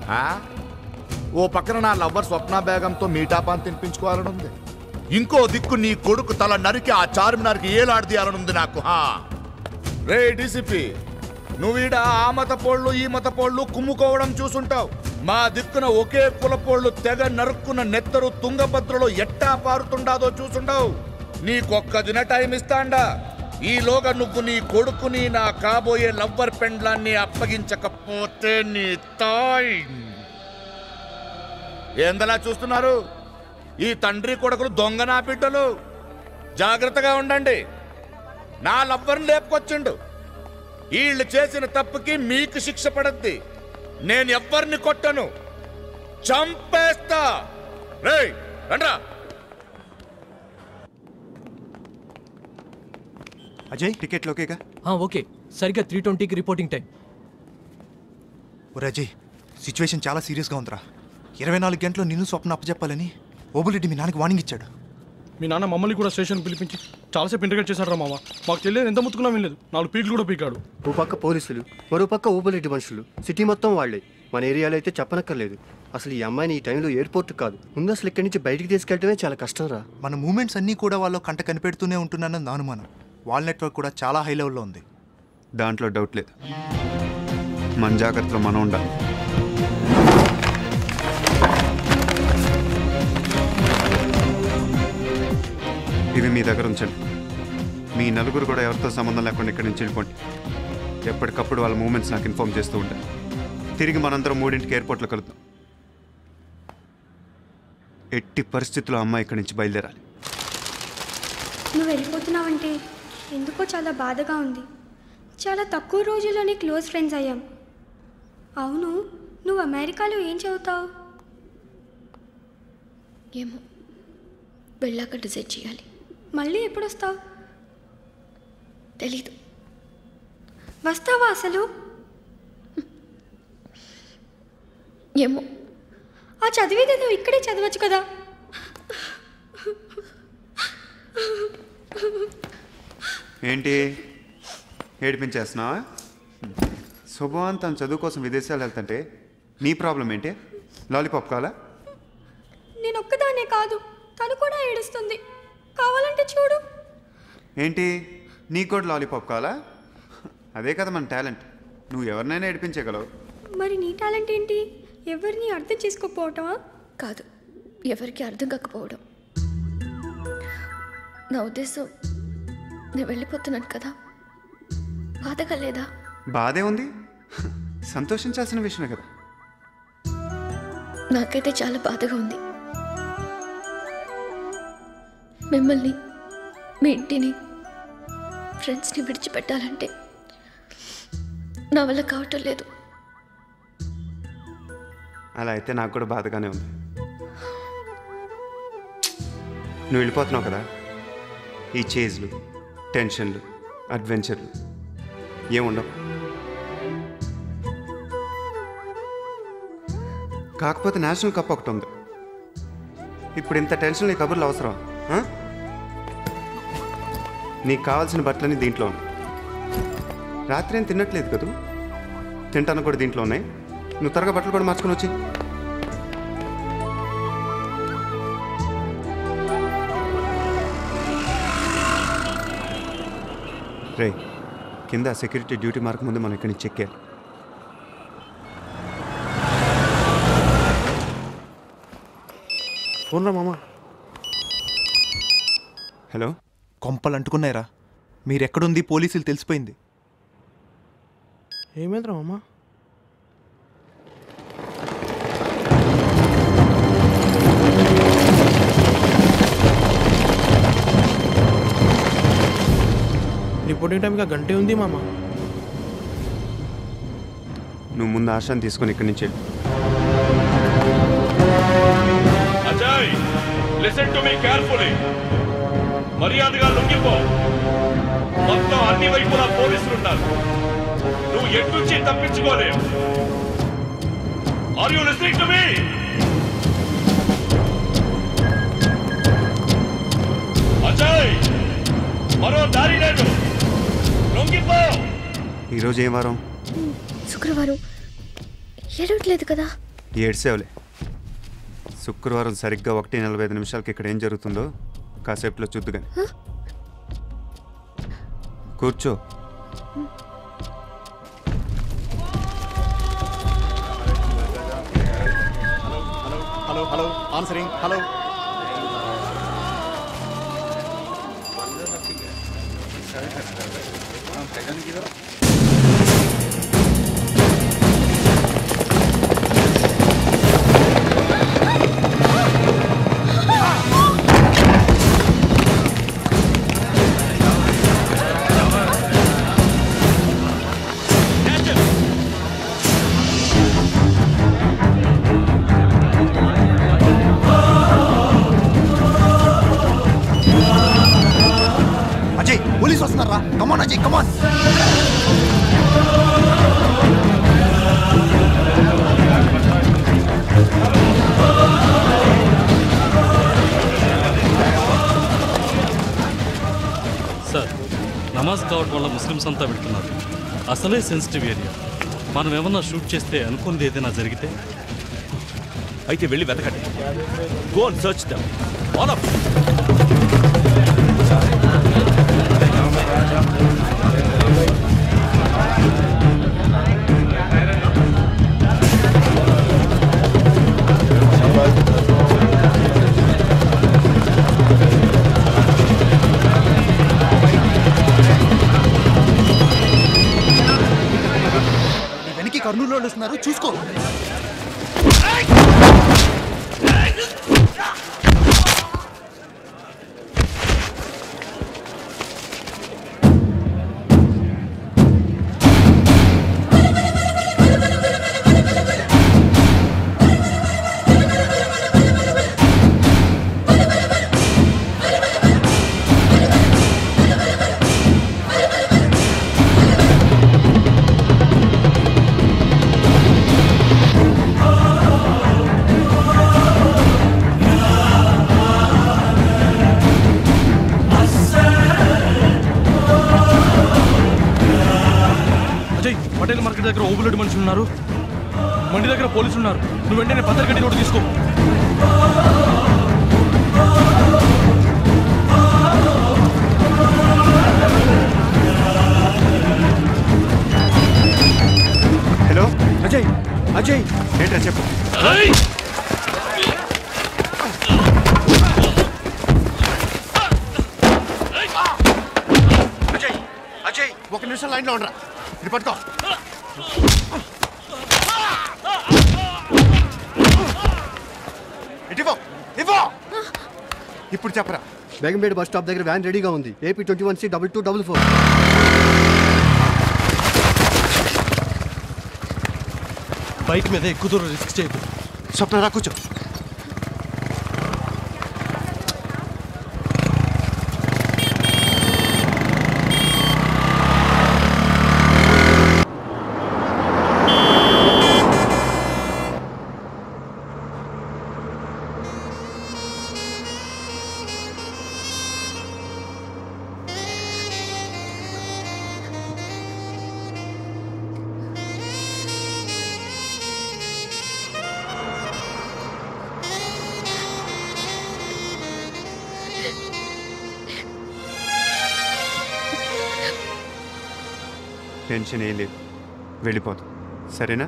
ఓ పక్కన నా లవ్వర్ స్వప్న బేగంతో మీటాపాన్ తినిపించుకోవాలని ఉంది. ఇంకో దిక్కు నీ కొడుకు తల నరికి ఆ చార్మినార్కి ఏలాడదీయాలనుంది నాకు. రే డీసీపీ, నువ్వీడ ఆ మత పోళ్ళు ఈ మత పోళ్ళు కుమ్ముకోవడం చూసుంటావు. మా దిక్కున ఒకే కులపోళ్ళు తెగ నరుక్కున్న నెత్తరు తుంగభద్రలో ఎట్టా పారుతుండాదో చూసుంటావు. నీకొక్క దిన టైం ఇస్తాండా. ఈలోగా నువ్వు నీ కొడుకుని, నా కాబోయే లవ్వర్ పెండ్లాన్ని అప్పగించకపోతే నీ తాయ్. ఏందలా చూస్తున్నారు? ఈ తండ్రి కొడుకులు దొంగ నా బిడ్డలు. జాగ్రత్తగా ఉండండి. నా లవ్వర్ని లేపుకొచ్చిండు. వీళ్ళు చేసిన తప్పుకి మీకు శిక్ష పడద్ది. నేను ఎవ్వరిని కొట్టను, చంపేస్తా. రేయ్ రండ్రా. అజయ్, టికెట్లు ఓకేగా? ఓకే, సరిగ్గా 3:20కి రిపోర్టింగ్ టైం. అజయ్, సిచ్యువేషన్ చాలా సీరియస్గా ఉందిరా. 24 గంటలు నిన్ను స్వప్న అప్పచెప్పాలని ఓబులెడ్డి మీ నాన్నకి వార్నింగ్ ఇచ్చాడు. మీ నాన్న మమ్మల్ని కూడా స్టేషన్ పిలిపించి చాలాసేపు ఇంటర్గేట్ చేశారా మామ. మాకు తెలియదు, ఎంత ముత్తుకున్నా వినలేదు. 4 పీకులు కూడా పీకాడు. ఓ పక్క పోలీసులు, మరో పక్క ఓబులెడ్డి మనుషులు. సిటీ మొత్తం వాళ్లే. మన ఏరియాలో అయితే చెప్పనక్కర్లేదు. అసలు ఈ అమ్మాయిని ఈ టైంలో ఎయిర్పోర్ట్ కాదు, ముందు అసలు ఇక్కడి నుంచి బయటికి తీసుకెళ్ళటమే చాలా కష్టం రా. మన మూమెంట్స్ అన్నీ కూడా వాళ్ళు కంట కనిపెడుతూనే ఉంటున్నానని నా అనుమానం. వాళ్ళ నెట్వర్క్ కూడా చాలా హై లెవెల్లో ఉంది. దాంట్లో డౌట్ లేదు. మన జాగ్రత్తలో మనం ఉండాలి. ఇవి మీ దగ్గర ఉంచండి. మీ నలుగురు కూడా ఎవరితో సంబంధం లేకుండా ఇక్కడి నుంచి వెళ్ళిపోండి. ఎప్పటికప్పుడు వాళ్ళ మూమెంట్స్ నాకు ఇన్ఫార్మ్ చేస్తూ ఉంటాయి. తిరిగి మనందరం 3ంటికి ఎయిర్పోర్ట్లో కలుద్దాం. ఎట్టి పరిస్థితుల్లో అమ్మాయి ఇక్కడి నుంచి బయలుదేరాలి. నువ్వు వెళ్ళిపోతున్నావంటే ఎందుకో చాలా బాధగా ఉంది. చాలా తక్కువ రోజుల్లోనే క్లోజ్ ఫ్రెండ్స్ అయ్యాం. అవును, నువ్వు అమెరికాలో ఏం చదువుతావు? ఏమో, వెళ్ళాక డిసైడ్ చేయాలి. మళ్ళీ ఎప్పుడు వస్తావు? తెలీదు. వస్తావా అసలు? ఏమో. ఆ చదివేది నువ్వు ఇక్కడే చదవచ్చు కదా. ఏంటి ఏడిపించేస్తున్నావా? శుభవాన్ తన చదువు కోసం విదేశాలు వెళ్తుంటే నీ ప్రాబ్లం ఏంటి? లాలీపాప్ కావాలా? నేను ఒక్కదానే కాదు, తను కూడా ఏడుస్తుంది. కావాలంటే చూడు. ఏంటి నీకు కూడా లాలీపాప్ కావాలా? అదే కదా మన టాలెంట్. నువ్వు ఎవరినైనా ఏడిపించగలవు. మరి నీ టాలెంట్ ఏంటి? ఎవరిని అర్థం చేసుకోకపోవటమా? కాదు, ఎవరికి అర్థం కాకపోవడం. నా ఉద్దేశం, నేను వెళ్ళిపోతున్నాను కదా, బాధగా లేదా? బాధే ఉంది, సంతోషించాల్సిన విషయమే కదా. నాకైతే చాలా బాధగా ఉంది. మిమ్మల్ని, మీ ఇంటిని, ఫ్రెండ్స్ని విడిచిపెట్టాలంటే నా వల్ల కావటం లేదు. అలా అయితే నాకు కూడా బాధగానే ఉంది. నువ్వు వెళ్ళిపోతున్నావు కదా, ఈ చేజ్లు, టెన్షన్లు, అడ్వెంచర్లు ఏముండవు. కాకపోతే నేషనల్ కప్ ఒకటి ఉంది. ఇప్పుడు ఇంత టెన్షన్, ఈ కబుర్లు అవసరం? నీకు కావాల్సిన బట్టలన్నీ దీంట్లో ఉన్నాయి. రాత్రి ఏం తినట్లేదు కదా, తింటాను కూడా దీంట్లో ఉన్నాయి. నువ్వు త్వరగా బట్టలు కూడా మార్చుకొని వచ్చి. రే, కింద సెక్యూరిటీ డ్యూటీ మార్క్ ముందు మనం ఇక్కడి నుంచి చెక్ చేయాలి. ఫోన్ రా మామా. హలో, కొంపలు అంటుకున్నాయిరా. మీరెక్కడుంది పోలీసులు తెలిసిపోయింది. ఏమైందిరా మామా? రిపోర్టింగ్ టైంగా గంటే ఉంది మామ. నువ్వు ముందు ఆశాన్ని తీసుకొని ఇక్కడి నుంచి Ajay, listen to me carefully. మర్యాదగా లొంగిపో. మొత్తం అన్ని వైపులా పోలీసులు ఉన్నారు. నువ్వు ఎటు నుంచి తప్పించుకోలేవు. Are you listening to me? Ajay, మరో దారి లేదు. లొంగిపో. ఈరోజు ఏం వారం? శుక్రవారం. ఏడవట్లేదు కదా? ఏడ్సేవలే. శుక్రవారం సరిగ్గా 1:45 ఇక్కడ ఏం జరుగుతుందో కాసేపులో చూద్దు కానీ. కూర్చో. Hello hello answering. Hello. Ajay, police వస్తున్నారా? కమాన్ అజయ్, కమాన్. సార్, నమాజ్ కావడం వల్ల ముస్లిమ్స్ అంతా వెళ్తున్నారు. అసలే సెన్సిటివ్ ఏరియా. మనం ఏమన్నా షూట్ చేస్తే అనుకున్నది ఏదైనా జరిగితే? అయితే వెళ్ళి వెతకండి. Go and search them all of. వెనక్కి కర్నూలు వాళ్ళు వస్తున్నారు, చూసుకో. మార్కెట్ దగ్గర ఓబులెడ్డి మనుషులు ఉన్నారు, మండి దగ్గర పోలీసులు ఉన్నారు. నువ్వు వెంటనే పత్రికటి నోటు తీసుకో. హలో అజయ్, అజయ్ ఏంట్రా చెప్పు. అజయ్, అజయ్ 1 నిమిషం లైన్లో ఉండరా, ఇది పట్టుకో. ఇదిగో ఇవ్వు. ఇప్పుడు చెప్పరా. బేగంపేట బస్ స్టాప్ దగ్గర వ్యాన్ రెడీగా ఉంది. AP 21C2244. బైక్ మీద ఎక్కువ దూరం రిస్క్ చేయదు. స్వప్న రా కూర్చో. టెన్షన్ ఏం లేదు, వెళ్ళిపోతాం సరేనా.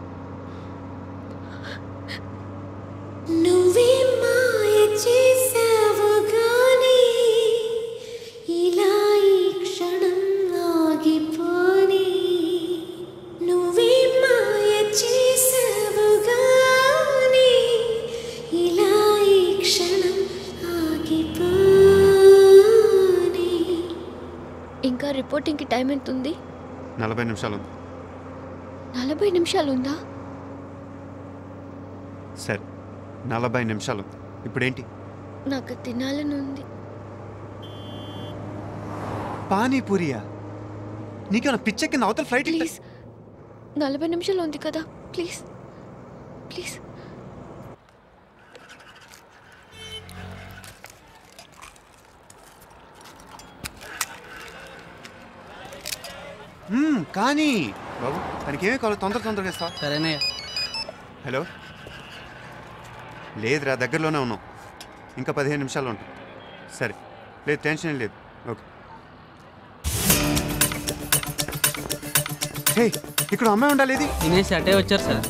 నువ్వే మాయ చేసావు గాని ఇలా ఈ క్షణం ఆగిపోని. నువ్వే మాయ చేసావు గాని ఇలా ఈ క్షణం ఆగిపోని. ఇంకా రిపోర్టింగ్కి టైం ఎంత ఉంది? 40 నిమిషాలు ఉంది. 40 నిమిషాలు ఉందా? సరే 40 నిమిషాలు ఉంది. ఇప్పుడేంటి? నాకు తినాలని ఉంది. పానీపూరియా? నీకేమైనా పిచ్చెక్కింది? అవతల ఫ్లైట్. ప్లీజ్ 40 నిమిషాలు ఉంది కదా, ప్లీజ్ ప్లీజ్. కానీ బాబు తనకి ఏమీ కావాలి, తొందరగా ఇస్తా. సరేనే. హలో, లేదురా దగ్గరలోనే ఉన్నాం, ఇంకా 15 నిమిషాలు ఉంటాం. సరే, లేదు టెన్షన్ ఏం లేదు. ఓకే. హే, ఇక్కడ అమ్మాయి ఉండాలి. ఇది తినేసి అటే వచ్చారు సార్.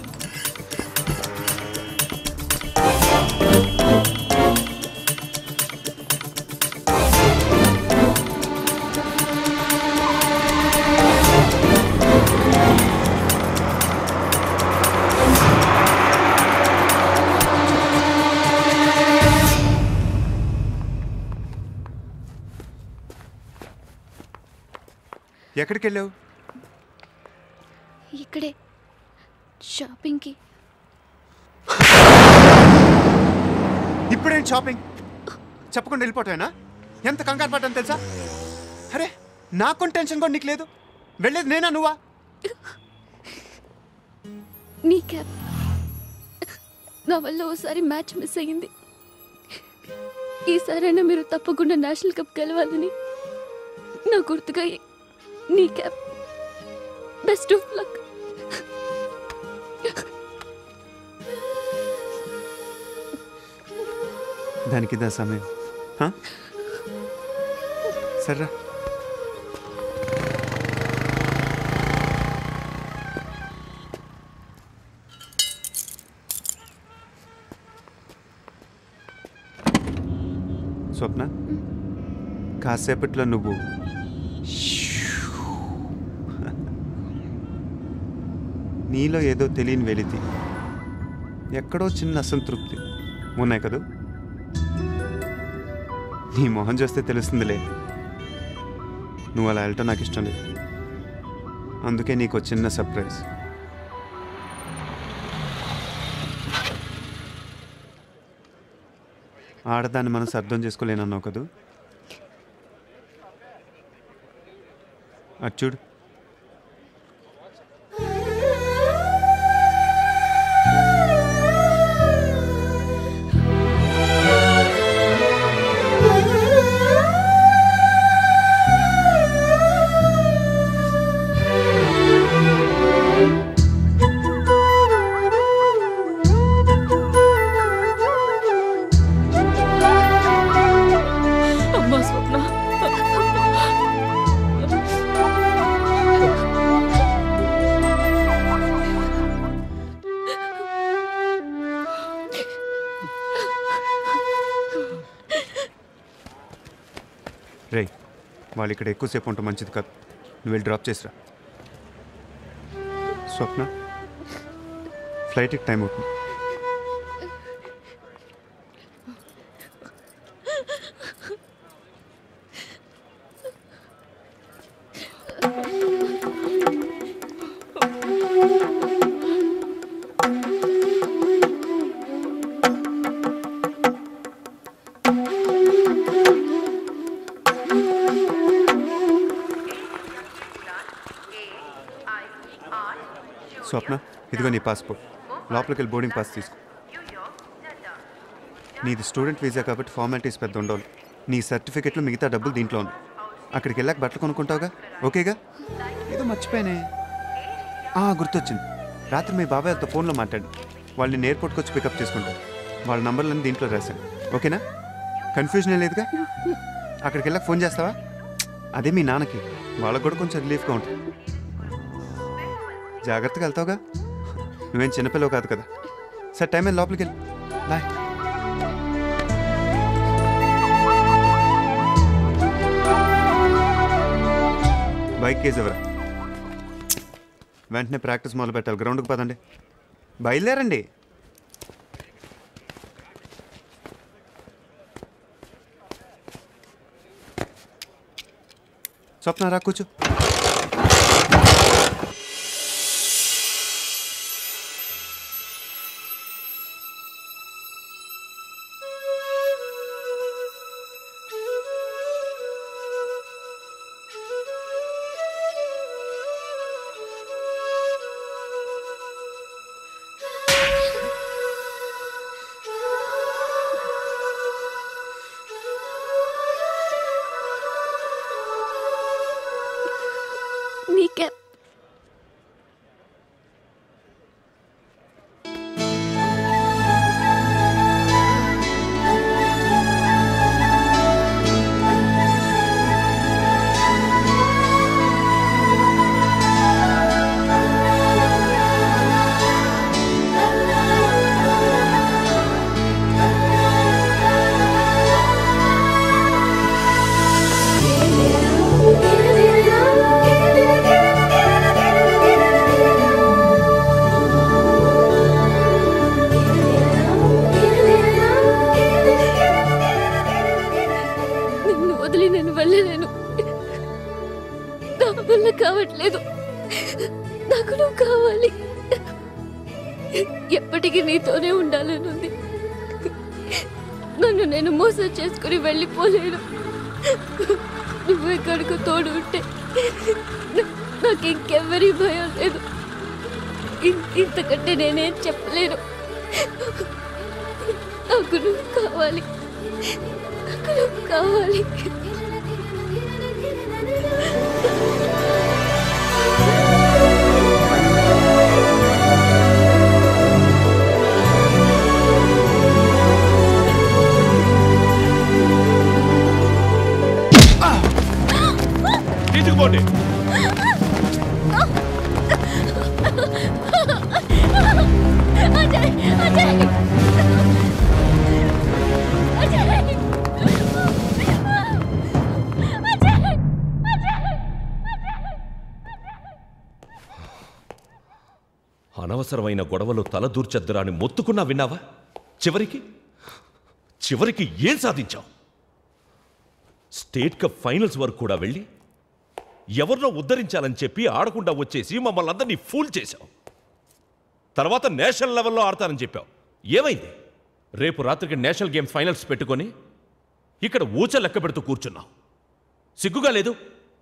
ఎక్కడికి వెళ్ళావు? ఇక్కడే షాపింగ్కి. ఇప్పుడేంటి షాపింగ్? చెప్పకుండా వెళ్ళిపోతావేనా? ఎంత కంగారు పడ్డాను తెలుసా? అరే నాకు టెన్షన్ కూడా నీకు లేదు. వెళ్ళేది నేనా నువ్వా? నీ క్యాప్ నా వల్ల ఓసారి మ్యాచ్ మిస్ అయ్యింది. ఈసారైనా మీరు తప్పకుండా నేషనల్ కప్ గెలవాలని నా గుర్తుగా నీ క్యాప్. Best of luck. దానికి ఇదా సమయం. సర్రా. స్వప్న, కాసేపట్లో నువ్వు నీలో ఏదో తెలియని వెలితి, ఎక్కడో చిన్న అసంతృప్తి ఉన్నాయి కదూ. నీ మొహం చూస్తే తెలుస్తుందిలే. నువ్వు అలా వెళ్ళటం నాకు ఇష్టం లేదు. అందుకే నీకు చిన్న సర్ప్రైజ్. ఆడదాన్ని మనం అర్థం చేసుకోలేనన్నావు కదూ. అది చూడు. వాళ్ళు ఇక్కడ ఎక్కువసేపు ఉంటే మంచిది కాదు. నువ్వు వెళ్ళి డ్రాప్ చేసిరా. స్వప్న, ఫ్లైట్కి టైం అవుతుంది. స్వప్న, ఇదిగో నీ పాస్పోర్ట్. లోపలికి వెళ్ళి బోర్డింగ్ పాస్ తీసుకో. నీది స్టూడెంట్ వీసా కాబట్టి ఫార్మాలిటీస్ పెద్ద ఉండవు. నీ సర్టిఫికెట్లు మిగతా డబ్బులు దీంట్లో ఉంది. అక్కడికి వెళ్ళాక బట్టలు కొనుక్కుంటావుగా, ఓకేగా? ఏదో మర్చిపోయానే, గుర్తొచ్చింది. రాత్రి మీ బాబాయ్తో ఫోన్లో మాట్లాడి వాళ్ళు నేను ఎయిర్పోర్ట్కి వచ్చి పికప్ చేసుకుంటాను. వాళ్ళ నంబర్లన్నీ దీంట్లో రాశాను, ఓకేనా? కన్ఫ్యూజన్ లేదుగా? అక్కడికి వెళ్ళాక ఫోన్ చేస్తావా? అదే మీ నాన్నకి, వాళ్ళకు కూడా కొంచెం రిలీఫ్గా ఉంటుంది. జాగ్రత్తగా వెళ్తావుగా? నువ్వేం చిన్నపిల్లవు కాదు కదా. సరే, టైం అయింది, లోపలికి వెళ్ళి. బాయ్. బైక్ కేజ్ ఎవరా? వెంటనే ప్రాక్టీస్ మొదలు పెట్టాలి. గ్రౌండ్కి పదండి, బయలుదేరండి. స్వప్న, రా కూర్చో. నీకే కావట్లేదు. నాకు నువ్వు కావాలి. ఎప్పటికీ నీతోనే ఉండాలనుంది. నన్ను నేను మోసం చేసుకుని వెళ్ళిపోలేను. నువ్వు ఎక్కడికి తోడు ఉంటే నాకు ఇంకెవ్వరి భయం లేదు. ఇంతకంటే నేనేం చెప్పలేను. నాకు నువ్వు కావాలి. నాకు నువ్వు కావాలి. తీసుకుపోండి. అనవసరమైన గొడవలు తలదూర్చద్దురా అని మొత్తుకున్నా విన్నావా? చివరికి ఏం సాధించావు? స్టేట్ కప్ ఫైనల్స్ వరకు కూడా వెళ్ళి ఎవరినో ఉద్ధరించాలని చెప్పి ఆడకుండా వచ్చేసి మమ్మల్ని అందరినీ ఫూల్ చేశావు. తర్వాత నేషనల్ లెవెల్లో ఆడతానని చెప్పావు. ఏమైంది? రేపు రాత్రికి నేషనల్ గేమ్ ఫైనల్స్ పెట్టుకొని ఇక్కడ ఊచ లెక్క పెడుతూ కూర్చున్నావు. సిగ్గుగా లేదు?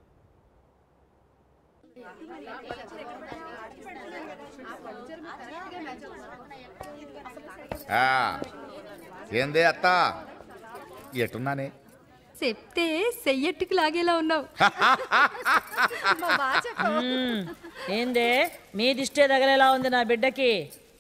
ఏందే అత్త ఎట్టున్నానే? చెప్తే సెయ్యట్టుకు లాగేలా ఉన్నావు. ఏందే మీ దిష్టే తగలేలా ఉంది నా బిడ్డకి?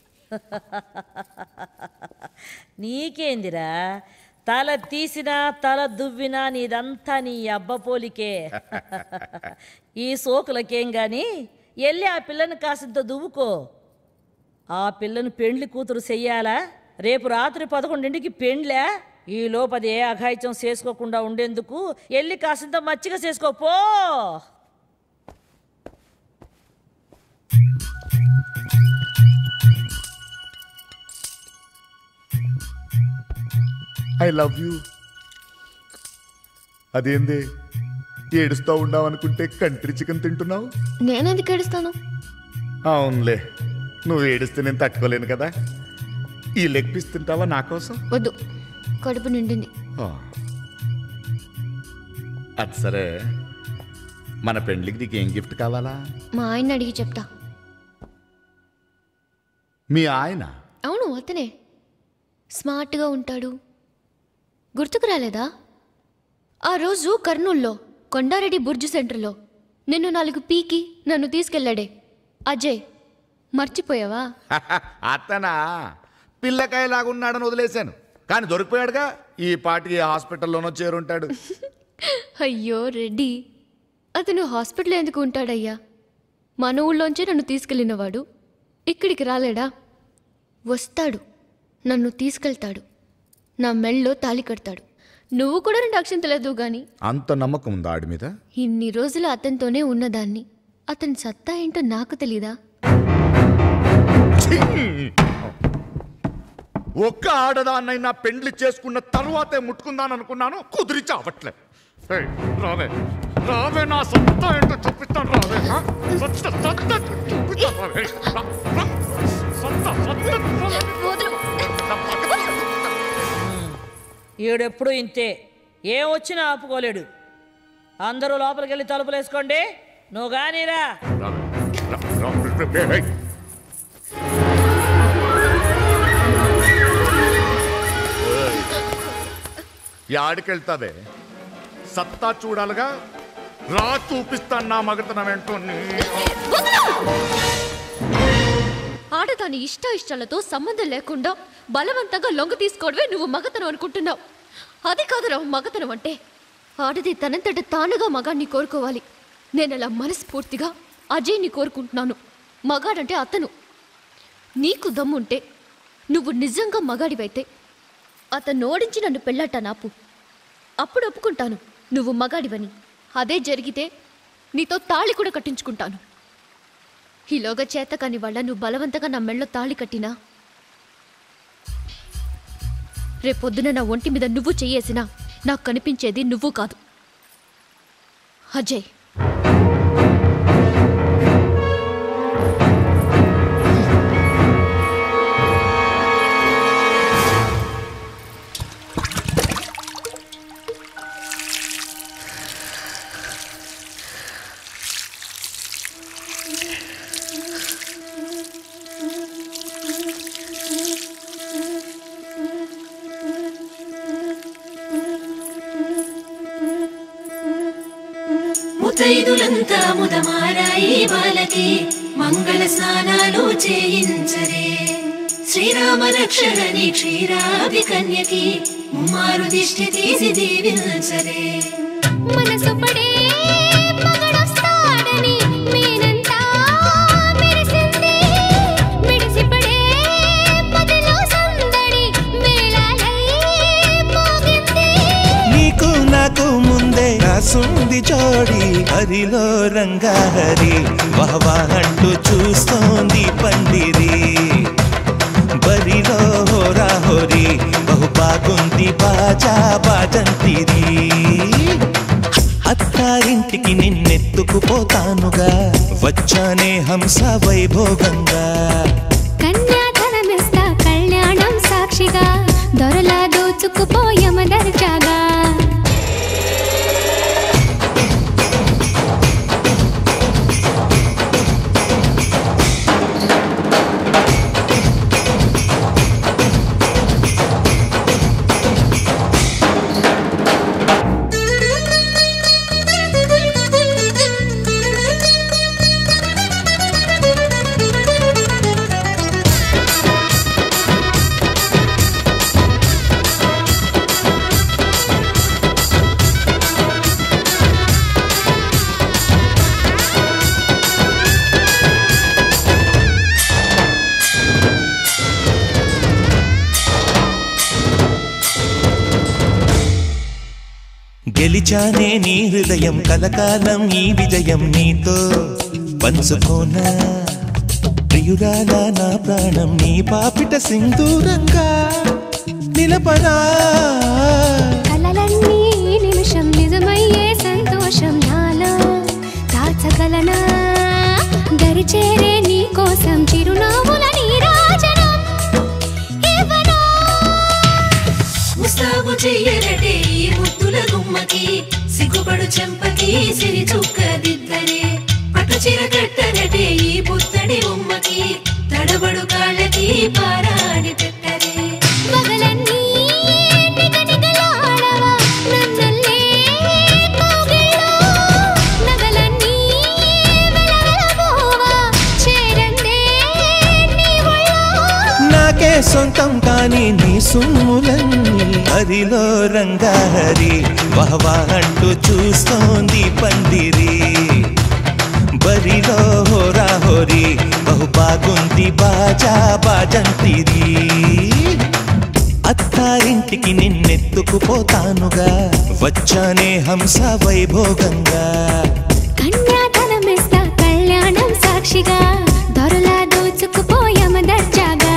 నీకేందిరా? తల తీసినా తల దువ్వినా నీదంతా నీ అబ్బ పోలికే. ఈ సోకులకేం గాని వెళ్ళి ఆ పిల్లని కాసింత దువ్వుకో. ఆ పిల్లను పెండ్లి కూతురు చెయ్యాలా? రేపు రాత్రి 11ంటికి పెండ్లా? ఈ లోపది ఏ అఘాయిత్యం చేసుకోకుండా ఉండేందుకు ఎల్లి కాసింత మచ్చిగా చేసుకోపో. I love you. అదేంది ఏడుస్తూ ఉండావనుకుంటే కంట్రీ చికెన్ తింటున్నావు? నేనెందుకు ఏడుస్తాను? అవునులే, నువ్వు ఏడిస్తే నేను తట్టుకోలేను కదా. ఈ లెగ్ పీస్ తింటావా నా కోసం? వద్దు, కడుపు నిండింది. అది సరే, మన పెండ్లికి నీకు ఏం గిఫ్ట్ కావాలా? మా ఆయన అడిగి చెప్తా. మీ ఆయన? అవును, అతనే. స్మార్ట్గా ఉంటాడు. గుర్తుకు రాలేదా? ఆ రోజు కర్నూల్లో కొండారెడ్డి బుర్జ్ సెంటర్లో నిన్ను 4 పీకి నన్ను తీసుకెళ్ళాడే అజయ్, మర్చిపోయావా? అతనా? పిల్లకాయలాగున్నాడని వదిలేశాను, కానీ దొరికిపోయాడుగా. ఈ పాటికి హాస్పిటల్లోనో చేరుంటాడు. అయ్యో రెడ్డి, అతను హాస్పిటల్ ఎందుకు ఉంటాడయ్యా? మన ఊళ్ళోంచే నన్ను తీసుకెళ్ళినవాడు ఇక్కడికి రాలేడా? వస్తాడు, నన్ను తీసుకెళ్తాడు, నా మెళ్ళో తాళి కడతాడు. నువ్వు కూడా 2 అక్షంతలేదు గాని. అంత నమ్మకం ఉందా ఆడి మీద? ఇన్ని రోజులు అతనితోనే ఉన్నదాన్ని. అతని సత్తా ఏంటో నాకు తెలీదా? ఒక్క ఆడదాన్నైనా పెండ్లి చేసుకున్న తర్వాతే ముట్టుకుందాను అనుకున్నాను, కుదిరి చావట్లే. రావే రావే, నా సత్తా ఏంటో చూపిస్తాను. రావే, ఈడెప్పుడు ఇంతే, ఏం వచ్చినా ఆపుకోలేడు. అందరూ లోపలికి వెళ్ళి తలుపులు వేసుకోండి. నువ్వు గానీరా. యాడికెళ్తాదే? సత్తా చూడాలిగా. రా, చూపిస్తాను నా మగతనం ఏంటో. ఆడదాని ఇష్టాలతో సంబంధం లేకుండా బలవంతంగా లొంగ తీసుకోవడమే నువ్వు మగతనం అనుకుంటున్నావు. అది కాదురా మగతనం అంటే. ఆడది తనంతట తానుగా మగాడిని కోరుకోవాలి. నేను అలా మనస్ఫూర్తిగా అజయ్ని కోరుకుంటున్నాను. మగాడంటే అతను. నీకు దమ్ముంటే, నువ్వు నిజంగా మగాడివైతే అతను ఓడించి నన్ను పెళ్ళాట నాపు. అప్పుడు ఒప్పుకుంటాను నువ్వు మగాడివని. అదే జరిగితే నీతో తాళి కూడా కట్టించుకుంటాను. ఈలోగా చేత కాని వాళ్ళ నువ్వు బలవంతంగా నా మెళ్ళో తాళి కట్టినా, రేపొద్దున నా ఒంటి మీద నువ్వు చెయ్యేసినా నాకు కనిపించేది నువ్వు కాదు, అజయ్. ముత్తైదులంతా ముదమారాయి బాలకి మంగళ స్నానాలు చేయించరే. శ్రీరామ రక్షణని క్షీరాది కన్యకి ముమ్మారు దిష్టి తీసి దీవించరే. మనసు పడే మగడొస్తాడని మేనంతా మెరిసింది. మెడిసిపడే పదిలో సందడి మేళాలై మోగింది. నీకు నాకు ముందే రాసుంది జోడి, హరిలో రంగా హరి వహవా అంటూ చూస్తోంది పందిరి. బరిలో హోరా హోరి బహు బాగుంది బాజా బాజంతిరి. అత్తారింటికి నిన్నెత్తుకుపోతానుగా, వచ్చానే హంస వైభోగంగా. కన్యాధనమిస్తా కళ్యాణం సాక్షిగా, దొరలా దోచుకుపోయమదర్చాగా. తెచ్చానే నీ హృదయం కలకాలం ఈ విజయం నీతో పంచుకోనా ప్రియురాలా నా ప్రాణం నీ పాపిట సింధూరంగా నిలపనా కలలన్నీ నిమిషం నిజమయ్యే సంతోషం నాలో దాచగలనా దరిచేరే నీ కోసం చిరునవ్వుల నీరాజనం ఇవ్వనా ముస్తాబు చెయ్యరటే ఈ ముద్దుల గుమ్మకి సిగ్గుపడు చెంపకి సిరి చుక్కదిద్దరే పట్టు చీర కట్టరటే ఈ పుత్తడి బొమ్మకి తడబడు కాళ్ళకి పారాడి పెట్టరే పగలన్నీ నిగనిగలాడవా నన్నల్లే కౌగిల్లో నగలన్నీ వెలవెలబోవా చేరందే నీ ఒళ్ళో నాకే సొంతం కాని నీ సుమ్ములన్నీ హరిలో రంగాహరి వహవా అంటూ చూస్తోంది పందిరి బరిలో హోరా హోరి బహు బాగుంది బాజా బాజంతిరి అత్తారింటికి నిన్నెత్తుకుపోతానుగా వచ్చానే హంస వైభోగంగా కన్యాధనమిస్తా కళ్యాణం సాక్షిగా దొరలా దోచుకుపోయామ దర్జాగా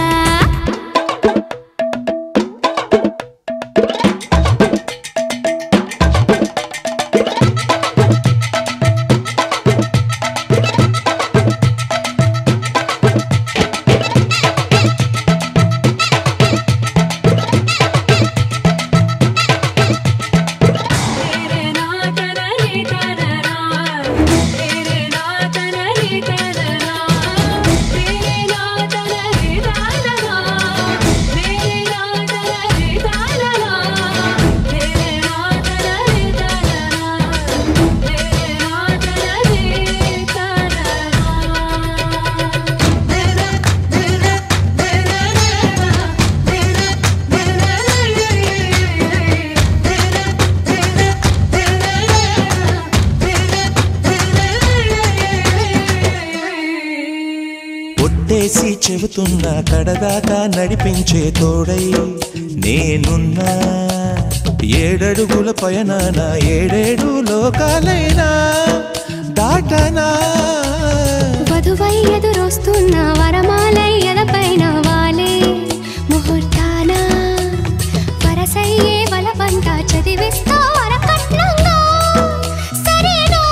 ఒట్టేసి చెబుతున్నా కడదాకా నడిపించే తోడై నేనున్నా ఏడడుగుల పయనాన ఏడేడు లోకాలైనా దాటనా వధువై ఎదురొస్తున్న వరమాలై ఎదపైన వాలే ముహూర్తాన వరసయ్యే వలపంతా చదివిస్తా వరకట్నంగా సరేనా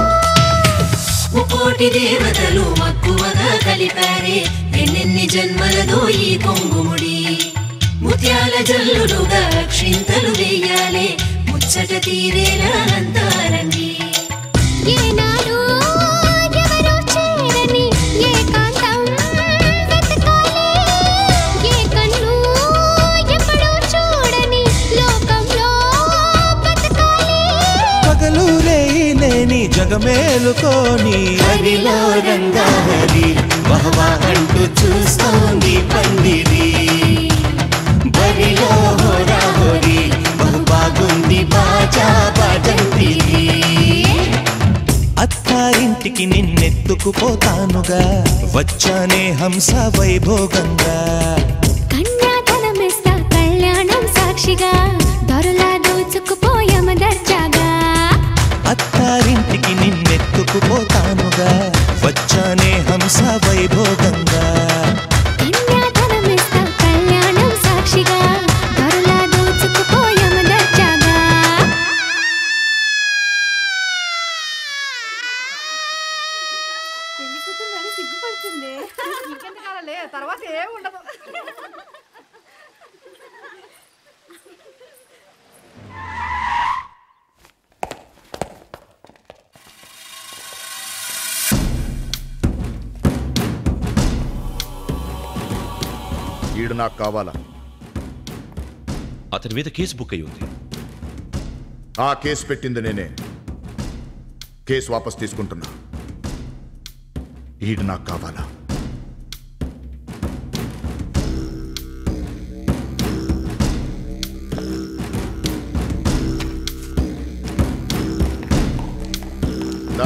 ముకోటి దేవతలు మక్కువగా కలిపారే ఎన్నెన్ని జన్మలదో ఈ కొంగుముడి ముత్యాల జల్లులుగా క్షింతలు వేయాలే ముచ్చట తీరేలా అంతారండి ఏనాడు ఎవరో చేరని ఏకాంతం వెతకాలి ఏ కన్ను ఎప్పుడూ చూడని లోకంలో బతకాలి పగలు లేని జగమేలుకోని హరిలో రంగాహరి వహవా అంటూ చూస్తోంది పందిరి బరిలో హోరా హోరి బహు బాగుంది బాజా బాజంతిరి అత్తారింటికి నిన్నెత్తుకుపోతానుగా వచ్చానే హంస వైభోగంగా కన్యాధనమిస్తా కళ్యాణం సాక్షిగా దొరలా దోచుకుపోయామ దర్జాగా అత్తారింటికి నిన్నెత్తుకుపోతానుగా వచ్చానే హంస వైభోగంగా కన్యాధనమిస్తా కళ్యాణం సాక్షిగా దొరలా దోచుకుపోయామ దర్జాగా పెళ్లి కూతురు సిగ్గుపడుతుంది ఇంకెందుకాలే తర్వాత ఏం ఉండదు ఈడు నాకు కావాలా అతని మీద కేసు బుక్ అయి ఉంది. ఆ కేసు పెట్టింది నేనే. కేసు వాపస్ తీసుకుంటున్నా. ఈడు నాకు కావాలా. దా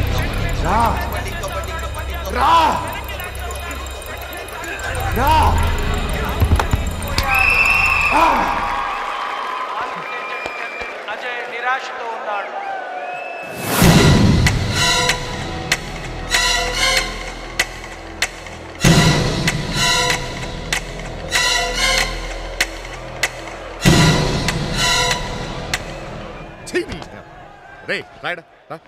రా రా రా అజయ్ నిరాశతో ఉన్నాడు. రే రాయడా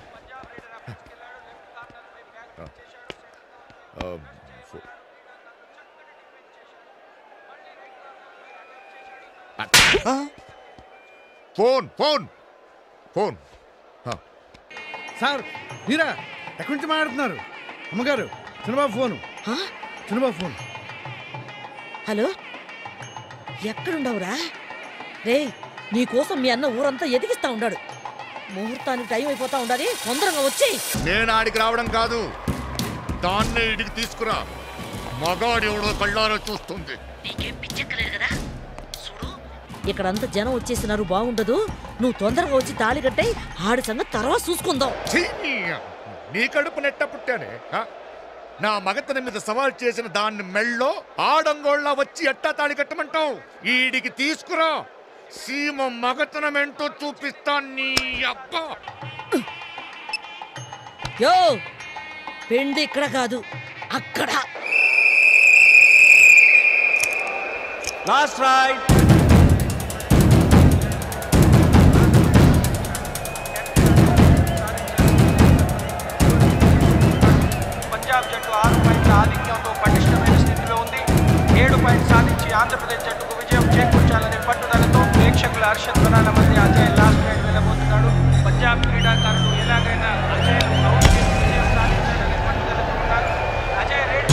ఫోన్ ఫోన్ ఫోన్ సార్ మీరా ఎక్కడి నుంచి మాట్లాడుతున్నారు? అమ్మగారు చిన్నబాబు ఫోను. చిన్నబాబు ఫోన్. హలో ఎక్కడుండవురా? రే నీకోసం మీ అన్న ఊరంతా ఎదిగిస్తా ఉన్నాడు. ముహూర్తానికి టైం అయిపోతా ఉండాలి, తొందరగా వచ్చి. నేను ఆడికి రావడం కాదు, దాన్నే ఇడికి తీసుకురా. మగాడు ఎవడో కళ్ళారో చూస్తుంది. నీకేం పిచ్చెక్కలేదు కదా? చూడు ఇక్కడంతా జనం వచ్చేసినారు, బాగుండదు. నువ్వు తొందరగా వచ్చి తాళి కట్టాయి, ఆడి సంగతి తర్వాత చూసుకుందాం. నీ కడుపు నెట్ట పుట్టానే. నా మగతన మీద సవాల్ చేసిన దాన్ని మెళ్ళో ఆడంగోళ్ళ వచ్చి ఎట్టా తాళి కట్టమంటావు? ఈడికి తీసుకురా, సీమ మగతనమేంటో చూపిస్తా. నీ అబ్బా యో పెండి ఇక్కడ కాదు, అక్కడ. Last right. పంజాబ్ జట్టు 6 పాయింట్ల ఆధిక్యంతో పటిష్టమైన స్థితిలో ఉంది. 7 పాయింట్ సాధించి ఆంధ్రప్రదేశ్ జట్టుకు విజయం చేకూర్చాలనే పట్టుదలతో ప్రేక్షకుల హర్షధ్వనాల మధ్య అజయ్ లాస్ట్ రైడ్ వెళ్ళబోతున్నాడు. పంజాబ్ క్రీడాకారులు ఎలాగైనా అజయ్ అవుట్ చేసి విజయం సాధించాలనే పట్టుదలతో ఉన్నారు. Ajay raid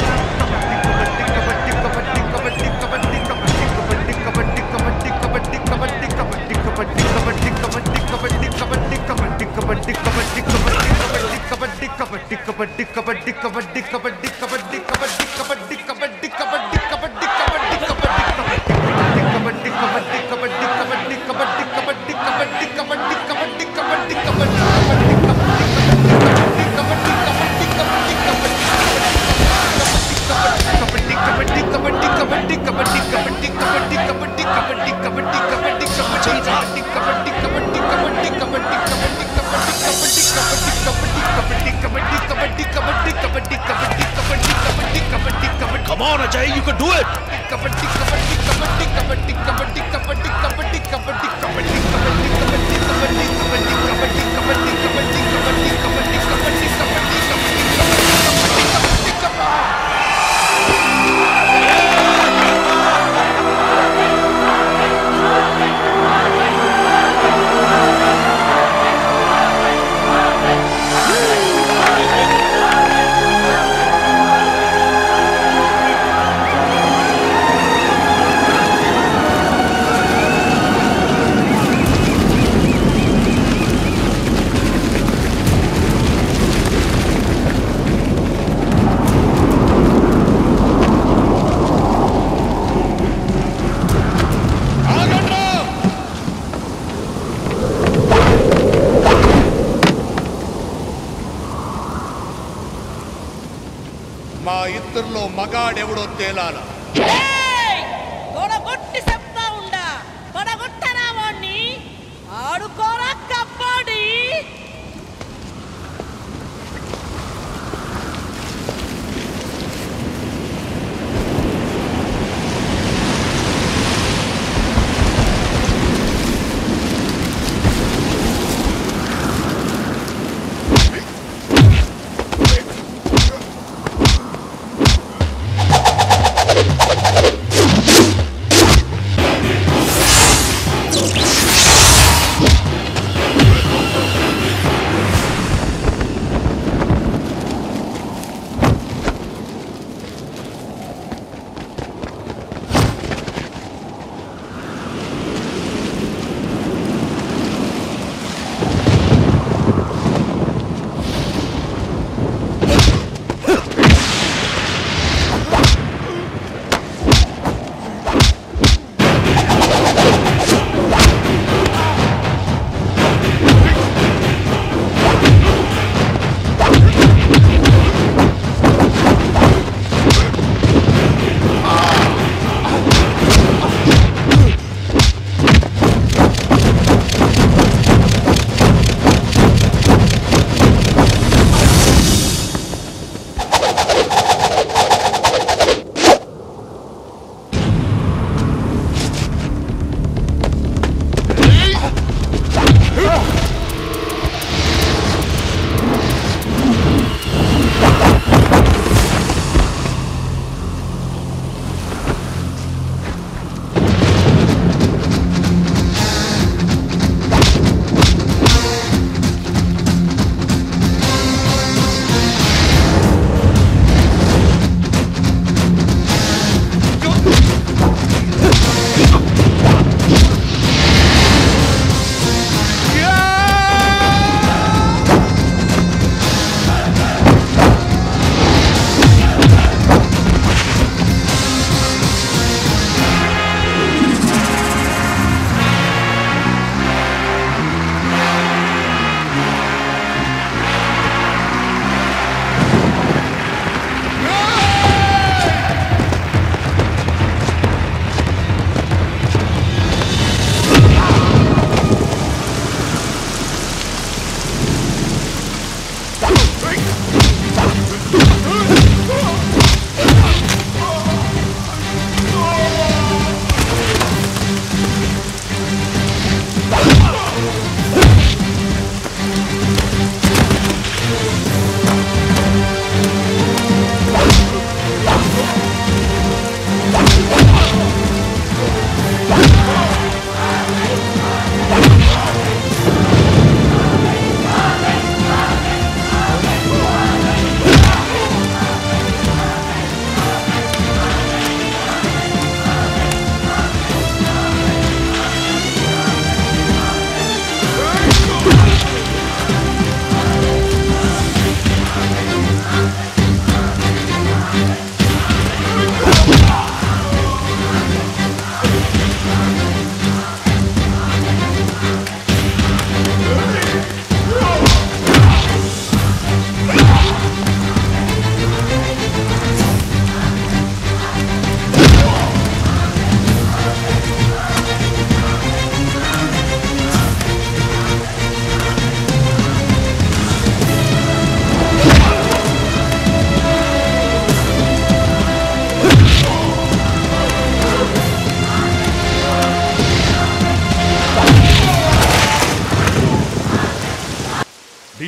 Come on, Ajay, you can do it. మా ఇద్దరిలో మగాడెవడో తేలాలా. తొడగొట్టి చెప్తా ఉండా, తొడగొట్టరా వాణ్ణి. ఆడుకోరా కబడ్డీ.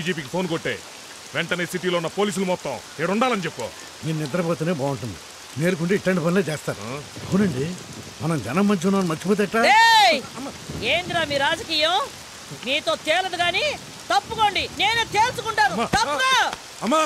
డీజీపీకి ఫోన్ కొట్టే వెంటనే సిటీలో ఉన్న పోలీసులు మొత్తం ఇక్కడ ఉండాలని చెప్పు. నేను నిద్రపోతేనే బాగుంటుంది. నేర్కుంటే ఇట్లాంటి పనులే చేస్తారు. అవునండి, మనం జనం మంచి ఉన్నామని మర్చిపోతే ఎట్లా? ఏంద్రా మీ రాజకీయం? మీతో తేలదు గాని తప్పుకోండి, నేనే తేల్చుకుంటాను. తప్పుగా అమ్మా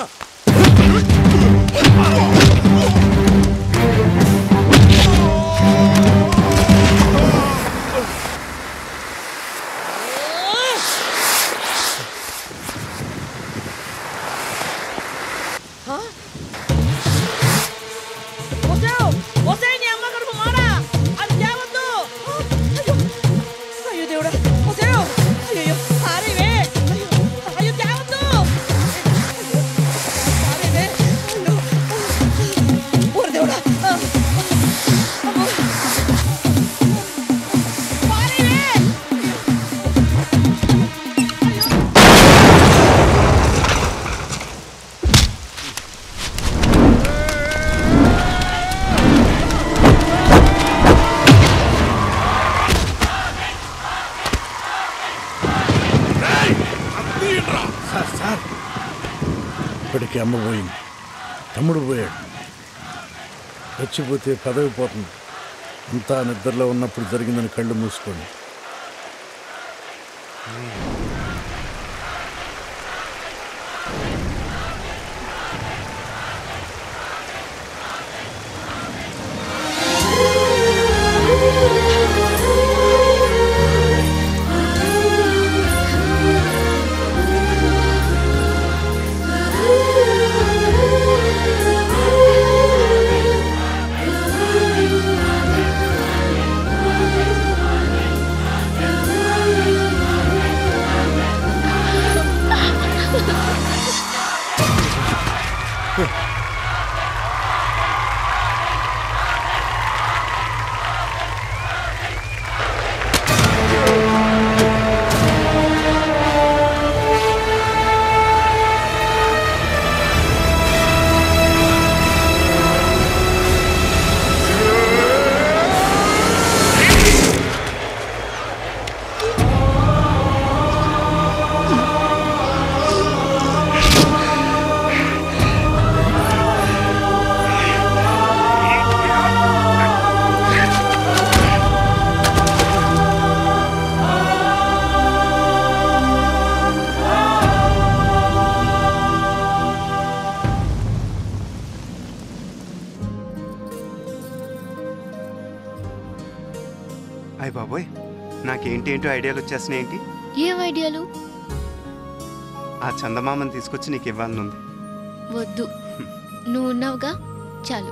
ఇప్పటికీ అమ్మ పోయింది, తమ్ముడు పోయాడు, చచ్చిపోతే పదవి పోతుంది. అంతా నిద్రలో ఉన్నప్పుడు జరిగిందని కళ్ళు మూసుకోండి. అయ్య బాబోయ్, నాకేంటేంటో ఐడియాలు వచ్చేస్తున్నాయి. ఏంటి ఏం ఐడియాలు? ఆ చందమామని తీసుకొచ్చి నీకు ఇవ్వాలనుంది. వద్దు, నువ్వు ఉన్నావుగా, చాలు.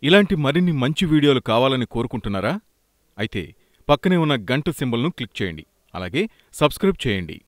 ఇలాంటి మరిన్ని మంచి వీడియోలు కావాలని కోరుకుంటున్నారా? అయితే పక్కనే ఉన్న గంట సింబల్ను క్లిక్ చేయండి. అలాగే సబ్స్క్రైబ్ చేయండి.